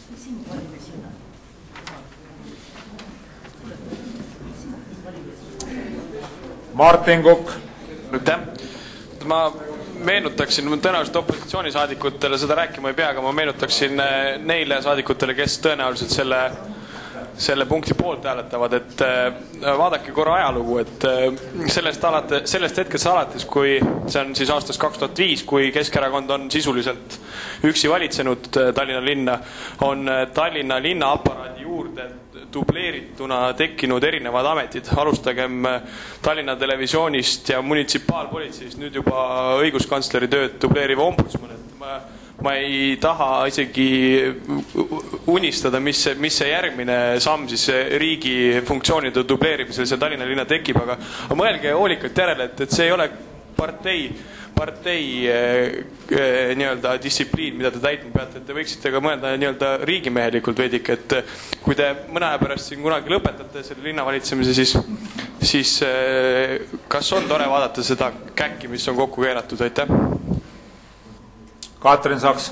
Martin Kukk. Ma meenutaksin tõenäoliselt opositsioonisaadikutele, seda rääkima ei pea, aga ma meenutaksin neile saadikutele, kes tõenäoliselt selle selle punkti poolt hääletavad, et vaadake korra ajalugu, et sellest, alate, sellest hetkest alates, kui see on siis aastast kaks tuhat viis, kui Keskerakond on sisuliselt üksi valitsenud Tallinna linna, on Tallinna linna aparaadi juurde dubleerituna tekkinud erinevad ametid. Alustagem Tallinna televisioonist ja munitsipaalpolitseist, nüüd juba õiguskantsleri tööd dubleeriv ombudsman. Ma Ma ei taha isegi unistada, mis see, mis see järgmine samm siis riigi funktsioonide dubleerimisel see Tallinna linna tekib, aga mõelge hoolikalt järele, et, et see ei ole partei, partei eh, nii-öelda distsipliin, mida te täitma peate, et te võiksite ka mõelda nii-öelda riigimehelikult veidike, et kui te mõne aja pärast siin kunagi lõpetate selle linna valitsemise, siis, siis eh, kas on tore vaadata seda käkki, mis on kokku keeratud, aitäh? Katrin Saks.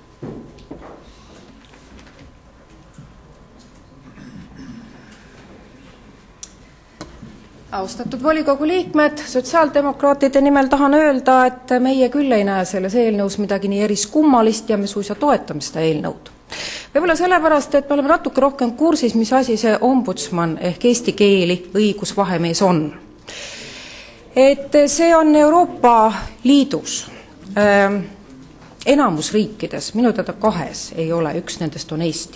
Austatud volikogu liikmed, sotsiaaldemokraatide nimel tahan öelda, et meie küll ei näe selles eelnõus midagi nii eriskummalist ja me suisa toetame seda eelnõud. Võib-olla sellepärast, et me oleme natuke rohkem kursis, mis asi see ombudsman ehk eesti keeli õigusvahemees on. Et see on Euroopa Liidus äh, enamus riikides, minu teada kahes ei ole, üks nendest on Eesti.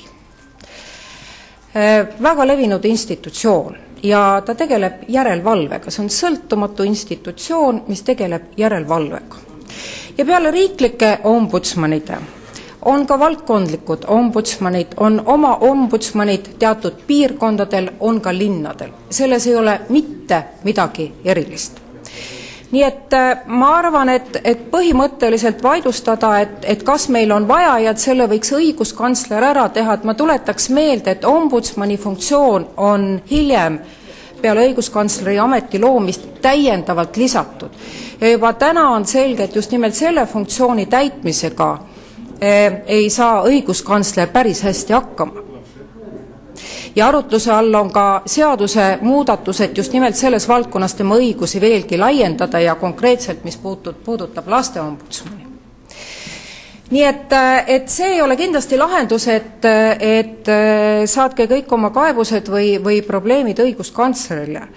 Väga levinud institutsioon ja ta tegeleb järelevalvega, see on sõltumatu institutsioon, mis tegeleb järelevalvega. Ja peale riiklike ombudsmanide on ka valdkondlikud ombudsmanid, on oma ombudsmanid teatud piirkondadel, on ka linnadel. Selles ei ole mitte midagi erilist. Nii et ma arvan, et, et põhimõtteliselt vaidlustada, et, et kas meil on vaja ja et selle võiks õiguskantsler ära teha, et ma tuletaks meelde, et ombudsmani funktsioon on hiljem peale õiguskantsleri ameti loomist täiendavalt lisatud. Ja juba täna on selge, et just nimelt selle funktsiooni täitmisega ei saa õiguskantsler päris hästi hakkama. Ja arutluse all on ka seaduse muudatused just nimelt selles valdkonnas tema õigusi veelgi laiendada ja konkreetselt, mis puudutab lasteombudsmani. Nii et, et see ei ole kindlasti lahendus, et, et saatke kõik oma kaebused või, või probleemid õiguskantslerile.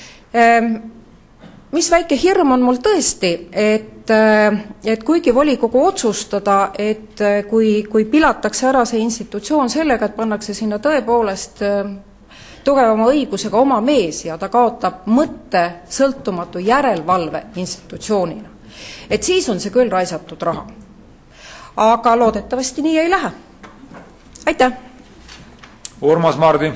Mis väike hirm on mul tõesti, et, et kuigi volikogu otsustada, et kui, kui pilatakse ära see institutsioon sellega, et pannakse sinna tõepoolest tugevama õigusega oma mees ja ta kaotab mõtte sõltumatu järelevalve institutsioonina, et siis on see küll raisatud raha. Aga loodetavasti nii ei lähe. Aitäh! Urmas Mardi.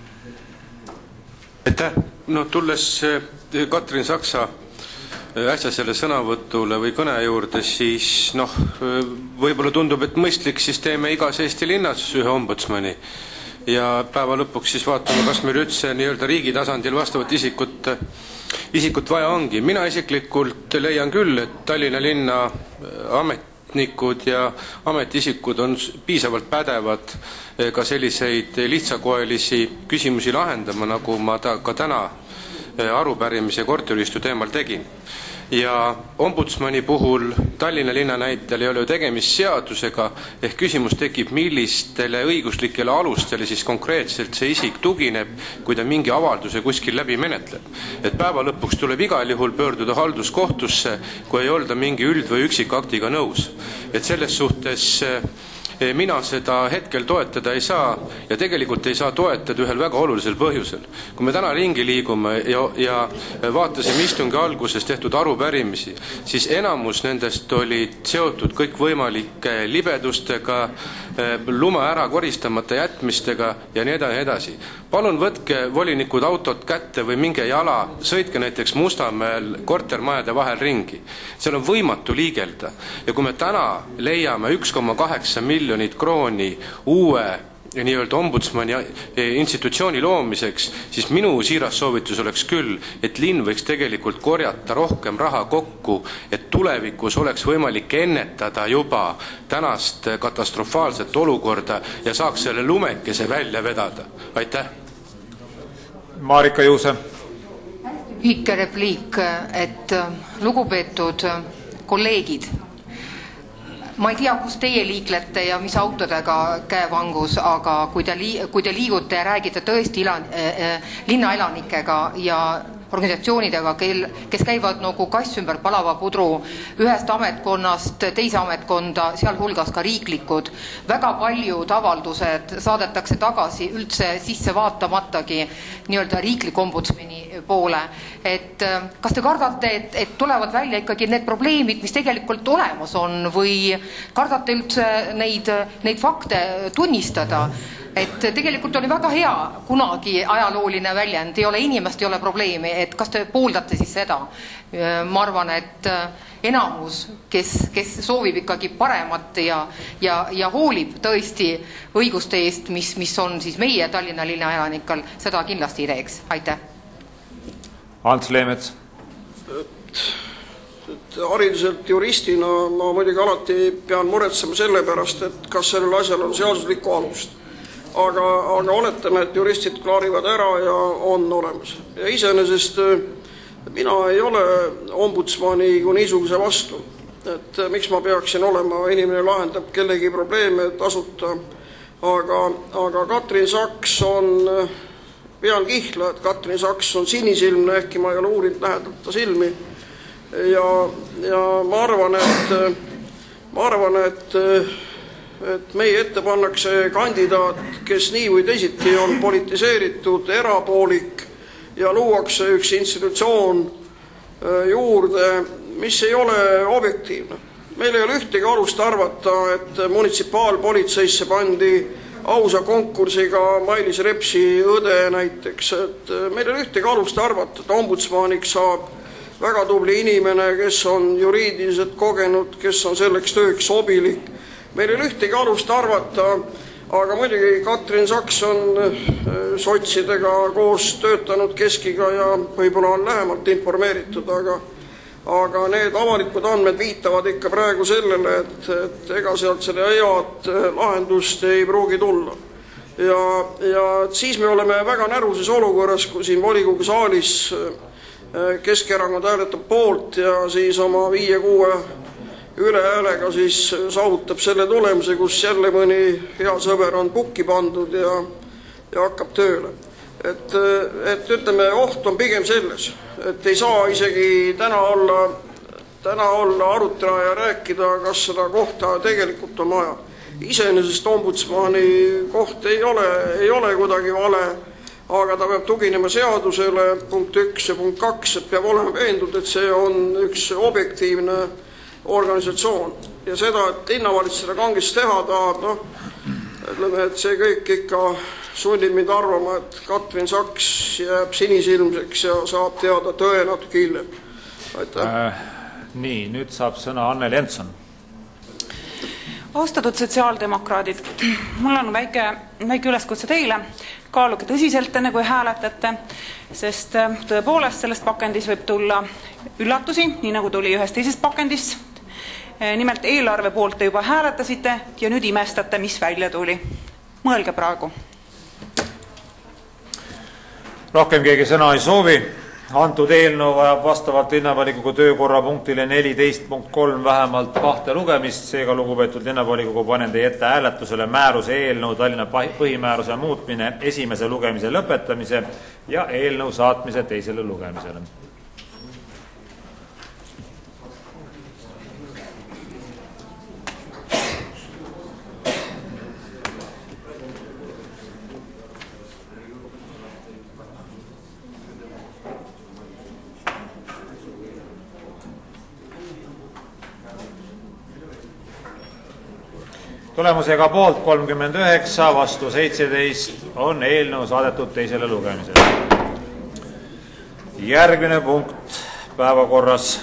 Aitäh! No tulles Katrin Saksa äsja selle sõnavõtule või kõne juurde, siis noh, võib-olla tundub, et mõistlik, siis teeme igas Eesti linnas ühe ombudsmani ja päeva lõpuks siis vaatame, kas meil üldse nii-öelda riigi tasandil vastavat isikut, isikut vaja ongi. Mina isiklikult leian küll, et Tallinna linna ametnikud ja ametiisikud on piisavalt pädevad ka selliseid lihtsakoelisi küsimusi lahendama, nagu ma ta, ka täna arupärimise korteriühistu teemal tegin. Ja ombudsmani puhul Tallinna linna näitel ei ole ju tegemist seadusega, ehk küsimus tekib, millistele õiguslikele alustele siis konkreetselt see isik tugineb, kui ta mingi avalduse kuskil läbi menetleb. Et päeva lõpuks tuleb igal juhul pöörduda halduskohtusse, kui ei olda mingi üld- või üksikaktiga nõus. Et selles suhtes mina seda hetkel toetada ei saa ja tegelikult ei saa toetada ühel väga olulisel põhjusel. Kui me täna ringi liigume ja, ja vaatasime istungi alguses tehtud arupärimisi, siis enamus nendest olid seotud kõikvõimalike libedustega, lume ära koristamata jätmistega ja nii edasi, edasi. Palun võtke volinikud autot kätte või minge jala, sõitke näiteks Mustamäel kortermajade vahel ringi. Seal on võimatu liigelda. Ja kui me täna leiame üks koma kaheksa miljonit krooni uue nii-öelda ombudsmani institutsiooni loomiseks, siis minu siiras soovitus oleks küll, et linn võiks tegelikult korjata rohkem raha kokku, et tulevikus oleks võimalik ennetada juba tänast katastrofaalset olukorda ja saaks selle lumekese välja vedada. Aitäh! Marika Juuse. Lühike repliik, et lugupeetud kolleegid, ma ei tea, kus teie liiklete ja mis autodega käevangus, aga kui te, lii, kui te liigute ja räägite tõesti ila, äh, linnaelanikega ja organisatsioonidega, kel, kes käivad nagu kass ümber palava pudru ühest ametkonnast teise ametkonda, sealhulgas ka riiklikud. Väga paljud avaldused saadetakse tagasi üldse sisse vaatamatagi nii-öelda riikliku ombudsmani poole. Et kas te kardate, et, et tulevad välja ikkagi need probleemid, mis tegelikult olemas on või kardate üldse neid, neid fakte tunnistada? Et tegelikult oli väga hea kunagi ajalooline väljend, ei ole inimest, ei ole probleemi, et kas te pooldate siis seda? Ma arvan, et enamus, kes, kes soovib ikkagi paremat ja, ja, ja hoolib tõesti õiguste eest, mis, mis on siis meie Tallinna linna elanikel, seda kindlasti ei teeks. Aitäh! Ants Leemets. Hariduselt juristina ma muidugi alati pean muretsema selle pärast, et kas sellel asjal on seaduslikku alust. Aga, aga oletame, et juristid klaarivad ära ja on olemas. Ja iseenesest mina ei ole ombudsmani kui niisuguse vastu. Et miks ma peaksin olema, inimene lahendab kellegi probleeme tasuta. Aga, aga Katrin Saks on, pean kihla, et Katrin Saks on sinisilmne, ehkki ma ei ole uurinud lähedalt ta silmi. Ja, ja ma arvan, et, ma arvan, et et meie ette pannakse kandidaat, kes nii või teisiti on politiseeritud, erapoolik ja luuakse üks institutsioon juurde, mis ei ole objektiivne. Meil ei ole ühtegi alust arvata, et munitsipaalpolitseisse pandi ausa konkursiga Mailis Repsi õde näiteks. Et meil ei ole ühtegi alust arvata, et ombudsmaniks saab väga tubli inimene, kes on juriidiliselt kogenud, kes on selleks tööks sobilik. Meil ei ole ühtegi alust arvata, aga muidugi Katrin Saks on sotsidega koos töötanud Keskiga ja võib-olla on lähemalt informeeritud, aga aga need avalikud andmed viitavad ikka praegu sellele, et, et ega sealt selle head lahendust ei pruugi tulla. Ja, ja siis me oleme väga näruses olukorras, kui siin volikogu saalis Keskerakond hääletab poolt ja siis oma viie kuue üle häälega siis saavutab selle tulemuse, kus jälle mõni hea sõber on pukki pandud ja, ja hakkab tööle. Et, et ütleme, oht on pigem selles, et ei saa isegi täna olla, täna olla arutada ja rääkida, kas seda kohta tegelikult on vaja. Iseenesest ombudsmani koht ei ole, ei ole kuidagi vale, aga ta peab tuginema seadusele, punkt üks ja punkt kaks, et peab olema veendud, et see on üks objektiivne organisatsioon. Ja seda, et linnavalitsus seda kangist teha tahab, noh, ütleme, et see kõik ikka sunnib mind arvama, et Katrin Saks jääb sinisilmseks ja saab teada tõe natuke hiljem. Aitäh. Äh, nii, nüüd saab sõna Anneli Enson. Austatud sotsiaaldemokraadid, mul on väike, väike üleskutse teile. Kaaluge tõsiselt enne kui hääletate, sest tõepoolest sellest pakendis võib tulla üllatusi, nii nagu tuli ühest teisest pakendist. Nimelt eelarve poolt te juba hääletasite ja nüüd imestate, mis välja tuli. Mõelge praegu. Rohkem keegi sõna ei soovi. Antud eelnõu vajab vastavalt linnavolikogu töökorra punktile neliteist punkt kolm vähemalt kahte lugemist. Seega lugupeetud linnavolikogu panen teie ette hääletusele määruse eelnõu Tallinna põhimääruse muutmine esimese lugemise lõpetamise ja eelnõu saatmise teisele lugemisele. Tulemusega poolt kolmkümmend üheksa, vastu seitseteist on eelnõu saadetud teisele lugemisele. Järgmine punkt päevakorras.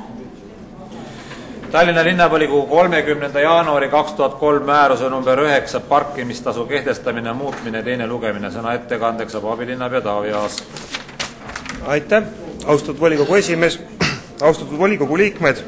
Tallinna linnavolikogu kolmekümnenda jaanuari kaks tuhat kolm määruse number üheksa parkimistasu kehtestamine muutmine teine lugemine. Sõna ettekandeks saab abilinnapea Taavi Aas. Aitäh, austatud volikogu esimees, austatud volikogu liikmed.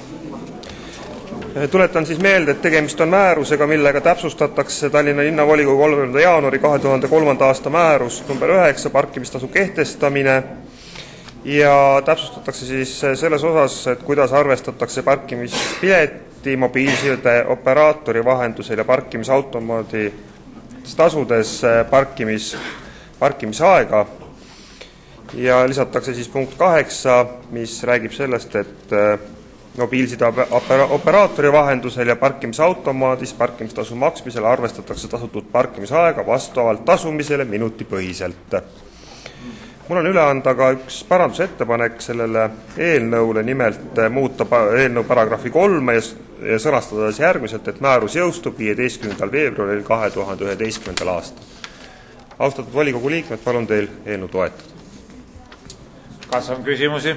Tuletan siis meelde, et tegemist on määrusega, millega täpsustatakse Tallinna linnavolikogu kolmekümnenda jaanuari kahe tuhande kolmanda aasta määrus number üheksa parkimistasu kehtestamine ja täpsustatakse siis selles osas, et kuidas arvestatakse parkimispileti mobiilside operaatori vahendusel ja parkimisautomaadi tasudes parkimis, parkimisaega ja lisatakse siis punkt kaheksa, mis räägib sellest, et mobiilside operaatori vahendusel ja parkimisautomaadis parkimistasu maksmisel arvestatakse tasutud parkimisaega vastavalt tasumisele minutipõhiselt. Mul on üle anda ka üks parandusettepanek sellele eelnõule, nimelt muuta eelnõu paragrahvi kolme ja sõnastada järgmiselt, et määrus jõustub viieteistkümnendal veebruaril kahe tuhande üheteistkümnendal aastal. Austatud volikogu liikmed, palun teil eelnõu toetada. Kas on küsimusi?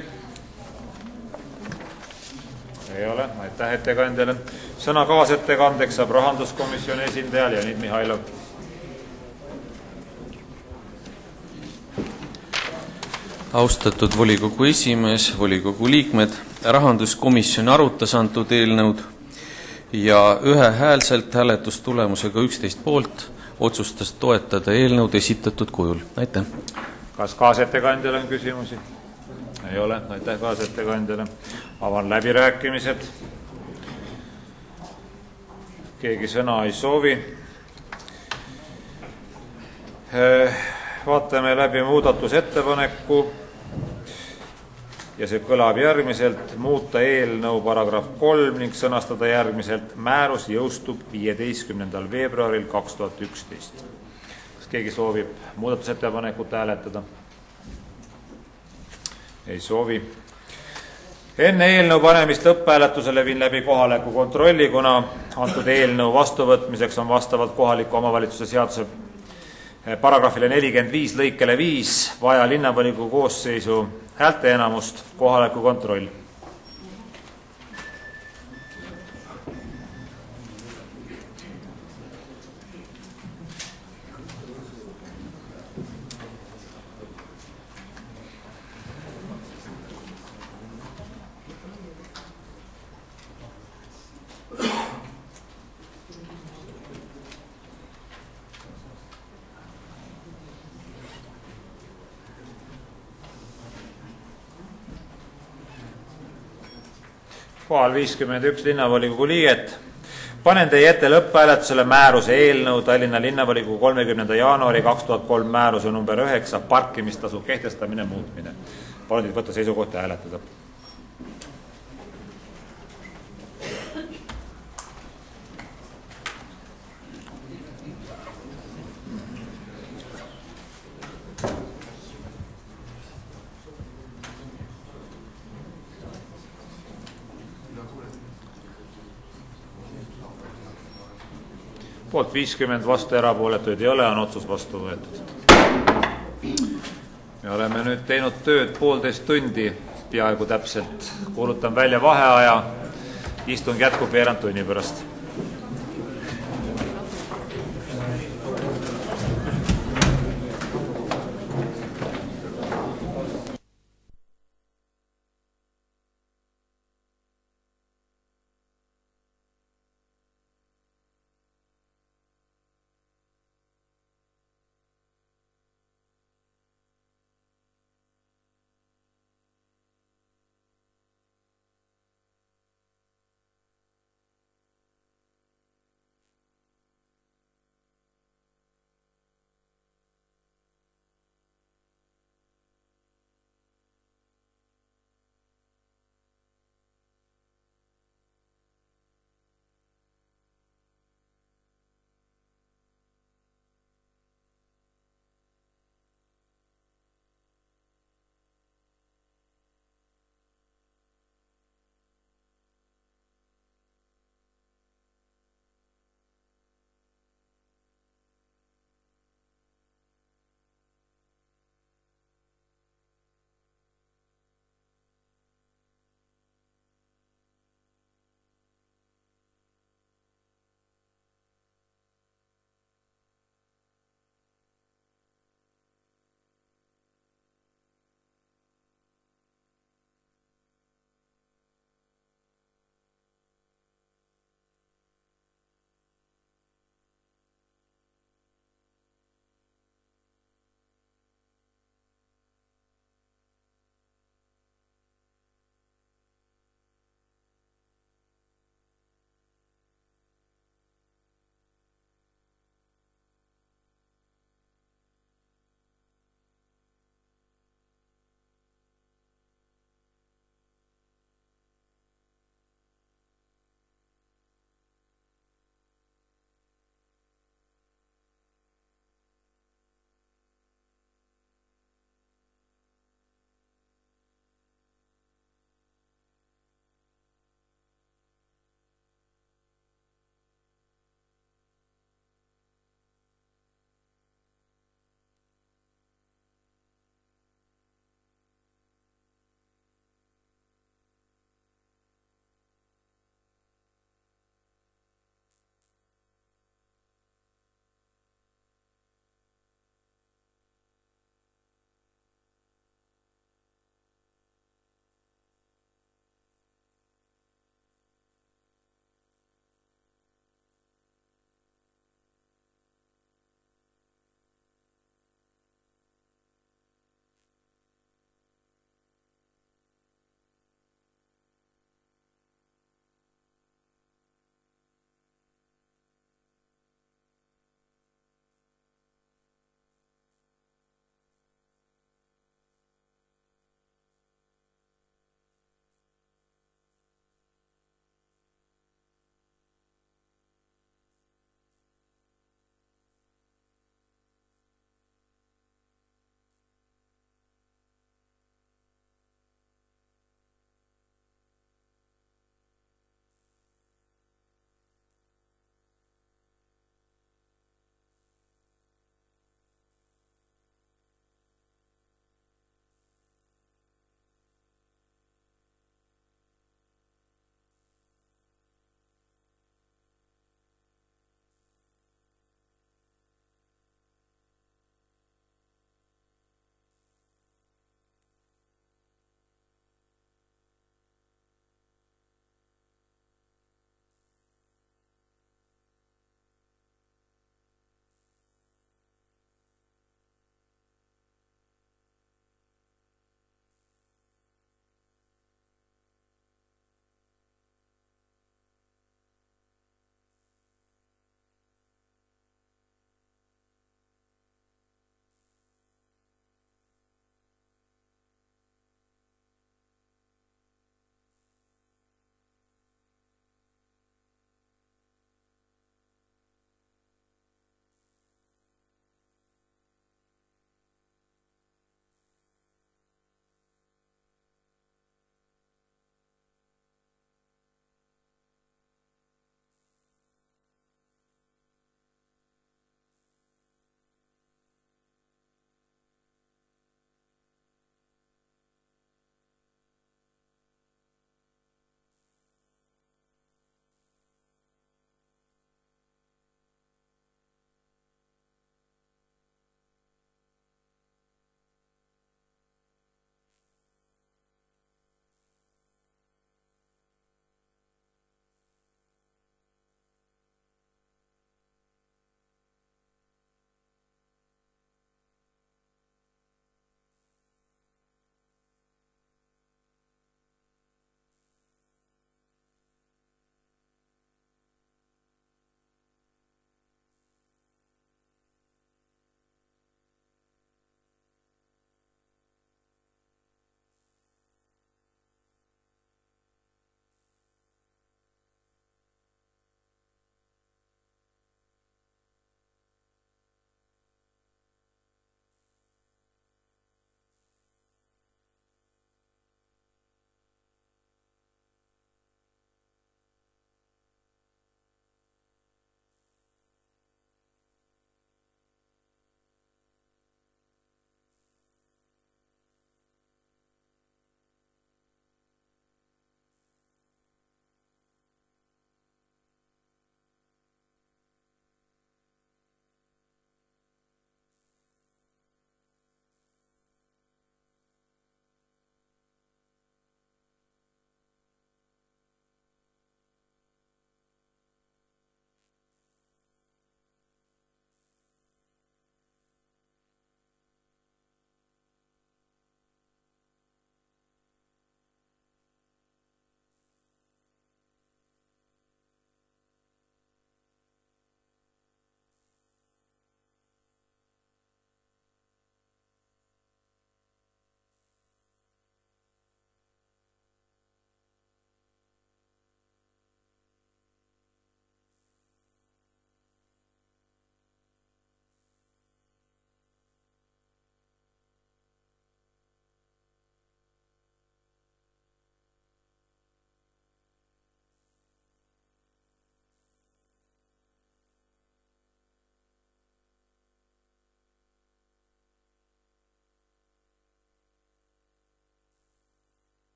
Ei ole, aitäh ettekandjale. Sõna kaasettekandeks saab rahanduskomisjoni esindajal Janit Mihailov. Austatud volikogu esimees, volikogu liikmed, rahanduskomisjon arutas antud eelnõud ja ühehäälselt hääletustulemusega üksteist poolt otsustas toetada eelnõud esitatud kujul. Aitäh. Kas kaasettekandjal on küsimusi? Ei ole, aitäh kaasettekandjale. Avan läbirääkimised. Keegi sõna ei soovi. Vaatame läbi muudatusettepaneku ja see kõlab järgmiselt: muuta eelnõu paragrahv kolm ning sõnastada järgmiselt: määrus jõustub viieteistkümnendal veebruaril kaks tuhat üksteist. Kas keegi soovib muudatusettepanekut hääletada? Ei soovi. Enne eelnõu panemist lõpphääletusele viin läbi kohaliku kontrolli, kuna antud eelnõu vastuvõtmiseks on vastavalt kohaliku omavalitsuse seaduse paragrahvile nelikümmend viis lõikele viis vaja linnavolikogu koosseisu häälteenamust. Kohaliku kontroll. kohal viiskümmend üks linnavolikogu liiget. Panen teie ette lõpphääletusele määruse eelnõu Tallinna linnavolikogu kolmekümnenda jaanuari kaks tuhat kolm määruse number üheksa parkimistasu kehtestamine muutmine. Palun teid võtta seisukoht ja hääletada. Poolt viiskümmend, vastu erapooletuid ei ole, on otsus vastu võetud. Me oleme nüüd teinud tööd poolteist tundi, peaaegu täpselt. Kuulutan välja vaheaja, istung jätkub veerand tunni pärast.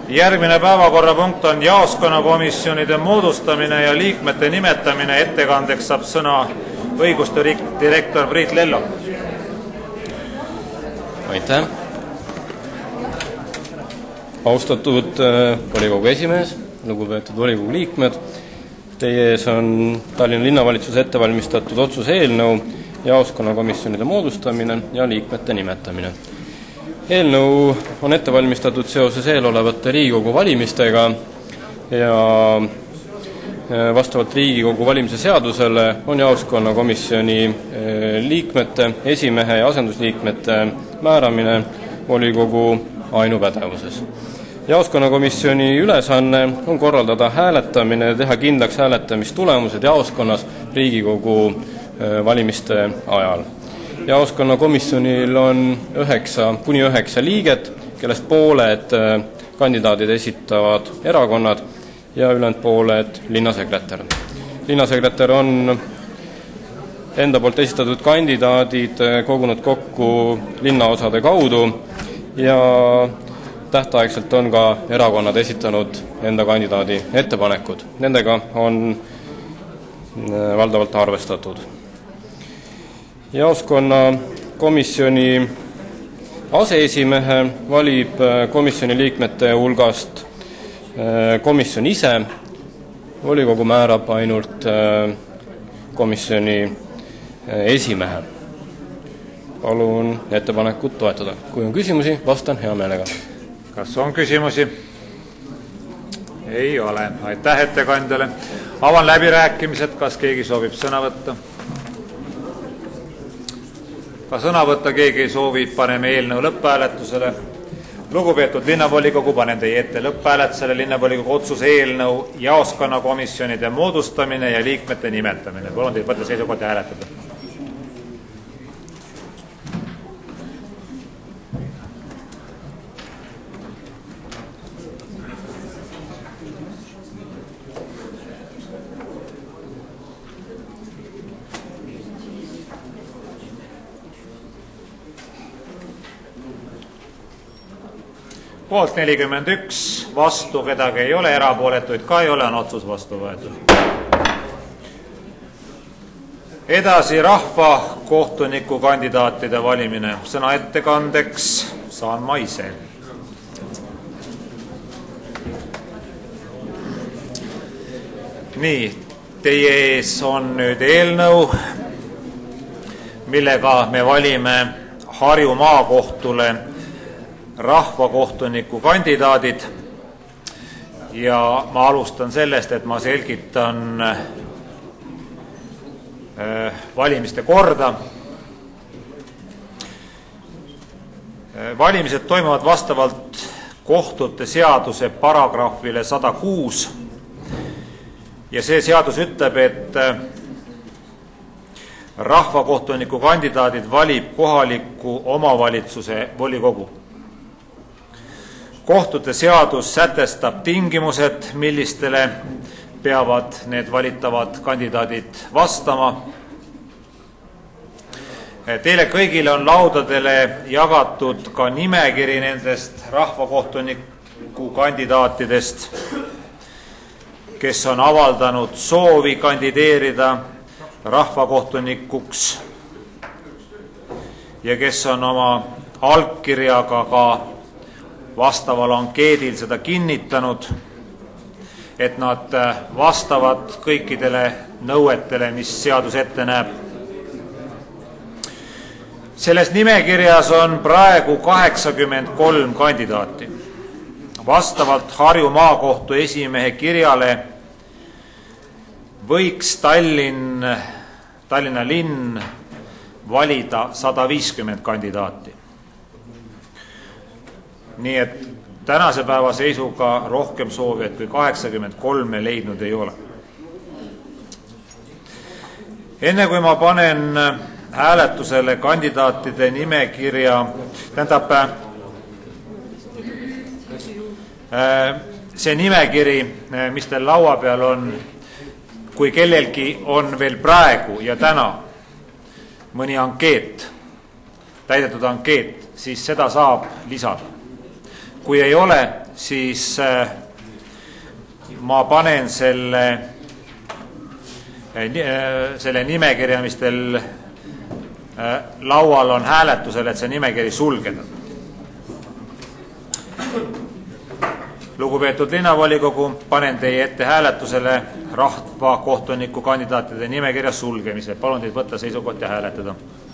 Järgmine päevakorrapunkt on jaoskonnakomisjonide moodustamine ja liikmete nimetamine. Ettekandeks saab sõna õiguste direktor Priit Lello. Aitäh. Austatud volikogu esimees, lugupeetud volikogu liikmed, teie ees on Tallinna linnavalitsuse ettevalmistatud otsuse eelnõu jaoskonnakomisjonide moodustamine ja liikmete nimetamine. Eelnõu on ettevalmistatud seoses eelolevate Riigikogu valimistega ja vastavalt Riigikogu valimise seadusele on jaoskonnakomisjoni liikmete, esimehe ja asendusliikmete määramine volikogu ainupädevuses. Jaoskonnakomisjoni ülesanne on korraldada hääletamine ja teha kindlaks hääletamistulemused jaoskonnas Riigikogu valimiste ajal. Jaoskonnakomisjonil on üheksa, kuni üheksa liiget, kellest pooled kandidaadid esitavad erakonnad ja ülejäänud pooled linnasekretär. Linnasekretär on enda poolt esitatud kandidaadid kogunud kokku linnaosade kaudu ja tähtaegselt on ka erakonnad esitanud enda kandidaadi ettepanekud. Nendega on valdavalt arvestatud. Jaoskonna komisjoni aseesimehe valib komisjoni liikmete hulgast komisjon ise. Volikogu määrab ainult komisjoni esimehe. Palun ettepanekut toetada. Kui on küsimusi, vastan hea meelega. Kas on küsimusi? Ei ole. Aitäh ettekandjale. Avan läbirääkimised. Kas keegi soovib sõna võtta? Ka sõna võtta keegi ei soovi, paneme eelnõu lõpphääletusele. Lugupeetud linnavolikogu, panen teie ette lõpphääletusele linnavolikogu otsuse eelnõu jaoskonnakomisjonide moodustamine ja liikmete nimetamine. Palun teid võtta seisukoht ja hääletada. Poolt nelikümmend üks, vastu kedagi ei ole, erapooletuid ka ei ole, on otsus vastu võetud. Edasi rahvakohtuniku kandidaatide valimine. Sõna ettekandeks saan ma ise. Nii, teie ees on nüüd eelnõu, millega me valime Harju maakohtule rahvakohtuniku kandidaadid ja ma alustan sellest, et ma selgitan valimiste korda. Valimised toimuvad vastavalt kohtute seaduse paragrahvile sada kuus ja see seadus ütleb, et rahvakohtuniku kandidaadid valib kohaliku omavalitsuse volikogu. Kohtute seadus sätestab tingimused, millistele peavad need valitavad kandidaadid vastama. Teile kõigile on laudadele jagatud ka nimekiri nendest rahvakohtuniku kandidaatidest, kes on avaldanud soovi kandideerida rahvakohtunikuks ja kes on oma allkirjaga ka vastaval ankeedil seda kinnitanud, et nad vastavad kõikidele nõuetele, mis seadus ette näeb. Selles nimekirjas on praegu kaheksakümmend kolm kandidaati. Vastavalt Harju maakohtu esimehe kirjale võiks Tallinn, Tallinna linn valida sada viiskümmend kandidaati. Nii et tänase päeva seisuga rohkem soovijad kui kaheksakümmend kolm me leidnud ei ole. Enne kui ma panen hääletusele kandidaatide nimekirja, tähendab see nimekiri, mis teil laua peal on, kui kellelgi on veel praegu ja täna mõni ankeet, täidetud ankeet, siis seda saab lisada. Kui ei ole, siis ma panen selle, selle nimekirja, mis teil laual on hääletusel, et see nimekiri sulgeda. Lugupeetud linnavolikogu, panen teie ette hääletusele rahvakohtuniku kandidaatide nimekirja sulgemise. Palun teid võtta seisukoht ja hääletada.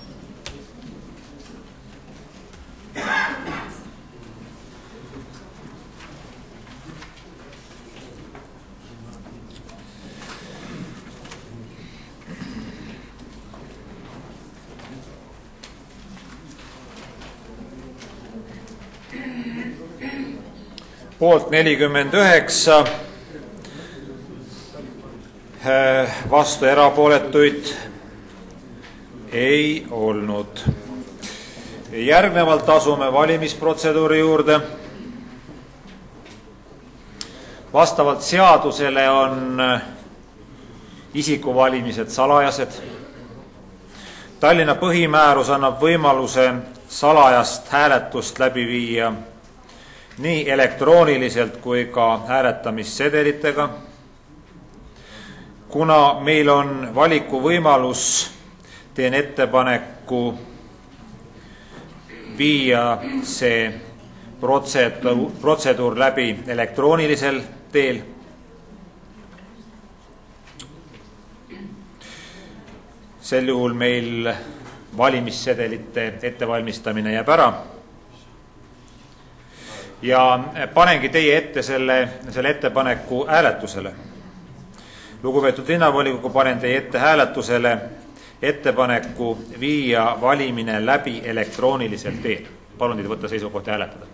Poolt nelikümmend üheksa, vastu erapooletuid ei olnud. Järgnevalt asume valimisprotseduuri juurde. Vastavalt seadusele on isikuvalimised salajased. Tallinna põhimäärus annab võimaluse salajast hääletust läbi viia nii elektrooniliselt kui ka hääletamissedelitega. Kuna meil on valiku võimalus, teen ettepaneku viia see protseduur läbi elektroonilisel teel. Sel juhul meil valimissedelite ettevalmistamine jääb ära. Ja panengi teie ette selle, selle ettepaneku hääletusele. Lugupeetud linnavolikogu, panen teie ette hääletusele ettepaneku viia valimine läbi elektroonilisel teel. Palun teid võtta seisukoht ja hääletada.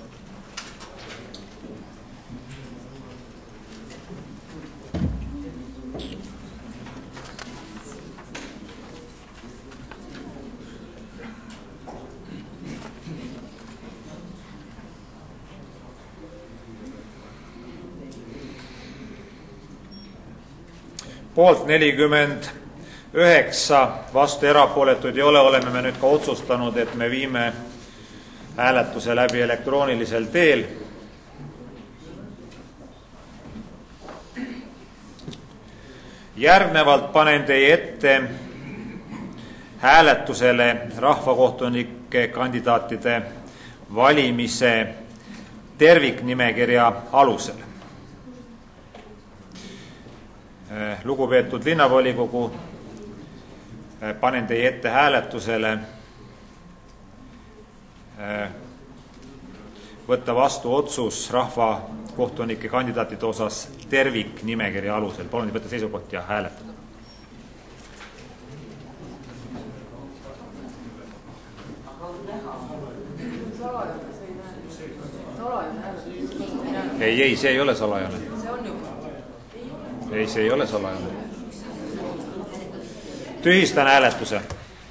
Poolt nelikümmend üheksa, vastu erapooletuid ei ole, oleme me nüüd ka otsustanud, et me viime hääletuse läbi elektroonilisel teel. Järgnevalt panen teie ette hääletusele rahvakohtunike kandidaatide valimise terviknimekirja alusel. Lugupeetud linnavolikogu, panen teie ette hääletusele võtta vastu otsus rahvakohtunike kandidaatide osas terviknimekirja alusel. Palun võtta seisukoht ja hääletada. Ei, ei, see ei ole salajane. Ei, see ei ole salajane. Tühistan hääletuse.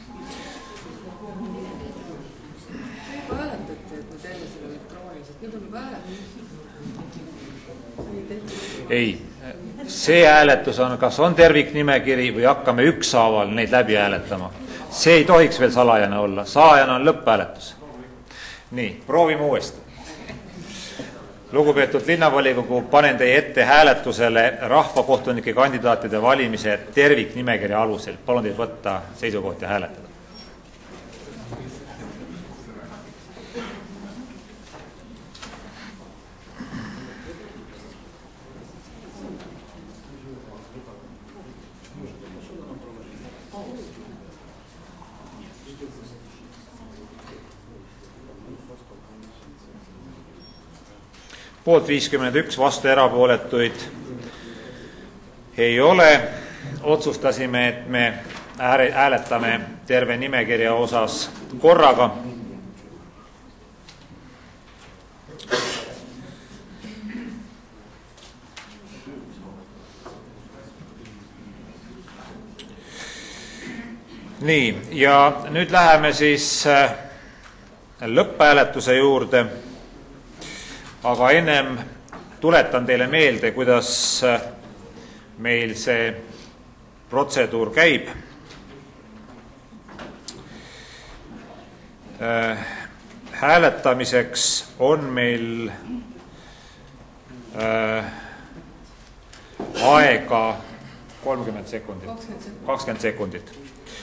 Ei, see hääletus on, kas on terviknimekiri või hakkame ükshaaval neid läbi hääletama. See ei tohiks veel salajane olla. Salajane on lõpphääletus. Nii, proovime uuesti. Lugupeetud linnavolikogu, panen teie ette hääletusele rahvakohtunike kandidaatide valimise terviknimekirja alusel. Palun teid võtta seisukoht ja hääletada. Poolt viiskümmend üks, vastu erapooletuid ei ole. Otsustasime, et me hääletame terve nimekirja osas korraga. Nii, ja nüüd läheme siis lõpphääletuse juurde. Aga ennem tuletan teile meelde, kuidas meil see protseduur käib. Hääletamiseks on meil äh, aega kolmkümmend sekundit, kakskümmend sekundit.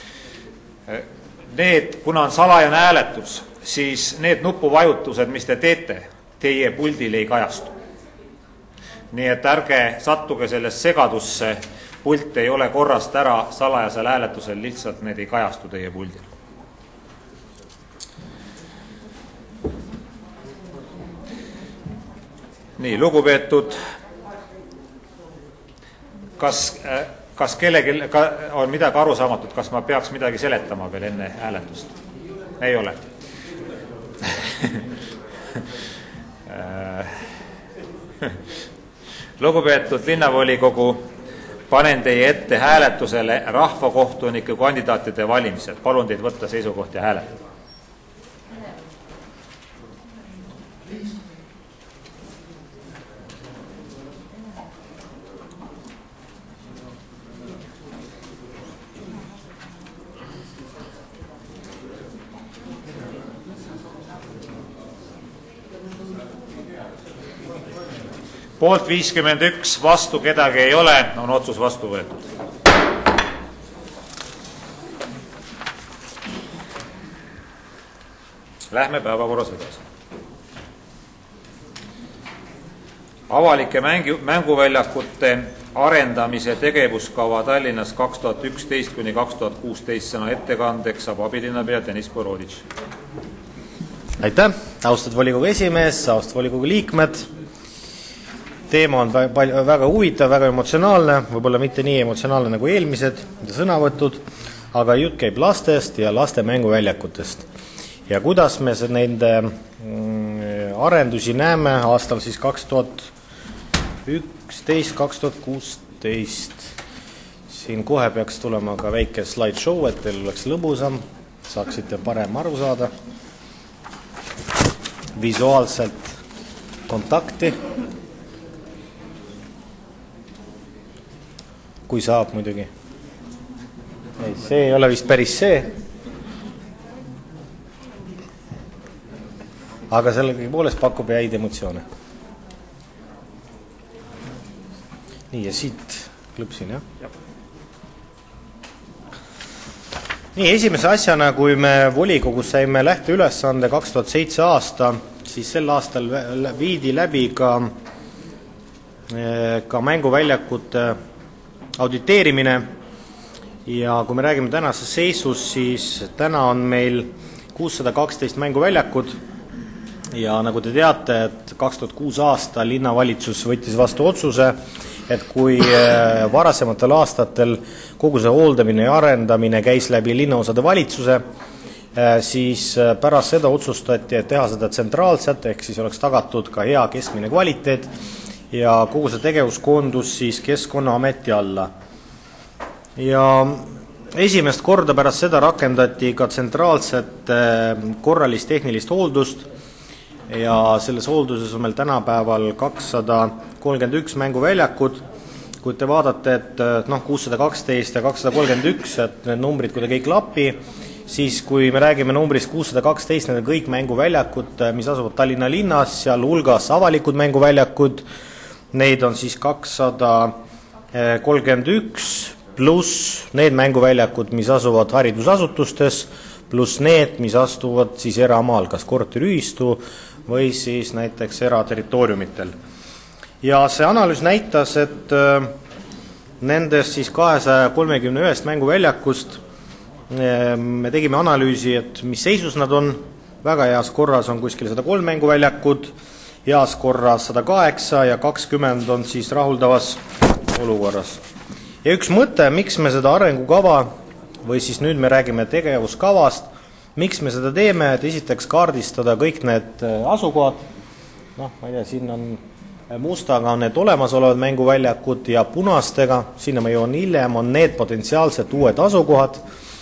Need, kuna on salajane hääletus, siis need nupuvajutused, mis te teete, teie puldil ei kajastu. Nii et ärge sattuge sellest segadusse, pult ei ole korrast ära salajasel hääletusel, lihtsalt need ei kajastu teie puldil. Nii, lugupeetud, kas, kas kellegi on midagi arusaamatut, kas ma peaks midagi seletama veel enne hääletust? Ei ole. Lugupeetud linnavolikogu, panen teie ette hääletusele rahvakohtuniku kandidaatide valimised. Palun teid võtta seisukoht ja hääletada. Poolt viiskümmend üks, vastu kedagi ei ole, on otsus vastu võetud. Lähme päevakorras edasi. Avalike mängu, mänguväljakute arendamise tegevuskava Tallinnas kaks tuhat üksteist kuni kaks tuhat kuusteist sõna ettekandeks saab abilinnapea Deniss Boroditš. Aitäh, austatud volikogu esimees, austatud volikogu liikmed. Teema on väga huvitav, väga emotsionaalne, võib-olla mitte nii emotsionaalne nagu eelmised sõnavõtud, aga jutt käib lastest ja laste mänguväljakutest. Ja kuidas me nende arendusi näeme aastal siis kaks tuhat üksteist kaks tuhat kuusteist. Siin kohe peaks tulema ka väike slideshow, et teil oleks lõbusam, saaksite parem aru saada. Visuaalselt kontakti. Kui saab muidugi. Ei, see ei ole vist päris see. Aga sellegi poolest pakub häid emotsioone. Nii, ja siit klõpsin, jah? jah. Nii, esimese asjana, kui me volikogus saime lähteülesande kaks tuhat seitse aasta, siis sel aastal viidi läbi ka, ka mänguväljakute auditeerimine ja kui me räägime tänasest seisus, siis täna on meil kuussada kaksteist mänguväljakut ja nagu te teate, et kaks tuhat kuus aasta linnavalitsus võttis vastu otsuse, et kui varasematel aastatel kogu see hooldamine ja arendamine käis läbi linnaosade valitsuse, siis pärast seda otsustati, et teha seda tsentraalselt, ehk siis oleks tagatud ka hea keskmine kvaliteet ja kogu see tegevus koondus siis Keskkonnaameti alla. Ja esimest korda pärast seda rakendati ka tsentraalset korralist tehnilist hooldust ja selles hoolduses on meil tänapäeval kakssada kolmkümmend üks mänguväljakut. Kui te vaatate, et noh, kuussada kaksteist ja kakssada kolmkümmend üks, et need numbrid, kui te kõik lappi, siis kui me räägime numbrist kuussada kaksteist, need on kõik mänguväljakud, mis asuvad Tallinna linnas, seal hulgas avalikud mänguväljakud. Neid on siis kakssada kolmkümmend üks pluss need mänguväljakud, mis asuvad haridusasutustes, pluss need, mis astuvad siis eramaal, kas korteriühistu või siis näiteks eraterritooriumitel. Ja see analüüs näitas, et nendest siis kahesaja kolmekümne ühest mänguväljakust me tegime analüüsi, et mis seisus nad on. Väga heas korras on kuskil sada kolm mänguväljakut, heas korras sada kaheksa ja kakskümmend on siis rahuldavas olukorras. Ja üks mõte, miks me seda arengukava või siis nüüd me räägime tegevuskavast, miks me seda teeme, et esiteks kaardistada kõik need asukohad. Noh, ma ei tea, siin on mustaga on need olemasolevad mänguväljakud ja punastega, sinna ma jõuan hiljem, on need potentsiaalselt uued asukohad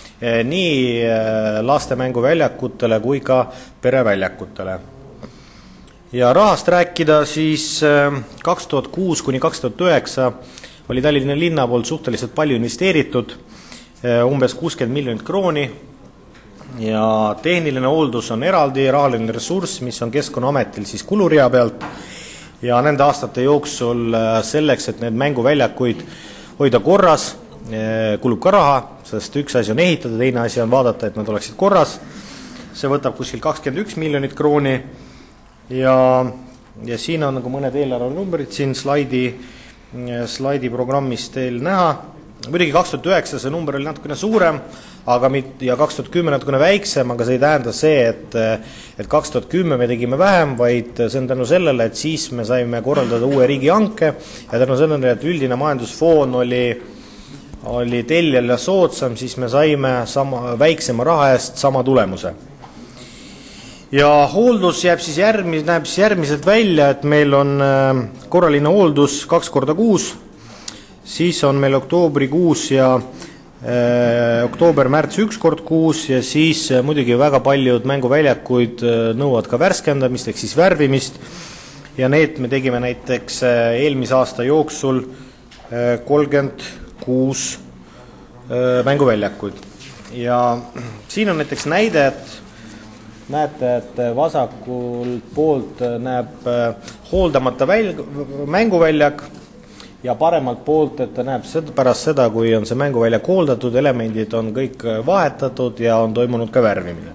nii laste mänguväljakutele kui ka pereväljakutele. Ja rahast rääkida, siis kaks tuhat kuus kuni kaks tuhat üheksa oli Tallinna linna poolt suhteliselt palju investeeritud, umbes kuuskümmend miljonit krooni ja tehniline hooldus on eraldi rahaline ressurss, mis on Keskkonnaametil siis kulurea pealt, ja nende aastate jooksul selleks, et need mänguväljakuid hoida korras, kulub ka raha, sest üks asi on ehitada, teine asi on vaadata, et nad oleksid korras. See võtab kuskil kakskümmend üks miljonit krooni ja, ja siin on nagu mõned eelarve numbrid siin slaidi, slaidi programmis teil näha. Muidugi kaks tuhat üheksa see number oli natukene suurem, aga mit, ja kaks tuhat kümme natukene väiksem, aga see ei tähenda see, et, et kaks tuhat kümme me tegime vähem, vaid see on tänu sellele, et siis me saime korraldada uue riigihanke ja tänu sellele, et üldine majandusfoon oli, oli tellijal ja soodsam, siis me saime sama, väiksema raha eest sama tulemuse. Ja hooldus jääb siis järgmis, näeb siis järgmiselt välja, et meil on korraline hooldus kaks korda kuus, siis on meil oktoobrikuus ja äh, oktoober-märts üks kord kuus ja siis äh, muidugi väga paljud mänguväljakuid äh, nõuavad ka värskendamist ehk siis värvimist ja need me tegime näiteks äh, eelmise aasta jooksul äh, kolmkümmend kuus äh, mänguväljakuid ja siin on näiteks näide, et näete, et vasakul poolt näeb äh, hooldamata väl- mänguväljak ja paremalt poolt, et ta näeb seda, pärast seda, kui on see mänguväljak hooldatud, elemendid on kõik vahetatud ja on toimunud ka värvimine.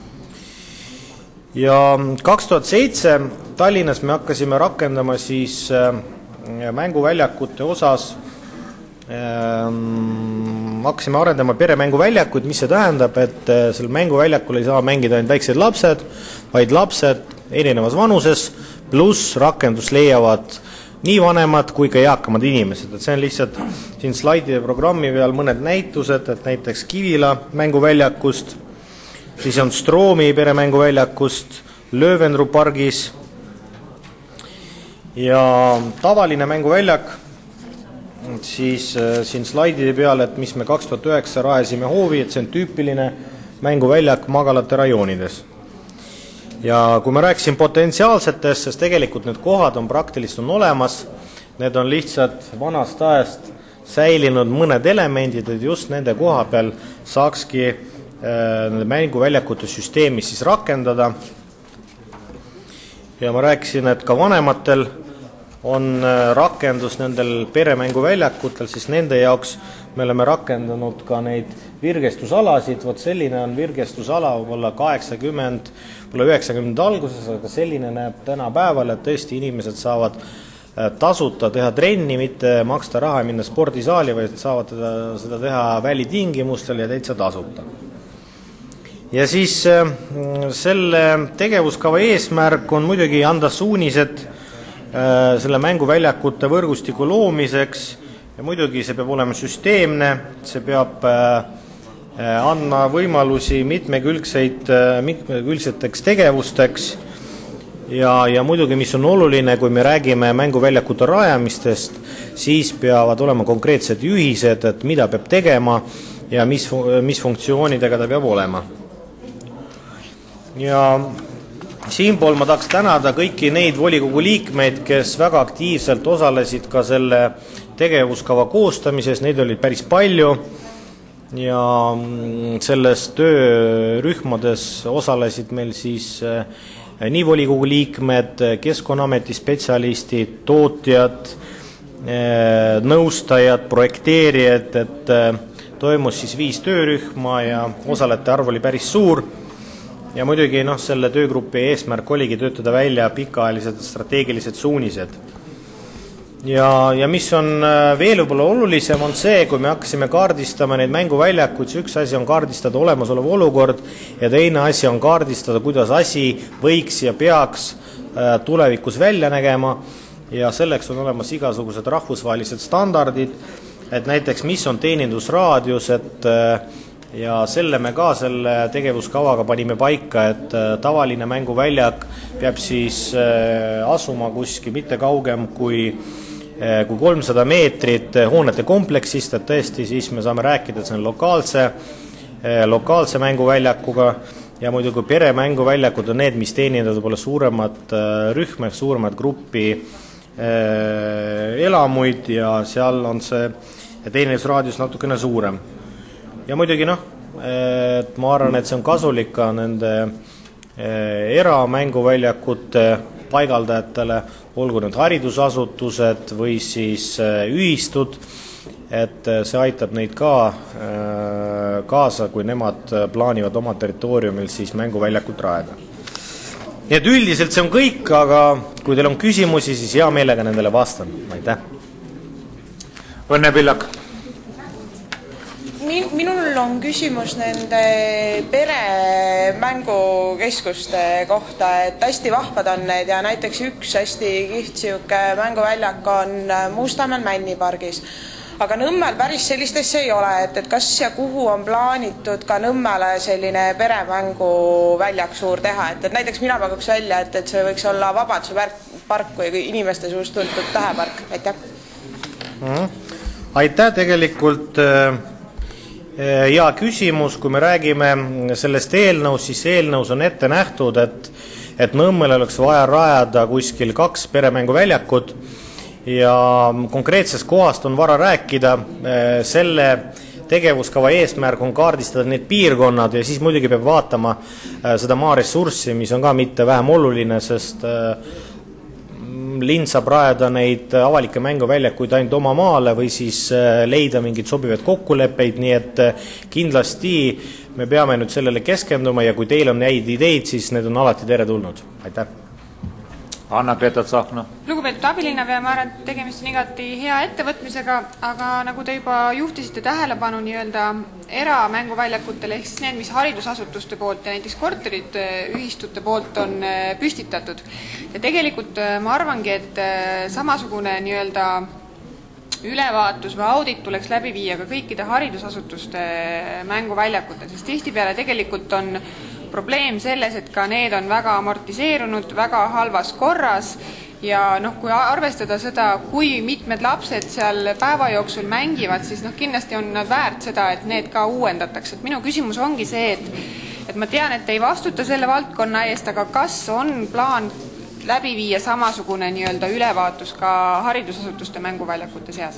Ja kaks tuhat seitse Tallinnas me hakkasime rakendama siis mänguväljakute osas, ähm, hakkasime arendama peremänguväljakuid, mis see tähendab, et sel mänguväljakul ei saa mängida ainult väiksed lapsed, vaid lapsed erinevas vanuses, pluss rakendus leiavad nii vanemad kui ka eakamad inimesed, et see on lihtsalt siin slaidide programmi peal mõned näitused, et näiteks Kivila mänguväljakust, siis on Stroomi peremänguväljakust, Löövenru pargis ja tavaline mänguväljak, siis siin slaidide peal, et mis me kaks tuhat üheksa rajasime hoovi, et see on tüüpiline mänguväljak magalate rajoonides. Ja kui ma rääkisin potentsiaalsetest, sest tegelikult need kohad on praktiliselt on olemas, need on lihtsalt vanast ajast säilinud mõned elemendid, et just nende koha peal saakski äh, mänguväljakute süsteemi siis rakendada. Ja ma rääkisin, et ka vanematel on rakendus nendel peremänguväljakutel, siis nende jaoks me oleme rakendanud ka neid virgestusalasid, vot selline on virgestusala võib-olla kaheksakümmend, võib-olla üheksakümmend alguses, aga selline näeb täna päeval, et tõesti inimesed saavad tasuta teha trenni, mitte maksta raha ja minna spordisaali, vaid saavad teda, seda teha välitingimustel ja täitsa tasuta. Ja siis selle tegevuskava eesmärk on muidugi anda suunised selle mänguväljakute võrgustiku loomiseks ja muidugi see peab olema süsteemne, see peab andma võimalusi mitmekülgseid, mitmekülgseteks tegevusteks ja, ja muidugi, mis on oluline, kui me räägime mänguväljakute rajamistest, siis peavad olema konkreetsed juhised, et mida peab tegema ja mis, mis funktsioonidega ta peab olema. Ja siinpool ma tahaks tänada kõiki neid volikogu liikmeid, kes väga aktiivselt osalesid ka selle tegevuskava koostamises, neid oli päris palju ja selles töörühmades osalesid meil siis nii volikogu liikmed, Keskkonnaameti spetsialistid, tootjad, nõustajad, projekteerijad, et toimus siis viis töörühma ja osalejate arv oli päris suur. Ja muidugi noh, selle töögrupi eesmärk oligi töötada välja pikaajalised strateegilised suunised. Ja, ja mis on veel võib-olla olulisem on see, kui me hakkasime kaardistama neid mänguväljakuid, see üks asi on kaardistada olemasolev olukord ja teine asi on kaardistada, kuidas asi võiks ja peaks tulevikus välja nägema ja selleks on olemas igasugused rahvusvahelised standardid, et näiteks mis on teenindusraadius, et ja selle me ka selle tegevuskavaga panime paika, et tavaline mänguväljak peab siis asuma kuskil mitte kaugem kui, kui kolmsada meetrit hoonete kompleksist, et tõesti siis me saame rääkida, et see on lokaalse, lokaalse mänguväljakuga ja muidugi peremänguväljakud on need, mis teenindavad võib-olla suuremat rühma, suuremat gruppi elamuid ja seal on see teenindusraadius natukene suurem. Ja muidugi noh, et ma arvan, et see on kasulik ka nende eramänguväljakute paigaldajatele, olgu need haridusasutused või siis ühistud, et see aitab neid ka kaasa, kui nemad plaanivad oma territooriumil siis mänguväljakut rajada. Nii et üldiselt see on kõik, aga kui teil on küsimusi, siis hea meelega nendele vastan. Aitäh! Õnne Pillak! Minul on küsimus nende peremängukeskuste kohta, et hästi vahvad on need ja näiteks üks hästi kiht siuke mänguväljak on Mustamäel Männipargis. Aga Nõmmel päris sellist asja ei ole, et, et kas ja kuhu on plaanitud ka Nõmmele selline peremänguväljak suur teha, et, et näiteks mina pakuks välja, et, et see võiks olla Vabaduse park või inimeste suust tuntud tähepark. Aitäh! Mm. Aitäh, tegelikult hea küsimus, kui me räägime sellest eelnõus, siis eelnõus on ette nähtud, et, et Nõmmel oleks vaja rajada kuskil kaks peremänguväljakut ja konkreetsest kohast on vara rääkida. Selle tegevuskava eesmärk on kaardistada need piirkonnad ja siis muidugi peab vaatama seda maaressurssi, mis on ka mitte vähem oluline, sest linn saab rajada neid avalikke mänguväljakuid ainult oma maale või siis leida mingid sobivad kokkuleppeid, nii et kindlasti me peame nüüd sellele keskenduma ja kui teil on häid ideid, siis need on alati teretulnud. Aitäh! Anna-Greta Tsahkna. Lugupeetud abilinnapea, ma arvan, et tegemist on igati hea ettevõtmisega, aga nagu te juba juhtisite tähelepanu nii-öelda eramänguväljakutele, ehk siis need, mis haridusasutuste poolt ja näiteks korterid ühistute poolt on püstitatud. Ja tegelikult ma arvangi, et samasugune nii-öelda ülevaatus või audit tuleks läbi viia ka kõikide haridusasutuste mänguväljakute, sest tihtipeale tegelikult on probleem selles, et ka need on väga amortiseerunud, väga halvas korras ja noh, kui arvestada seda, kui mitmed lapsed seal päeva jooksul mängivad, siis noh, kindlasti on nad väärt seda, et need ka uuendatakse. Et minu küsimus ongi see, et, et ma tean, et ei vastuta selle valdkonna eest, aga kas on plaan läbi viia samasugune nii-öelda ülevaatus ka haridusasutuste mänguväljakute seas?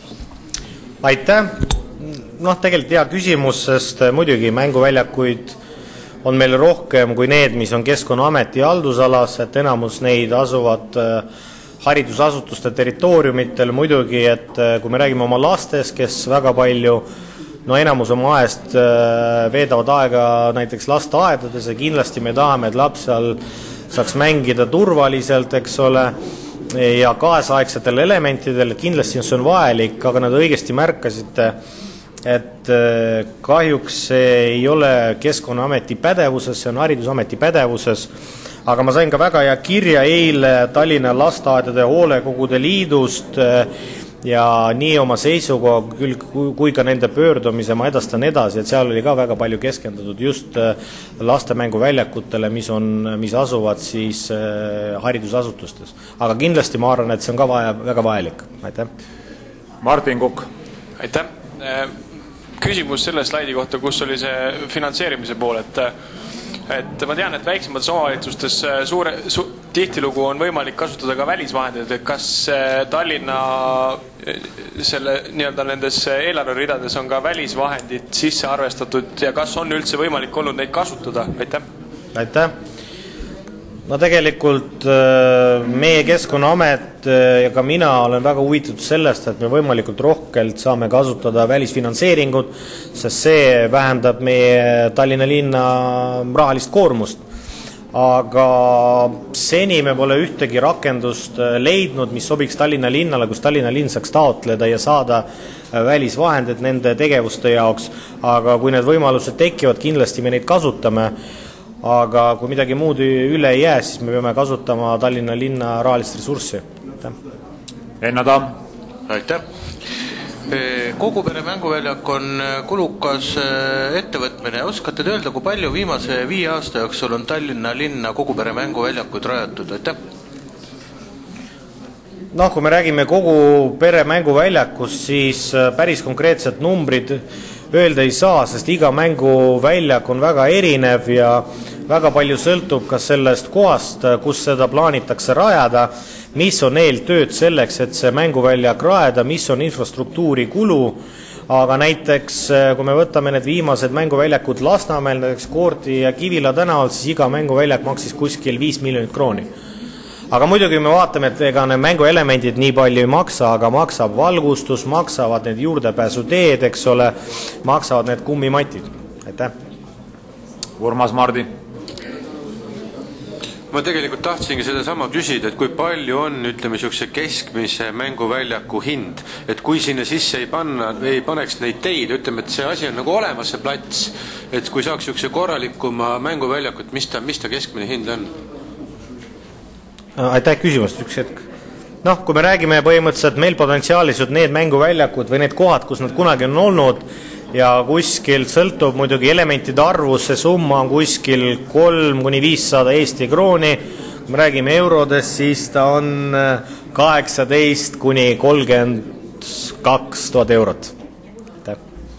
Aitäh! Noh, tegelikult hea küsimus, sest muidugi mänguväljakuid on meil rohkem kui need, mis on Keskkonnaameti haldusalas, et enamus neid asuvad haridusasutuste territooriumitel muidugi, et kui me räägime oma lastest, kes väga palju, no enamus oma aest veedavad aega näiteks lasteaedades ja kindlasti me tahame, et laps seal saaks mängida turvaliselt, eks ole, ja kaasaegsetel elementidel, kindlasti see on vajalik, aga nad õigesti märkasite, et kahjuks see ei ole Keskkonnaameti pädevuses, see on Haridusameti pädevuses, aga ma sain ka väga hea kirja eile Tallinna lasteaedade hoolekogude liidust ja nii oma seisukoha küll kui ka nende pöördumise ma edastan edasi, et seal oli ka väga palju keskendutud just laste mänguväljakutele, mis, on, mis asuvad siis haridusasutustes. Aga kindlasti ma arvan, et see on ka vaja, väga vajalik. Aitäh. Martin Kukk. Aitäh. Küsimus selle slaidi kohta, kus oli see finantseerimise pool, et, et ma tean, et väiksemates omavalitsustes suure, su, tihtilugu on võimalik kasutada ka välisvahendeid, et kas Tallinna selle nii-öelda nendes eelarveridades on ka välisvahendid sisse arvestatud ja kas on üldse võimalik olnud neid kasutada? Aitäh! Aitäh! No tegelikult meie Keskkonnaamet ja ka mina olen väga huvitatud sellest, et me võimalikult rohkelt saame kasutada välisfinantseeringut, sest see vähendab meie Tallinna linna rahalist koormust. Aga seni me pole ühtegi rakendust leidnud, mis sobiks Tallinna linnale, kus Tallinna linn saaks taotleda ja saada välisvahendid nende tegevuste jaoks. Aga kui need võimalused tekivad, kindlasti me neid kasutame. Aga kui midagi muud üle ei jää, siis me peame kasutama Tallinna linna rahalist ressurssi. Enna Tamm. Aitäh. Kogupere mänguväljak on kulukas ettevõtmine. Oskate te öelda, kui palju viimase viie aasta jooksul on Tallinna linna kogupere mänguväljakuid rajatud? Aitäh. Noh, kui me räägime kogu pere mänguväljakust, siis päris konkreetsed numbrid öelda ei saa, sest iga mänguväljak on väga erinev ja väga palju sõltub ka sellest kohast, kus seda plaanitakse rajada, mis on eeltööd selleks, et see mänguväljak rajada, mis on infrastruktuuri kulu, aga näiteks kui me võtame need viimased mänguväljakud Lasnamäel, näiteks Koorti ja Kivila tänaval, siis iga mänguväljak maksis kuskil viis miljonit krooni. aga muidugi me vaatame, et ega need mänguelemendid nii palju ei maksa, aga maksab valgustus, maksavad need juurdepääsuteed, eks ole, maksavad need kummimatid. Aitäh. Urmas Mardi. Ma tegelikult tahtsingi seda sama küsida, et kui palju on, ütleme, niisuguse keskmise mänguväljaku hind, et kui sinna sisse ei panna, ei paneks neid teid, ütleme, et see asi on nagu olemas, see plats, et kui saaks niisuguse korralikuma mänguväljakut, mis ta, mis ta keskmine hind on? Aitäh küsimust, üks hetk. Noh, kui me räägime põhimõtteliselt meil potentsiaalised need mänguväljakud või need kohad, kus nad kunagi on olnud ja kuskil sõltub muidugi elementide arvus, see summa on kuskil kolm kuni viissada Eesti krooni. Kui me räägime eurodest, siis ta on kaheksateist kuni kolmkümmend kaks tuhat eurot. Aitäh.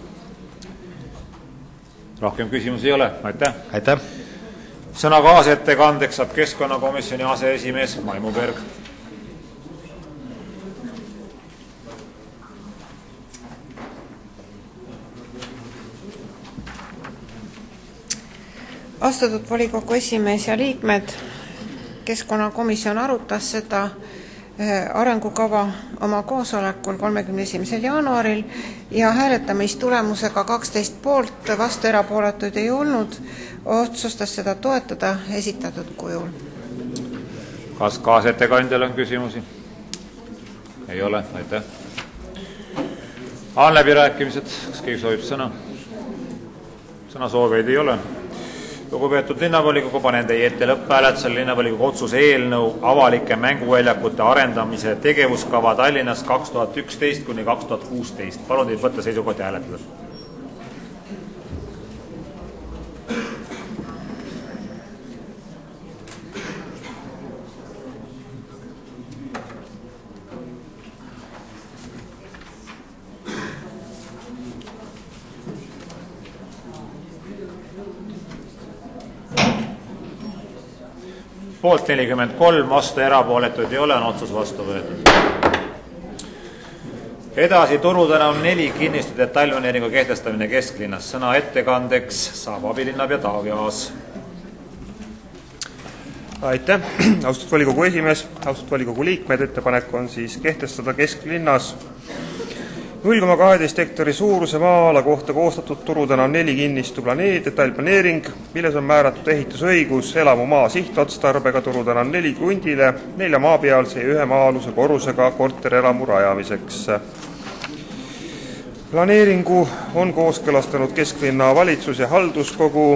Rohkem küsimusi ei ole. Aitäh. Aitäh. Sõna kaasettekandeks saab Keskkonnakomisjoni aseesimees Maimu Berg. Austatud volikogu esimees ja liikmed, Keskkonnakomisjon arutas seda arengukava oma koosolekul kolmekümne esimesel jaanuaril ja hääletamistulemusega kaksteist poolt, vastu erapooletuid ei olnud, otsustas seda toetada esitatud kujul. Kas kaasettekandjal on küsimusi? Ei ole, aitäh. On läbirääkimised, kas keegi soovib sõna? Sõna soovijaid ei ole. Lugupeetud linnavolikogu, panen teie ette lõpphääletusele linnavolikogu otsuse eelnõu avalike mänguväljakute arendamise tegevuskava Tallinnas kaks tuhat üksteist kuni kaks tuhat kuusteist. Palun teid võtta seisukoht ja hääletada. Poolt nelikümmend kolm, vastu erapooletuid ei ole, on otsus vastu võetud. Edasi turudena on neli kinnistu detailplaneeringu kehtestamine kesklinnas. Sõna ettekandeks saab abilinnapea Taavi Aas. Aitäh, austatud volikogu esimees, austatud volikogu liikmed, ettepanek on siis kehtestada kesklinnas null koma kaheteist hektari suuruse maa-ala kohta koostatud turudena on neli kinnistu planeed, detailplaneering, milles on määratud ehitusõigus elamumaa sihtotstarbega turudena on neli krundile, nelja maapealse ja ühe maa-aluse korrusega korterelamu rajamiseks. Planeeringu on kooskõlastanud kesklinna valitsus ja halduskogu,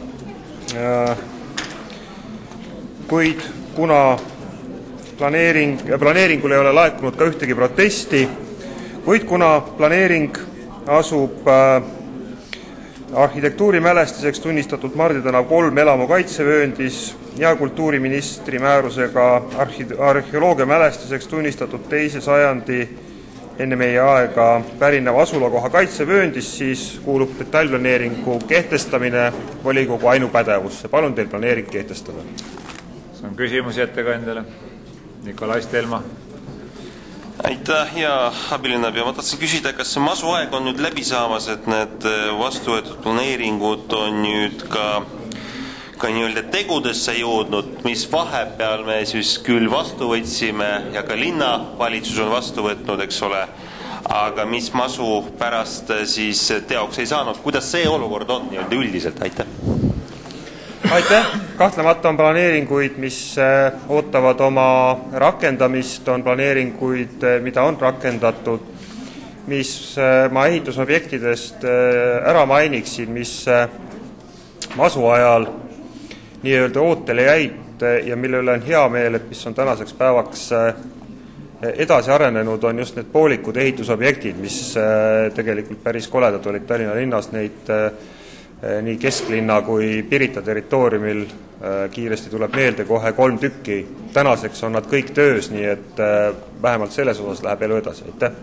kuid kuna planeering, planeeringul ei ole laekunud ka ühtegi protesti, kuid kuna planeering asub äh, arhitektuurimälestiseks tunnistatud Mardi tänav kolm elamu kaitsevööndis ja kultuuriministri määrusega arhi arheoloogia mälestiseks tunnistatud teise sajandi enne meie aega pärineva asulakoha kaitsevööndis, siis kuulub detailplaneeringu kehtestamine volikogu ainupädevusse. Palun teil planeering kehtestada. See on küsimusi ettekandjale. Nikolai Stelma. Aitäh ja abilinnapea. Ma tahtsin küsida, kas see masuaeg on nüüd läbi saamas, et need vastuvõetud planeeringud on nüüd ka, ka nii-öelda tegudesse jõudnud, mis vahepeal me siis küll vastu võtsime ja ka linnavalitsus on vastu võtnud, eks ole, aga mis masu pärast siis teoks ei saanud. Kuidas see olukord on nii-öelda üldiselt? Aitäh! Aitäh! Kahtlemata on planeeringuid, mis ootavad oma rakendamist, on planeeringuid, mida on rakendatud, mis ma ehitusobjektidest ära mainiksin, mis masu ajal nii-öelda ootele jäid ja mille üle on hea meel, et mis on tänaseks päevaks edasi arenenud, on just need poolikud ehitusobjektid, mis tegelikult päris koledad olid Tallinna linnas, neid nii kesklinna kui Pirita territooriumil kiiresti tuleb meelde kohe kolm tükki. Tänaseks on nad kõik töös, nii et vähemalt selles osas läheb elu edasi. Aitäh!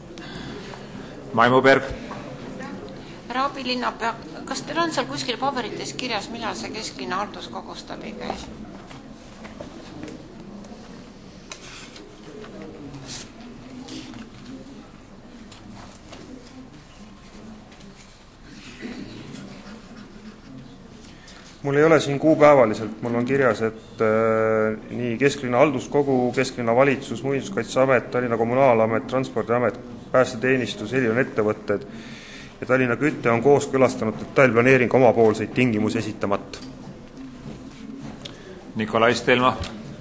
Maimu Berg. Härra abilinnapea, kas teil on seal kuskil paberites kirjas, millal see kesklinna halduskogus läbi käis? mul ei ole siin kuupäevaliselt, mul on kirjas, et äh, nii Kesklinna halduskogu, Kesklinna valitsus, Muinsuskaitseamet, Tallinna Kommunaalamet, Transpordiamet, Päästeteenistus, Elion ettevõtted ja Tallinna Küte on kooskõlastanud detailplaneering omapoolseid tingimusi esitamata. Nikolai Stelma.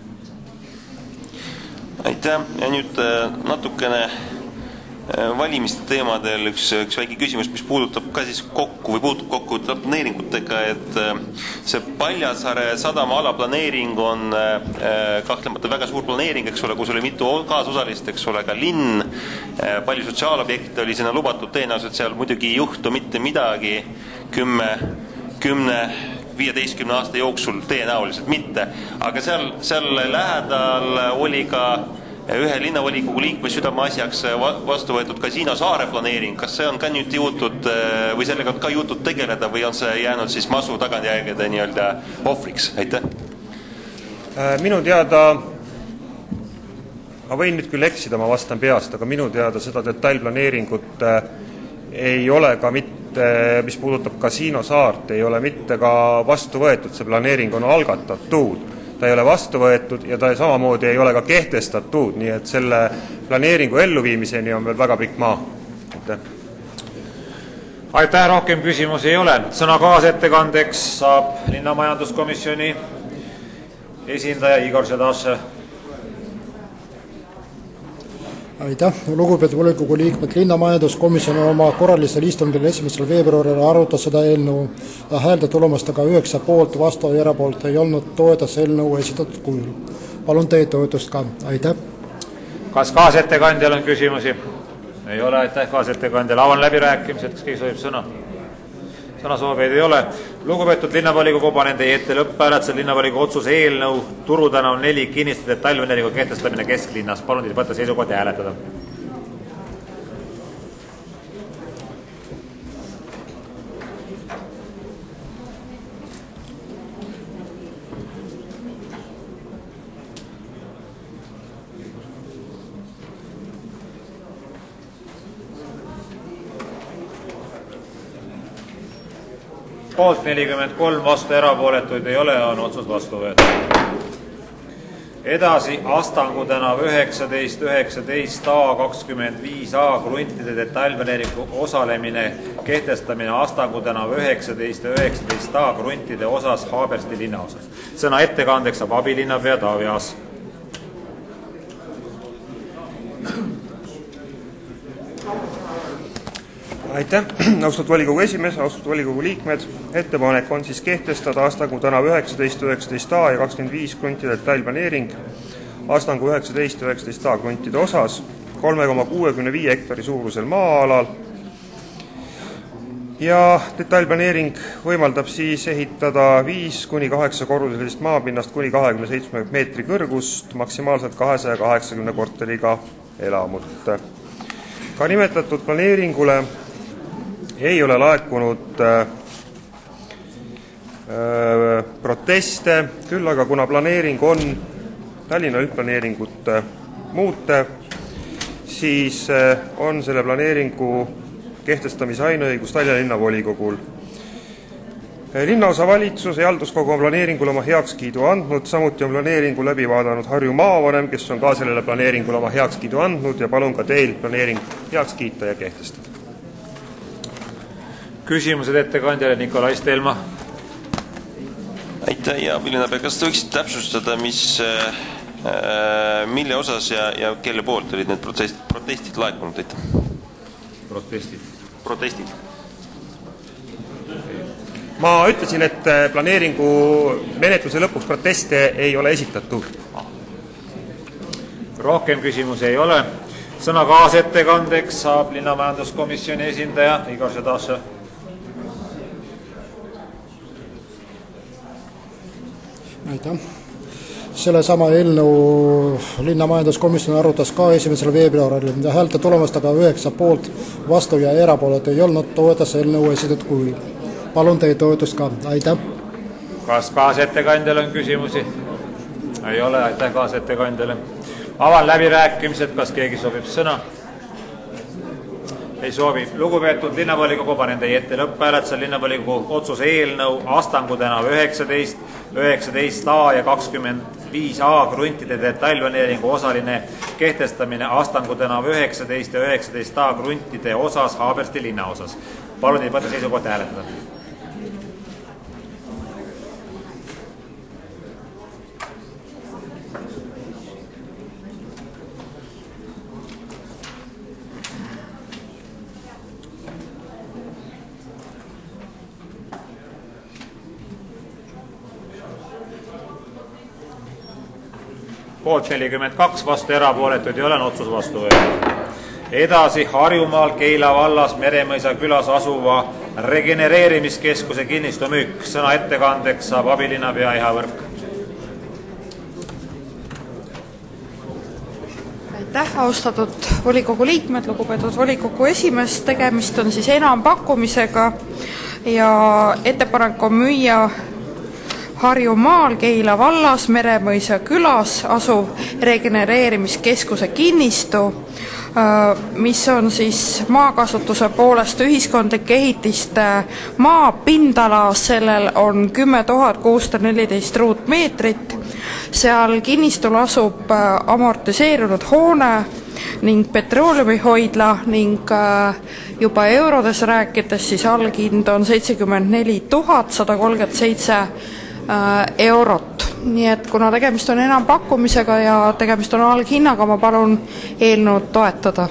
Aitäh, ja nüüd natukene valimiste teemadel üks, üks väike küsimus, mis puudutab ka siis kokku või puutub kokku planeeringutega, et see Paljassaare sadama alaplaneering on kahtlemata väga suur planeering, eks ole, kus oli mitu kaasosalist, eks ole, ka linn, palju sotsiaalobjekte oli sinna lubatud, tõenäoliselt seal muidugi ei juhtu mitte midagi kümme, kümne, viieteistkümne aasta jooksul, tõenäoliselt mitte, aga seal, seal lähedal oli ka ühe linnavolikogu liikme südameasjaks vastu võetud Kasiino saare planeering, kas see on ka nüüd jõutud või sellega on ka jõutud tegeleda või on see jäänud siis masu tagantjärgede nii-öelda ohvriks? Aitäh! Minu teada, ma võin nüüd küll eksida, ma vastan peast, aga minu teada seda detailplaneeringut ei ole ka mitte, mis puudutab Kasiino saart, ei ole mitte ka vastu võetud, see planeering on algatatud. Ta ei ole vastu võetud ja ta samamoodi ei ole ka kehtestatud, nii et selle planeeringu elluviimiseni on veel väga pikk maa. Aitäh. Aitäh, rohkem küsimusi ei ole. Sõna kaasettekandeks saab linnamajanduskomisjoni esindaja Igor Sedaše. Aitäh, lugupeetud volikogu liikmed, linnamajanduskomisjon oma korralisel istungil esimesel veebruaril arutas seda eelnõu ja häälde tulemustega üheksa poolt, vastu ja erapoolt ei olnud toetas eelnõu esitatud kujul. Palun teie toetust ka. Aitäh. Kas kaasettekandjal on küsimusi? Ei ole, aitäh kaasettekandjal. Avan läbirääkimised, kas keegi soovib sõna? Sõnasooveid ei ole. Lugupeetud linnavolikogu, panen teie ette lõpphääletusel linnavolikogu otsuse eelnõu Turu tänav neli kinnistada detailplaneeringu kehtestamine kesklinnas. Palun teid võtta seisukoht ja hääletada. Poolt nelikümmend kolm, vastu erapooletuid ei ole, on otsus vastu võetud. Edasi Astangu tänav üheksateist, üheksateist A, kakskümmend viis A kruntide detailplaneeringu osalemine, kehtestamine Astangu tänav üheksateist ja üheksateist A kruntide osas Haabersti linna osas. Sõna ettekandeks saab abilinnapea Taavi Aas. Aitäh, austatud volikogu esimees, austatud volikogu liikmed. Ettepanek on siis kehtestada Astangu tänav üheksateist, üheksateist A ja kakskümmend viis kruntide detailplaneering Astangu üheksateist, üheksateist A kruntide osas kolme koma kuuekümne viie hektari suurusel maa-alal. Ja detailplaneering võimaldab siis ehitada viis kuni kaheksa korruselist maapinnast kuni kahekümne seitsme meetri kõrgust, maksimaalselt kahesaja kaheksakümne korteriga elamut. Ka nimetatud planeeringule ei ole laekunud äh, äh, proteste, küll aga kuna planeering on Tallinna üldplaneeringut äh, muutev, siis äh, on selle planeeringu kehtestamise ainuõigus Tallinna linnavolikogul. Linnaosa valitsus ja halduskogu on planeeringule oma heakskiidu andnud, samuti on planeeringu läbi vaadanud Harju maavanem, kes on ka sellele planeeringule oma heakskiidu andnud ja palun ka teil planeering heaks kiita ja kehtestada. Küsimused ettekandjale Nikolai Stelma. Aitäh, ja abilinnapea, kas te võiksid täpsustada, mis, äh, mille osas ja, ja kelle poolt olid need protestid, protestid laekunud? Protestid. Protestid. Ma ütlesin, et planeeringu menetluse lõpuks proteste ei ole esitatud. Rohkem küsimusi ei ole. Sõna kaasettekandeks saab linnamajanduskomisjoni esindaja Igor Sedaše. Aitäh. Selle sama eelnõu linnamajanduskomisjon arutas ka esimesel veebruaril ja häälte tulemustega üheksa poolt, vastu ja erapooletu ei olnud toetas eelnõu esitatud kujul. Palun teie toetust ka. Aitäh. Kas kaasettekandjal on küsimusi? Ei ole, aitäh kaasettekandjale. Avan läbirääkimised, kas keegi sobib sõna? Ei soovi. Lugupeetud linnavolikogu, panen teie ette lõpphääletusel linnavolikogu otsuse eelnõu Astangu tänav üheksateist, üheksateist A ja kakskümmend viis A kruntide detailplaneeringu osaline kehtestamine Astangu tänav üheksateist ja üheksateist A kruntide osas Haabersti linna osas. Palun teid võtta seisukohta hääletada. Poolt nelikümmend kaks, vastu erapooletuid ei ole, on otsus vastu võetud. Edasi Harjumaal Keila vallas Meremõisa külas asuva regenereerimiskeskuse kinnistu müük. Sõna ettekandeks saab abilinnapea Eha Võrk. Aitäh, austatud volikogu liikmed, lugupeetud volikogu esimees. Tegemist on siis enampakkumisega ja ettepanek on müüa Harjumaal Keila vallas Meremõisa külas asuv regenereerimiskeskuse kinnistu, mis on siis maakasutuse poolest ühiskondlike ehitiste maapindala, sellel on kümme tuhat kuussada neliteist ruutmeetrit. Seal kinnistul asub amortiseerunud hoone ning petrooleumhoidla ning juba eurodes rääkides siis allhind on seitsekümmend neli tuhat sada kolmkümmend seitse eurot. Nii et kuna tegemist on enampakkumisega ja tegemist on alghinnaga, ma palun eelnõud toetada.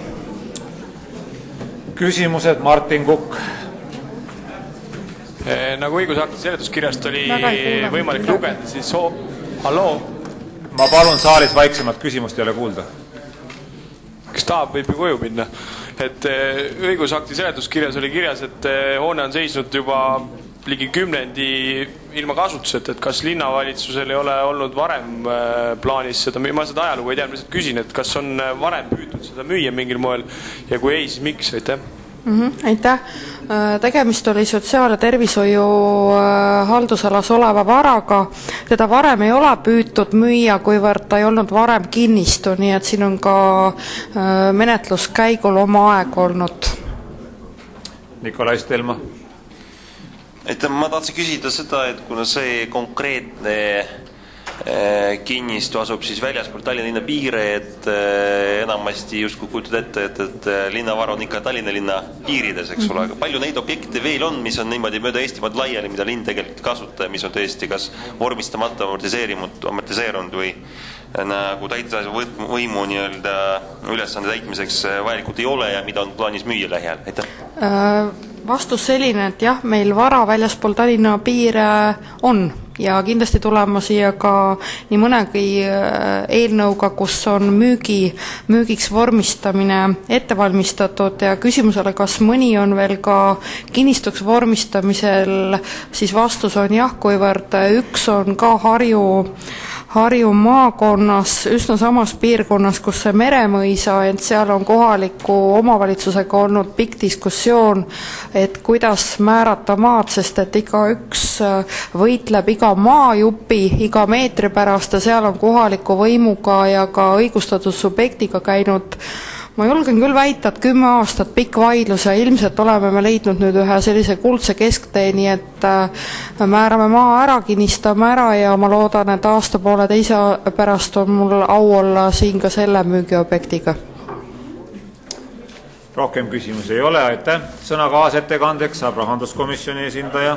Küsimused, Martin Kukk. Nagu õigusakti seletuskirjast oli võimalik lugeda, siis oh, halloo. Ma palun saalis vaiksemat, küsimust ei ole kuulda. Kes tahab, võib ju koju minna. Et õigusakti seletuskirjas oli kirjas, et hoone on seisnud juba ligi kümnendi ilma kasutused, et kas linnavalitsusel ei ole olnud varem plaanis seda, ma seda ajalugu ei tea, ma lihtsalt küsin, et kas on varem püütud seda müüa mingil moel ja kui ei, siis miks, aitäh? Mm-hmm, aitäh. Tegemist oli sotsiaal- ja tervishoiu haldusalas oleva varaga. Teda varem ei ole püütud müüa, kuivõrd ta ei olnud varem kinnistu, nii et siin on ka menetluskäigul oma aeg olnud. Nikolai Stelma. Et ma tahtsin küsida seda, et kuna see konkreetne kinnistu asub siis väljaspool Tallinna linna piire, et enamasti justkui kujutad ette, et, et linnavara on ikka Tallinna linna piirides, eks ole, aga palju neid objekte veel on, mis on niimoodi mööda Eestimaad laiali, mida linn tegelikult kasutab, mis on tõesti kas vormistamata amortiseerunud või nagu täita võimu nii-öelda ülesande täitmiseks vajalikult ei ole ja mida on plaanis müüa lähiajal? Aitäh! Vastus selline, et jah, meil vara väljaspool Tallinna piire on ja kindlasti tulema siia ka nii mõnegi eelnõuga, kus on müügi, müügiks vormistamine ette valmistatud ja küsimusele, kas mõni on veel ka kinnistuks vormistamisel, siis vastus on jah, kuivõrd üks on ka Harju Harju maakonnas, üsna samas piirkonnas, kus see Meremõisa, et seal on kohaliku omavalitsusega olnud pikk diskussioon, et kuidas määrata maad, sest et iga üks võitleb iga maajupi, iga meetri pärast ja seal on kohaliku võimuga ja ka õigustatud subjektiga käinud. Ma julgen küll väita, et kümme aastat pikk vaidlus ja ilmselt oleme me leidnud nüüd ühe sellise kuldse kesktee, nii et määrame maa ära, kinnistame ära ja ma loodan, et aasta poole teise pärast on mul au olla siin ka selle müügiobjektiga. Rohkem küsimusi ei ole, aitäh. Sõna kaasettekandeks saab rahanduskomisjoni esindaja.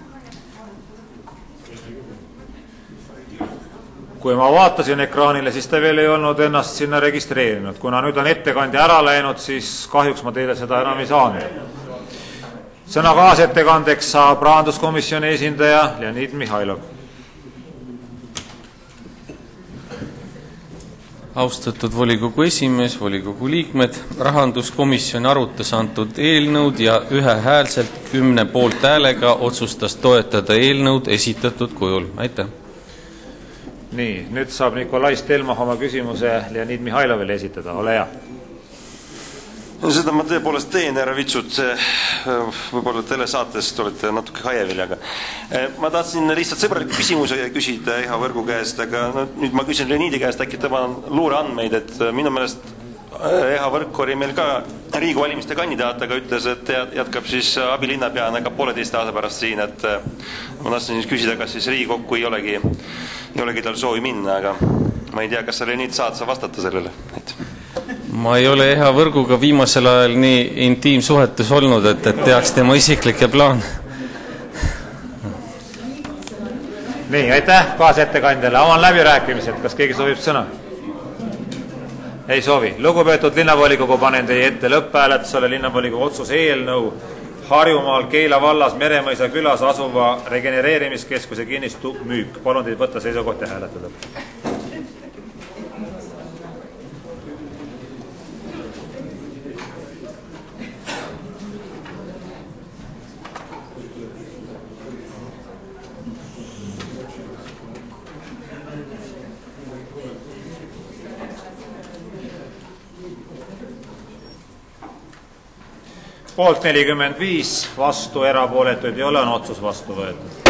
Kui ma vaatasin ekraanile, siis ta veel ei olnud ennast sinna registreerinud. Kuna nüüd on ettekandja ära läinud, siis kahjuks ma teile seda enam ei saanud. Sõna kaasettekandeks saab rahanduskomisjoni esindaja Leonid Mihhailov. Austatud volikogu esimees, volikogu liikmed, rahanduskomisjon arutas antud eelnõud ja ühehäälselt kümne poolt häälega otsustas toetada eelnõud esitatud kujul. Aitäh! Nii, nüüd saab Nikolai Stelmah oma küsimuse Leonid Mihhailovile esitada, ole hea. No seda ma tõepoolest teen, härra Vitsut, võib-olla telesaatest olete natuke hajevil, aga ma tahtsin lihtsalt sõbraliku küsimuse küsida Eha Võrgu käest, aga no, nüüd ma küsin Leonidi käest, äkki tema on luureandmeid, et minu meelest Eha Võrk oli meil ka Riigikogu valimiste kandidaat, aga ütles, et jätkab siis abilinnapeana ka pooleteist aasta pärast siin, et ma tahtsin siis küsida, kas siis Riigikokku ei olegi, ei olegi tal soovi minna, aga ma ei tea, kas sa nüüd saad sa vastata sellele. Ma ei ole Eha Võrguga viimasel ajal nii intiimsuhetus olnud, et, et teaks tema isiklikke plaan. Nii, aitäh kaasettekandjale. Avan läbirääkimised. Kas keegi soovib sõna? Ei soovi. Lugupeetud linnavolikogu, panen teie ette lõpphääletusele linnavolikogu otsuse eelnõu Harjumaal Keila vallas Meremõisa külas asuva regenereerimiskeskuse kinnistu müük. Palun teid võtta seisukoht ja hääletada. Poolt nelikümmend viis, vastu erapooletuid ei ole, on otsus vastu võetud.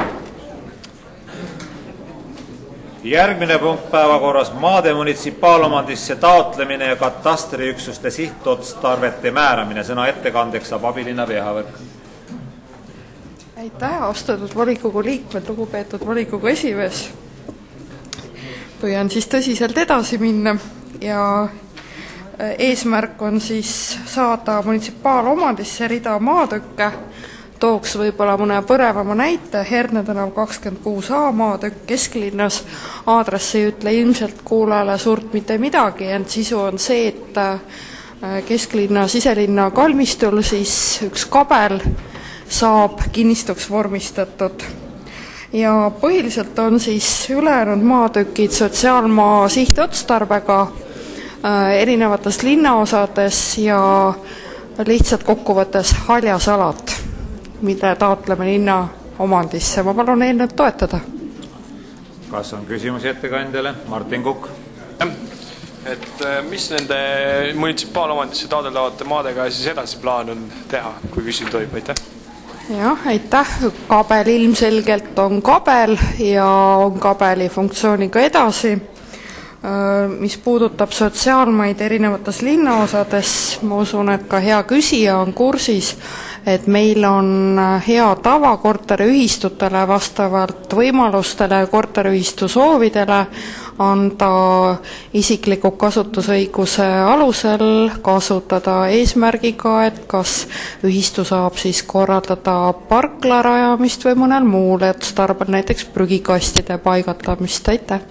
Järgmine punkt päevakorras maade munitsipaalomandisse taotlemine ja katastriüksuste sihtotstarvete määramine. Sõna ettekandeks saab abilinnapea Eha Võrk. Aitäh, austatud volikogu liikmed, lugupeetud volikogu esimees. Püüan siis tõsiselt edasi minna ja eesmärk on siis saada munitsipaalomandisse rida maatükke. Tooks võib-olla mõne põrevama näite. Herne tänav kakskümmend kuus A maatükk kesklinnas. Aadress ei ütle ilmselt kuulajale suurt mitte midagi, ent sisu on see, et kesklinna siselinna kalmistul siis üks kabel saab kinnistuks vormistatud. Ja põhiliselt on siis ülejäänud maatükid sotsiaalmaa sihtotstarbega erinevates linnaosades ja lihtsalt kokkuvõttes haljasalad, mille taotleme linna omandisse. Ma palun eelnõud toetada. Kas on küsimusi ettekandjale? Martin Kukk. Et mis nende munitsipaalomandisse taoteldavate maadega siis edasi plaan on teha, kui küsin tohib, aitäh? Jah, aitäh. Kabel ilmselgelt on kabel ja on kabeli funktsiooniga edasi. Mis puudutab sotsiaalmaid erinevates linnaosades, ma usun, et ka hea küsija on kursis, et meil on hea tava korteriühistutele vastavalt võimalustele korteriühistu soovidele anda isikliku kasutusõiguse alusel kasutada eesmärgiga, et kas ühistu saab siis korraldada parkla rajamist või mõnel muul otstarbel, näiteks prügikastide paigaltamist. Aitäh!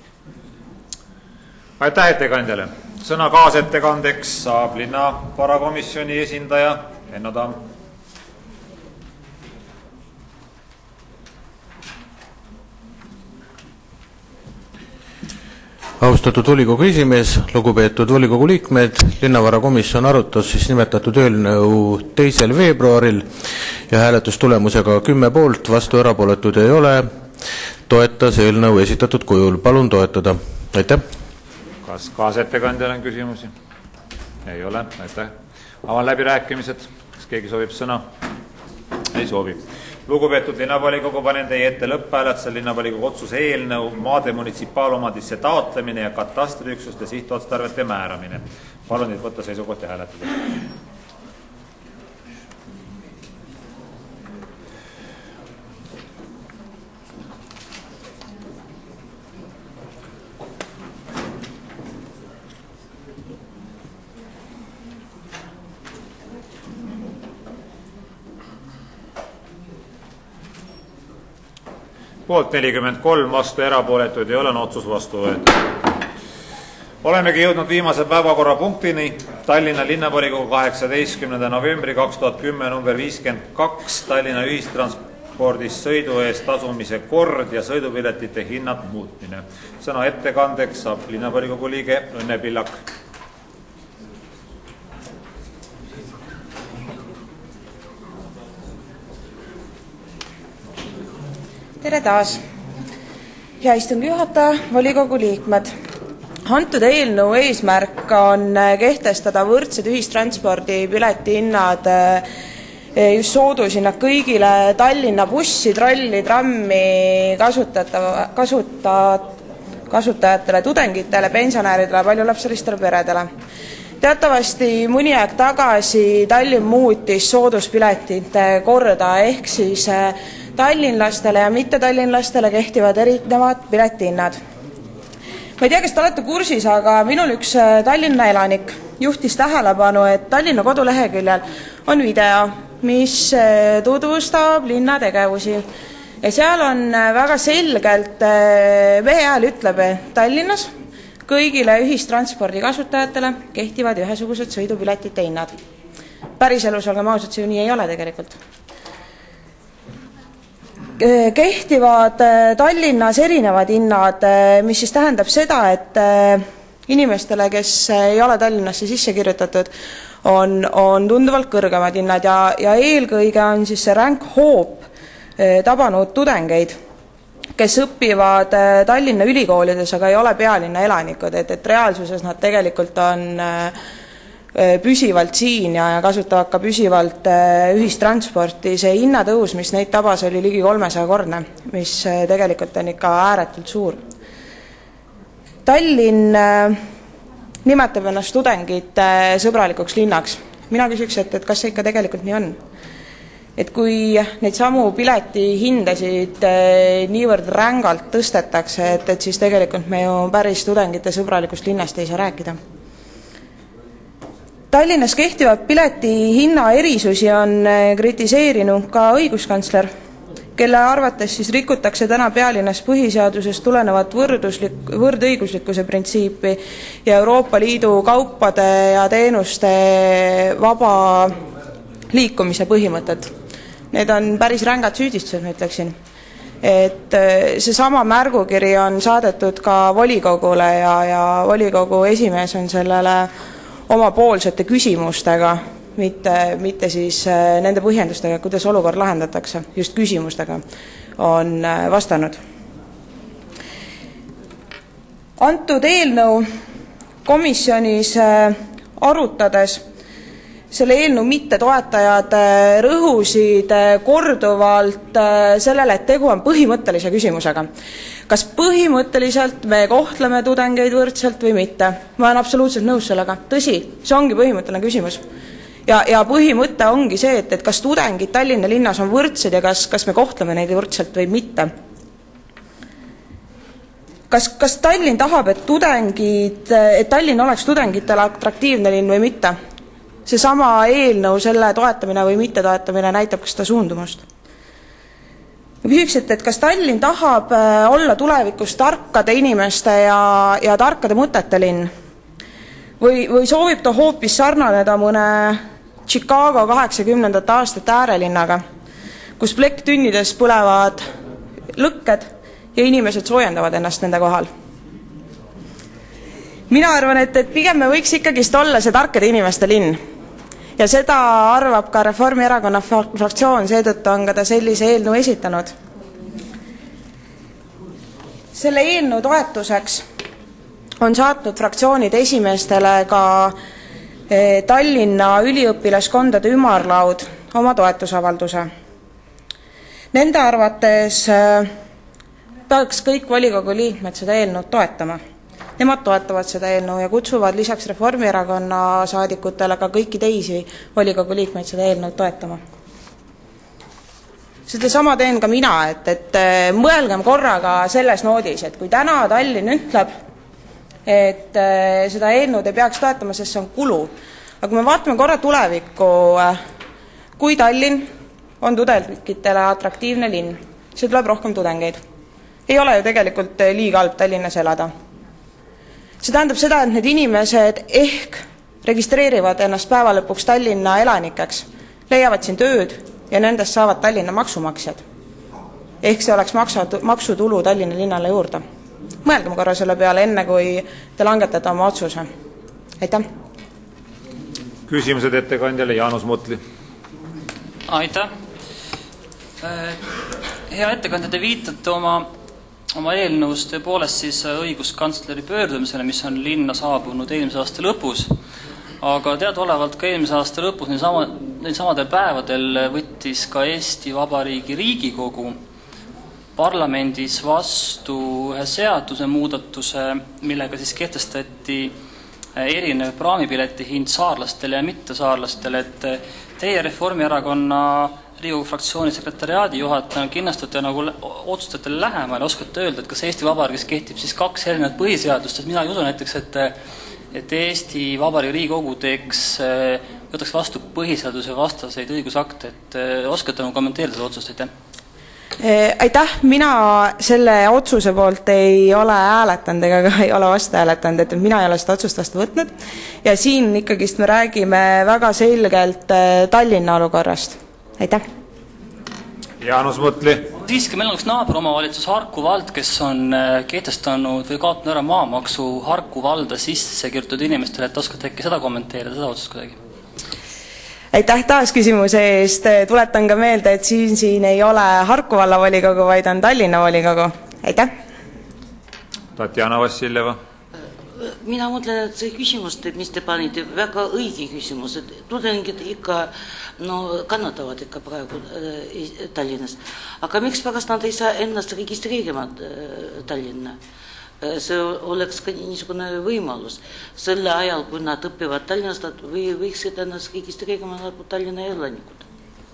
Aitäh ettekandjale. Sõna kaasettekandeks saab linna varakomisjoni esindaja Enno Tamm. Austatud volikogu esimees, lugupeetud volikogu liikmed, linnavarakomisjon arutas siis nimetatud eelnõu teisel veebruaril ja hääletustulemusega kümme poolt, vastu erapooletud ei ole, toetas eelnõu esitatud kujul. Palun toetada. Aitäh. Kas kaasettekandjal on küsimusi? Ei ole, aitäh. Avan läbirääkimised. Kas keegi soovib sõna? Ei soovi. Lugupeetud linnavolikogu, panen teie ette lõpphääletusel linnavolikogu otsuse eelnõu maade munitsipaalomandisse taotlemine ja katastriüksuste sihtotstarvete määramine. Palun teid võtta seisukoht ja hääletada. Poolt nelikümmend kolm, vastu erapooletuid ei ole, on otsus vastu võetud. Olemegi jõudnud viimase päevakorrapunktini. Tallinna linnavolikogu kaheksateistkümnenda novembri kaks tuhat kümme number viiskümmend kaks Tallinna ühistranspordis sõidu eest tasumise kord ja sõidupiletite hinnad muutmine. Sõna ettekandeks saab linnavolikogu liige Õnne Pillak. Tere taas. Hea istungi juhataja, volikogu liikmed. Antud eelnõu eesmärk on kehtestada võrdsed ühistranspordi piletihinnad just soodushinnad kõigile Tallinna bussi, trolli, trammi kasutajatele, tudengitele, pensionäridele, paljulapselistele peredele. teatavasti mõni aeg tagasi Tallinn muutis sooduspiletite korda, ehk siis tallinlastele ja mittetallinlastele kehtivad erinevad piletihinnad. Ma ei tea, kas te olete kursis, aga minul üks Tallinna elanik juhtis tähelepanu, et Tallinna koduleheküljel on video, mis tutvustab linna tegevusi. Ja seal on väga selgelt mehe hääl ütleb, et Tallinnas kõigile ühistranspordi kasutajatele kehtivad ühesugused sõidupiletite hinnad. Päris elus, olgem ausad, see ju nii ei ole tegelikult. Kehtivad Tallinnas erinevad hinnad, mis siis tähendab seda, et inimestele, kes ei ole Tallinnasse sisse kirjutatud, on, on tunduvalt kõrgemad hinnad ja, ja eelkõige on siis see ränk hoop tabanud tudengeid, kes õpivad Tallinna ülikoolides, aga ei ole pealinna elanikud, et, et reaalsuses nad tegelikult on püsivalt siin ja kasutavad ka püsivalt ühistransporti. See hinnatõus, mis neid tabas, oli ligi kolmesaja kordne, mis tegelikult on ikka ääretult suur. Tallinn nimetab ennast tudengite sõbralikuks linnaks. Mina küsiks, et, et kas see ikka tegelikult nii on? Et kui neid samu pileti hindasid niivõrd rängalt tõstetakse, et, et siis tegelikult me ju päris tudengite sõbralikust linnast ei saa rääkida. Tallinnas kehtivad pileti hinna erisusi on kritiseerinud ka õiguskantsler, kelle arvates siis rikutakse täna pealinnas põhiseadusest tulenevat võrduslik, võrdõiguslikkuse printsiipi ja Euroopa Liidu kaupade ja teenuste vaba liikumise põhimõtted. Need on päris rängad süüdistused, ma ütleksin. Et see sama märgukiri on saadetud ka volikogule ja, ja volikogu esimees on sellele omapoolsete küsimustega, mitte, mitte siis nende põhjendustega, kuidas olukord lahendatakse, just küsimustega on vastanud. Antud eelnõu komisjonis arutades selle eelnõu mittetoetajad rõhusid korduvalt sellele, et tegu on põhimõttelise küsimusega. Kas põhimõtteliselt me kohtleme tudengeid võrdselt või mitte? Ma olen absoluutselt nõus sellega. Tõsi, see ongi põhimõtteline küsimus. Ja, ja põhimõte ongi see, et, et kas tudengid Tallinna linnas on võrdsed ja kas, kas me kohtleme neid võrdselt või mitte. Kas, kas Tallinn tahab, et, tudengid, et Tallinn oleks tudengitele atraktiivne linn või mitte? See sama eelnõu, selle toetamine või mitte toetamine näitab ka seda suundumust. Ma küsiks, et, et kas Tallinn tahab olla tulevikus tarkade inimeste ja, ja tarkade mõtete linn? Või, või soovib ta hoopis sarnaneda mõne Chicago kaheksakümnendate aastate äärelinnaga, kus plekktünnides põlevad lõkked ja inimesed soojendavad ennast nende kohal? Mina arvan, et, et pigem me võiks ikkagist olla see tarkade inimeste linn. Ja seda arvab ka Reformierakonna fraktsioon, seetõttu on ka ta sellise eelnõu esitanud. Selle eelnõu toetuseks on saatnud fraktsioonide esimeestele ka Tallinna üliõpilaskondade ümarlaud oma toetusavalduse. Nende arvates peaks kõik volikogu liikmed seda eelnõu toetama. Nemad toetavad seda eelnõu ja kutsuvad lisaks Reformierakonna saadikutele ka kõiki teisi volikogu liikmeid seda eelnõu toetama. Seda sama teen ka mina, et, et mõelgem korraga selles noodis, et kui täna Tallinn ütleb, et seda eelnõu ei peaks toetama, sest see on kulu. Aga kui me vaatame korra tulevikku, kui Tallinn on tudengitele atraktiivne linn, see tuleb rohkem tudengeid. Ei ole ju tegelikult liiga halb Tallinnas elada. See tähendab seda, et need inimesed ehk registreerivad ennast päeva lõpuks Tallinna elanikeks, leiavad siin tööd ja nendest saavad Tallinna maksumaksjad. Ehk see oleks maksutulu Tallinna linnale juurde. Mõelgem korra selle peale enne, kui te langetate oma otsuse. Aitäh! Küsimused ettekandjale Jaanus Mutli. Aitäh! Hea ettekandja, te viitate oma oma eelnõus tõepoolest siis õiguskantsleri pöördumisele, mis on linna saabunud eelmise aasta lõpus. Aga teadaolevalt ka eelmise aasta lõpus neil, sama, neil samadel päevadel võttis ka Eesti Vabariigi Riigikogu parlamendis vastu ühe seaduse muudatuse, millega siis kehtestati erinev praamipileti hind saarlastele ja mittesaarlastele, et teie Reformierakonna Riigikogu fraktsiooni sekretariaadi juhatajana kindlasti nagu otsustajatele lähemal ja oskate öelda, et kas Eesti Vabariigis kehtib siis kaks erinevat põhiseadust, et mina ei usu näiteks, et, et Eesti Vabariigi Riigikogu teeks, võtaks vastu põhiseaduse vastaseid õigusakte, et oskate nagu kommenteerida seda otsust, aitäh? Aitäh, mina selle otsuse poolt ei ole hääletanud ega ka ei ole vastu hääletanud, et mina ei ole seda otsust vastu võtnud ja siin ikkagist me räägime väga selgelt Tallinna olukorrast. Aitäh! Jaanus Mõtli. Siiski meil on üks naaberomavalitsus Harku vald, kes on kehtestanud või kaotanud ära maamaksu Harku valda sisse kirjutatud inimestele, et oskate äkki seda kommenteerida, seda otsust kuidagi? Aitäh taas küsimuse eest. Tuletan ka meelde, et siin, siin ei ole Harku valla volikogu, vaid on Tallinna volikogu. Aitäh! Tatjana Vassiljeva. Mina mõtlen, et see küsimus, mis te panite, väga õige küsimus, et tudengid ikka no, kannatavad ikka praegu äh, Tallinnas. Aga miks pärast nad ei saa ennast registreerima äh, Tallinna? See oleks ka niisugune võimalus. Selle ajal, kui nad õpivad Tallinnast, nad võiksid ennast registreerima nagu Tallinna elanikud.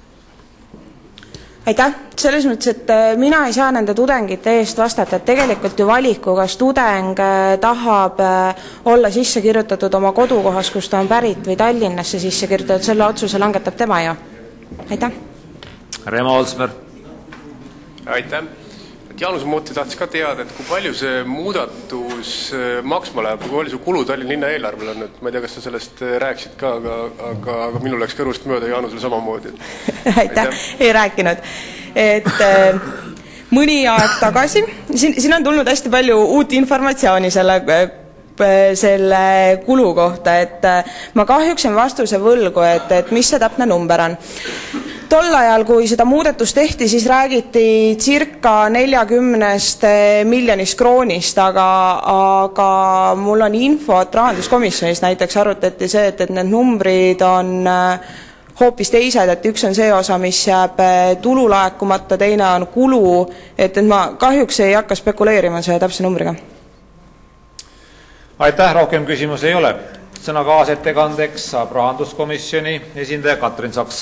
Aitäh! Selles mõttes, et mina ei saa nende tudengite eest vastata, et tegelikult ju valiku, kas tudeng tahab olla sisse kirjutatud oma kodukohas, kus ta on pärit või Tallinnasse sisse kirjutatud, selle otsuse langetab tema ju. Aitäh! Remo Olsmer. Aitäh! Jaanus Mõtli tahtis ka teada, et kui palju see muudatus maksma läheb, kui palju see kulu Tallinna linna eelarvel on, et ma ei tea, kas sa sellest rääkisid ka, aga, aga, aga minul läks kõrvust mööda Jaanusele samamoodi. Aitäh, ei rääkinud. Et äh, mõni aeg tagasi, siin, siin on tulnud hästi palju uut informatsiooni selle, selle kulu kohta, et ma kahjuks on vastuse võlgu, et, et mis see täpne number on. Tol ajal, kui seda muudatust tehti, siis räägiti circa neljakümnest miljonist kroonist, aga, aga mul on info, et rahanduskomisjonis näiteks arutati see, et, et need numbrid on hoopis teised, et üks on see osa, mis jääb tulu laekumata, teine on kulu, et, et ma kahjuks ei hakka spekuleerima selle täpse numbriga. Aitäh, rohkem küsimus ei ole. Sõna kaasettekandeks saab rahanduskomisjoni esindaja Katrin Saks.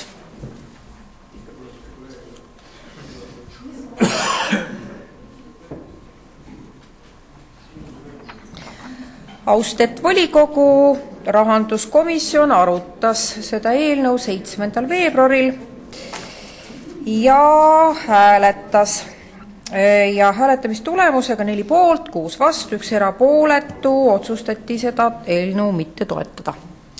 Austet volikogu, rahanduskomisjon arutas seda eelnõu seitsmendal veebruaril ja hääletas. Ja hääletamistulemusega neli poolt, kuus vastu, üks erapooletu, otsustati seda eelnõu mitte toetada.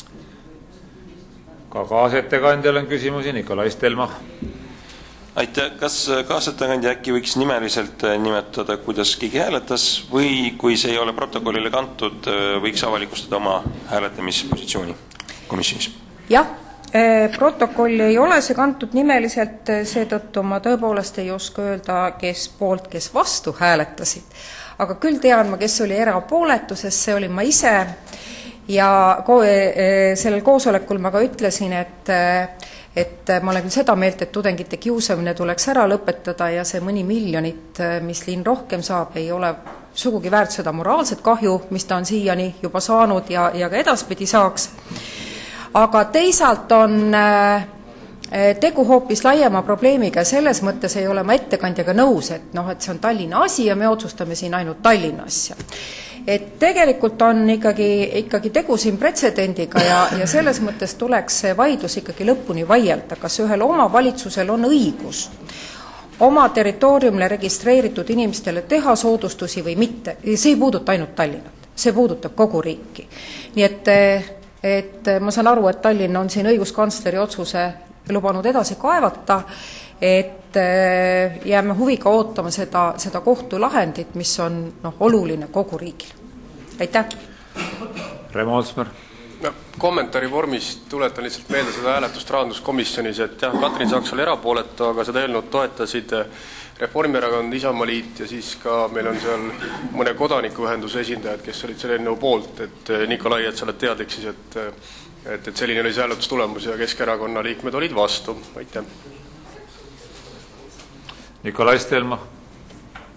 Ka kaasettekandjal on küsimusi, Nikolai Stelmach. Aitäh, kas kaasettekandja äkki võiks nimeliselt nimetada, kuidas keegi hääletas või kui see ei ole protokollile kantud, võiks avalikustada oma hääletamispositsiooni komisjonis? Jah, protokolli ei ole see kantud nimeliselt, seetõttu ma tõepoolest ei oska öelda, kes poolt, kes vastu hääletasid. Aga küll tean ma, kes oli erapooletu, sest see oli ma ise ja sellel koosolekul ma ka ütlesin, et et ma olen seda meelt, et tudengite kiusamine tuleks ära lõpetada ja see mõni miljonit, mis linn rohkem saab, ei ole sugugi väärt seda moraalset kahju, mis ta on siiani juba saanud ja, ja ka edaspidi saaks. Aga teisalt on tegu hoopis laiema probleemiga ja selles mõttes ei ole ma ettekandjaga nõus, et, noh, et see on Tallinna asi ja me otsustame siin ainult Tallinna asja. Et tegelikult on ikkagi, ikkagi tegu siin pretsedendiga ja, ja selles mõttes tuleks see vaidlus ikkagi lõpuni vaielda, kas ühel omavalitsusel on õigus oma territooriumile registreeritud inimestele teha soodustusi või mitte. See ei puuduta ainult Tallinnat, see puudutab kogu riiki. Nii et, et ma saan aru, et Tallinn on siin õiguskantsleri otsuse lubanud edasi kaevata, et jääme huviga ootama seda, seda kohtulahendit, mis on noh, oluline kogu riigil. Aitäh! Remo Olsmer. No, kommentaari vormis tuletan lihtsalt meelde seda hääletust rahanduskomisjonis, et jah, Katrin Saks oli erapooletu, aga seda eelnõud toetasid Reformierakond, Isamaaliit ja siis ka meil on seal mõne kodanikuühenduse esindajad, kes olid selle eelnõu poolt, et Nikolai, et sa oled teadlik siis, et, et, et selline oli see hääletustulemus ja Keskerakonna liikmed olid vastu. Aitäh! Nikolai Stelmach.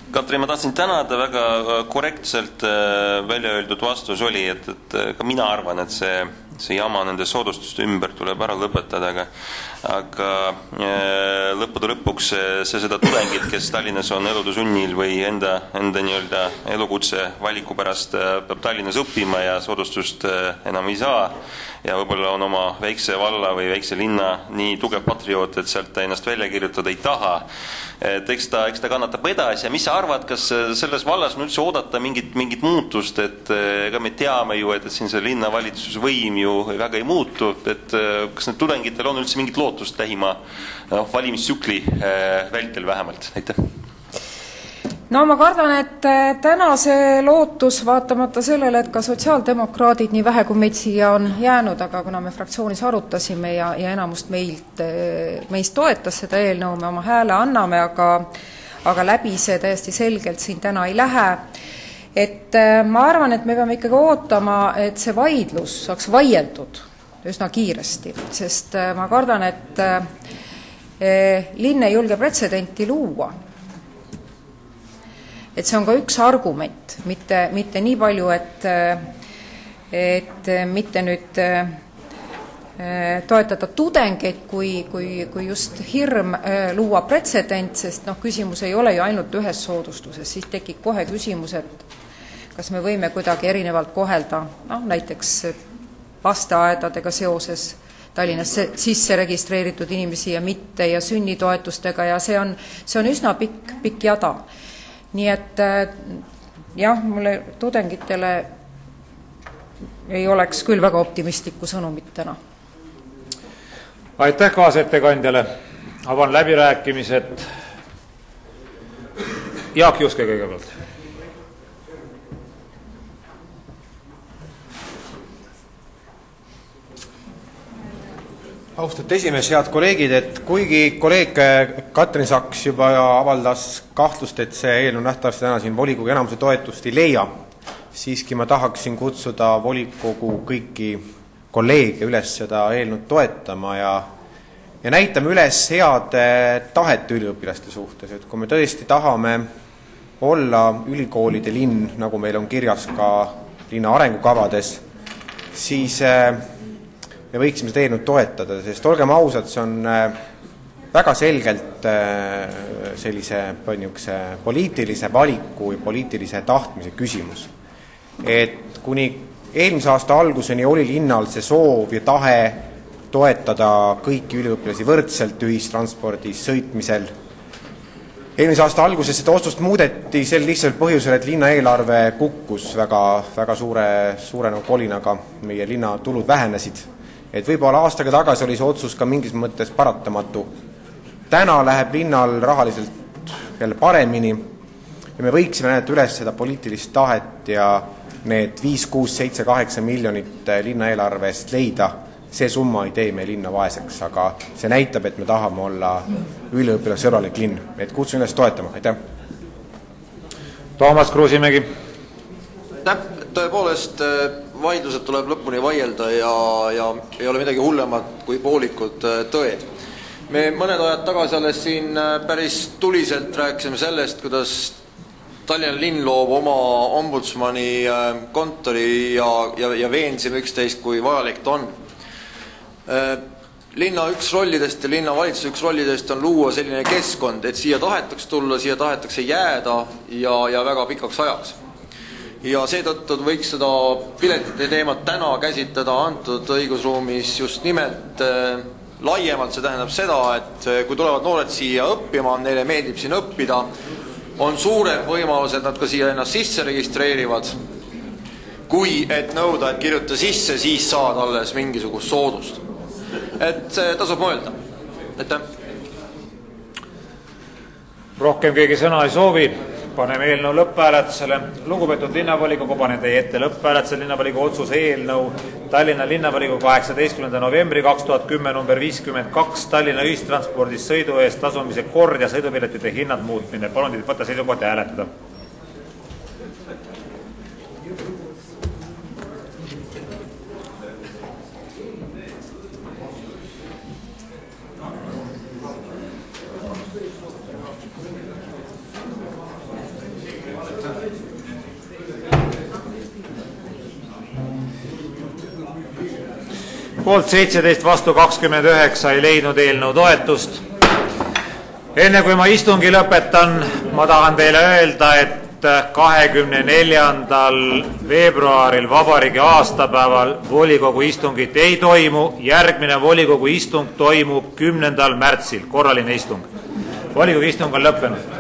Katri, ma tahtsin tänada, väga korrektselt välja öeldud vastus oli, et, et ka mina arvan, et see, see jama nende soodustuste ümber tuleb ära lõpetada, aga, aga lõppude lõpuks see, see seda tudengid, kes Tallinnas on elutusunnil või enda, enda nii-öelda elukutse valiku pärast peab Tallinnas õppima ja soodustust enam ei saa ja võib-olla on oma väikse valla või väikse linna nii tugev patrioot, et sealt ta ennast välja kirjutada ei taha. Et eks ta, eks ta kannatab edasi ja mis sa arvad, kas selles vallas on üldse oodata mingit, mingit muutust, et ega me teame ju, et, et siin see linnavalitsus võim ju väga ei muutu, et kas need tudengitel on üldse mingit lootust lähima no, valimistsükli vältel vähemalt? Aitäh! No ma kardan, et täna see lootus, vaatamata sellele, et ka sotsiaaldemokraadid nii vähe kui meid siia on jäänud, aga kuna me fraktsioonis arutasime ja, ja enamust meilt, meist toetas seda eelnõu, me oma hääle anname, aga, aga läbi see täiesti selgelt siin täna ei lähe. Et ma arvan, et me peame ikkagi ootama, et see vaidlus saaks vaieldud üsna kiiresti, sest ma kardan, et linn ei julge pretsedenti luua. Et see on ka üks argument, mitte, mitte nii palju, et, et mitte nüüd toetada tudengeid, kui, kui, kui just hirm luua pretsedent, sest noh, küsimus ei ole ju ainult ühes soodustuses, siis tekib kohe küsimus, et kas me võime kuidagi erinevalt kohelda, noh, näiteks lasteaedadega seoses Tallinnas sisse registreeritud inimesi ja mitte ja sünnitoetustega ja see on, see on üsna pikk, pikk jada. Nii et jah, mulle tudengitele ei oleks küll väga optimistlikku sõnumit täna. Aitäh kaasettekandjale. Avan läbirääkimised. Jaak Juske kõigepealt. Austatud esimees, head kolleegid, et kuigi kolleeg Katrin Saks juba avaldas kahtlust, et see eelnõu nähtavasti täna siin volikogu enamuse toetust ei leia, siiski ma tahaksin kutsuda volikogu kõiki kolleege üles seda eelnõu toetama ja, ja näitame üles head tahet üliõpilaste suhtes, et kui me tõesti tahame olla ülikoolide linn, nagu meil on kirjas ka linna arengukavades, siis me võiksime seda eelnõu toetada, sest olgem ausad, see on väga selgelt sellise poliitilise valiku ja poliitilise tahtmise küsimus. Et kuni eelmise aasta alguseni oli linnal see soov ja tahe toetada kõiki üliõpilasi võrdselt ühistranspordis sõitmisel. Eelmise aasta alguses seda otsust muudeti sel lihtsalt põhjusel, et linna eelarve kukkus väga, väga suure, suure no kolinaga, meie linna tulud vähenesid. Et võib-olla aastaga tagasi oli see otsus ka mingis mõttes paratamatu. Täna läheb linnal rahaliselt jälle paremini ja me võiksime näidata üles seda poliitilist tahet ja need viis, kuus, seitse, kaheksa miljonit linna eelarvest leida. See summa ei tee meie linna vaeseks, aga see näitab, et me tahame olla üliõpilassõbralik linn. Et kutsun üles toetama. Aitäh! Toomas Kruusimägi. Tõepoolest vaidlused tuleb lõpuni vaielda ja, ja ei ole midagi hullemat kui poolikud tõed. Me mõned ajad tagasi alles siin päris tuliselt rääkisime sellest, kuidas Tallinna linn loob oma ombudsmani kontori ja, ja, ja veensime üksteist, kui vajalik ta on. Linna üks rollidest ja linna valitsuse üks rollidest on luua selline keskkond, et siia tahetaks tulla, siia tahetakse jääda ja, ja väga pikaks ajaks. Ja seetõttu võiks seda piletite teemat täna käsitleda antud õigusruumis just nimelt äh, laiemalt. See tähendab seda, et kui tulevad noored siia õppima, neile meeldib siin õppida, on suurem võimalus, et nad ka siia ennast sisse registreerivad, kui et nõuda, et kirjuta sisse, siis saad alles mingisugust soodust. Et see tasub mõelda. Aitäh. Rohkem keegi sõna ei soovi. Paneme eelnõu lõpphääletusele. Lugupeetud linnavolikogu, panen teie ette lõpphääletusele linnavolikogu otsuse eelnõu Tallinna linnavolikogu kaheksateistkümnenda novembri kaks tuhat kümme number viiskümmend kaks Tallinna ühistranspordis sõidu eest tasumise kord ja sõidupiletite hinnad muutmine. Palun teid võtta seisukoht ja hääletada. poolt seitseteist, vastu kakskümmend üheksa, ei leidnud eelnõu toetust. Enne kui ma istungi lõpetan, ma tahan teile öelda, et kahekümne neljandal veebruaril vabariigi aastapäeval volikogu istungit ei toimu, järgmine volikogu istung toimub kümnendal märtsil, korraline istung. Volikogu istung on lõppenud.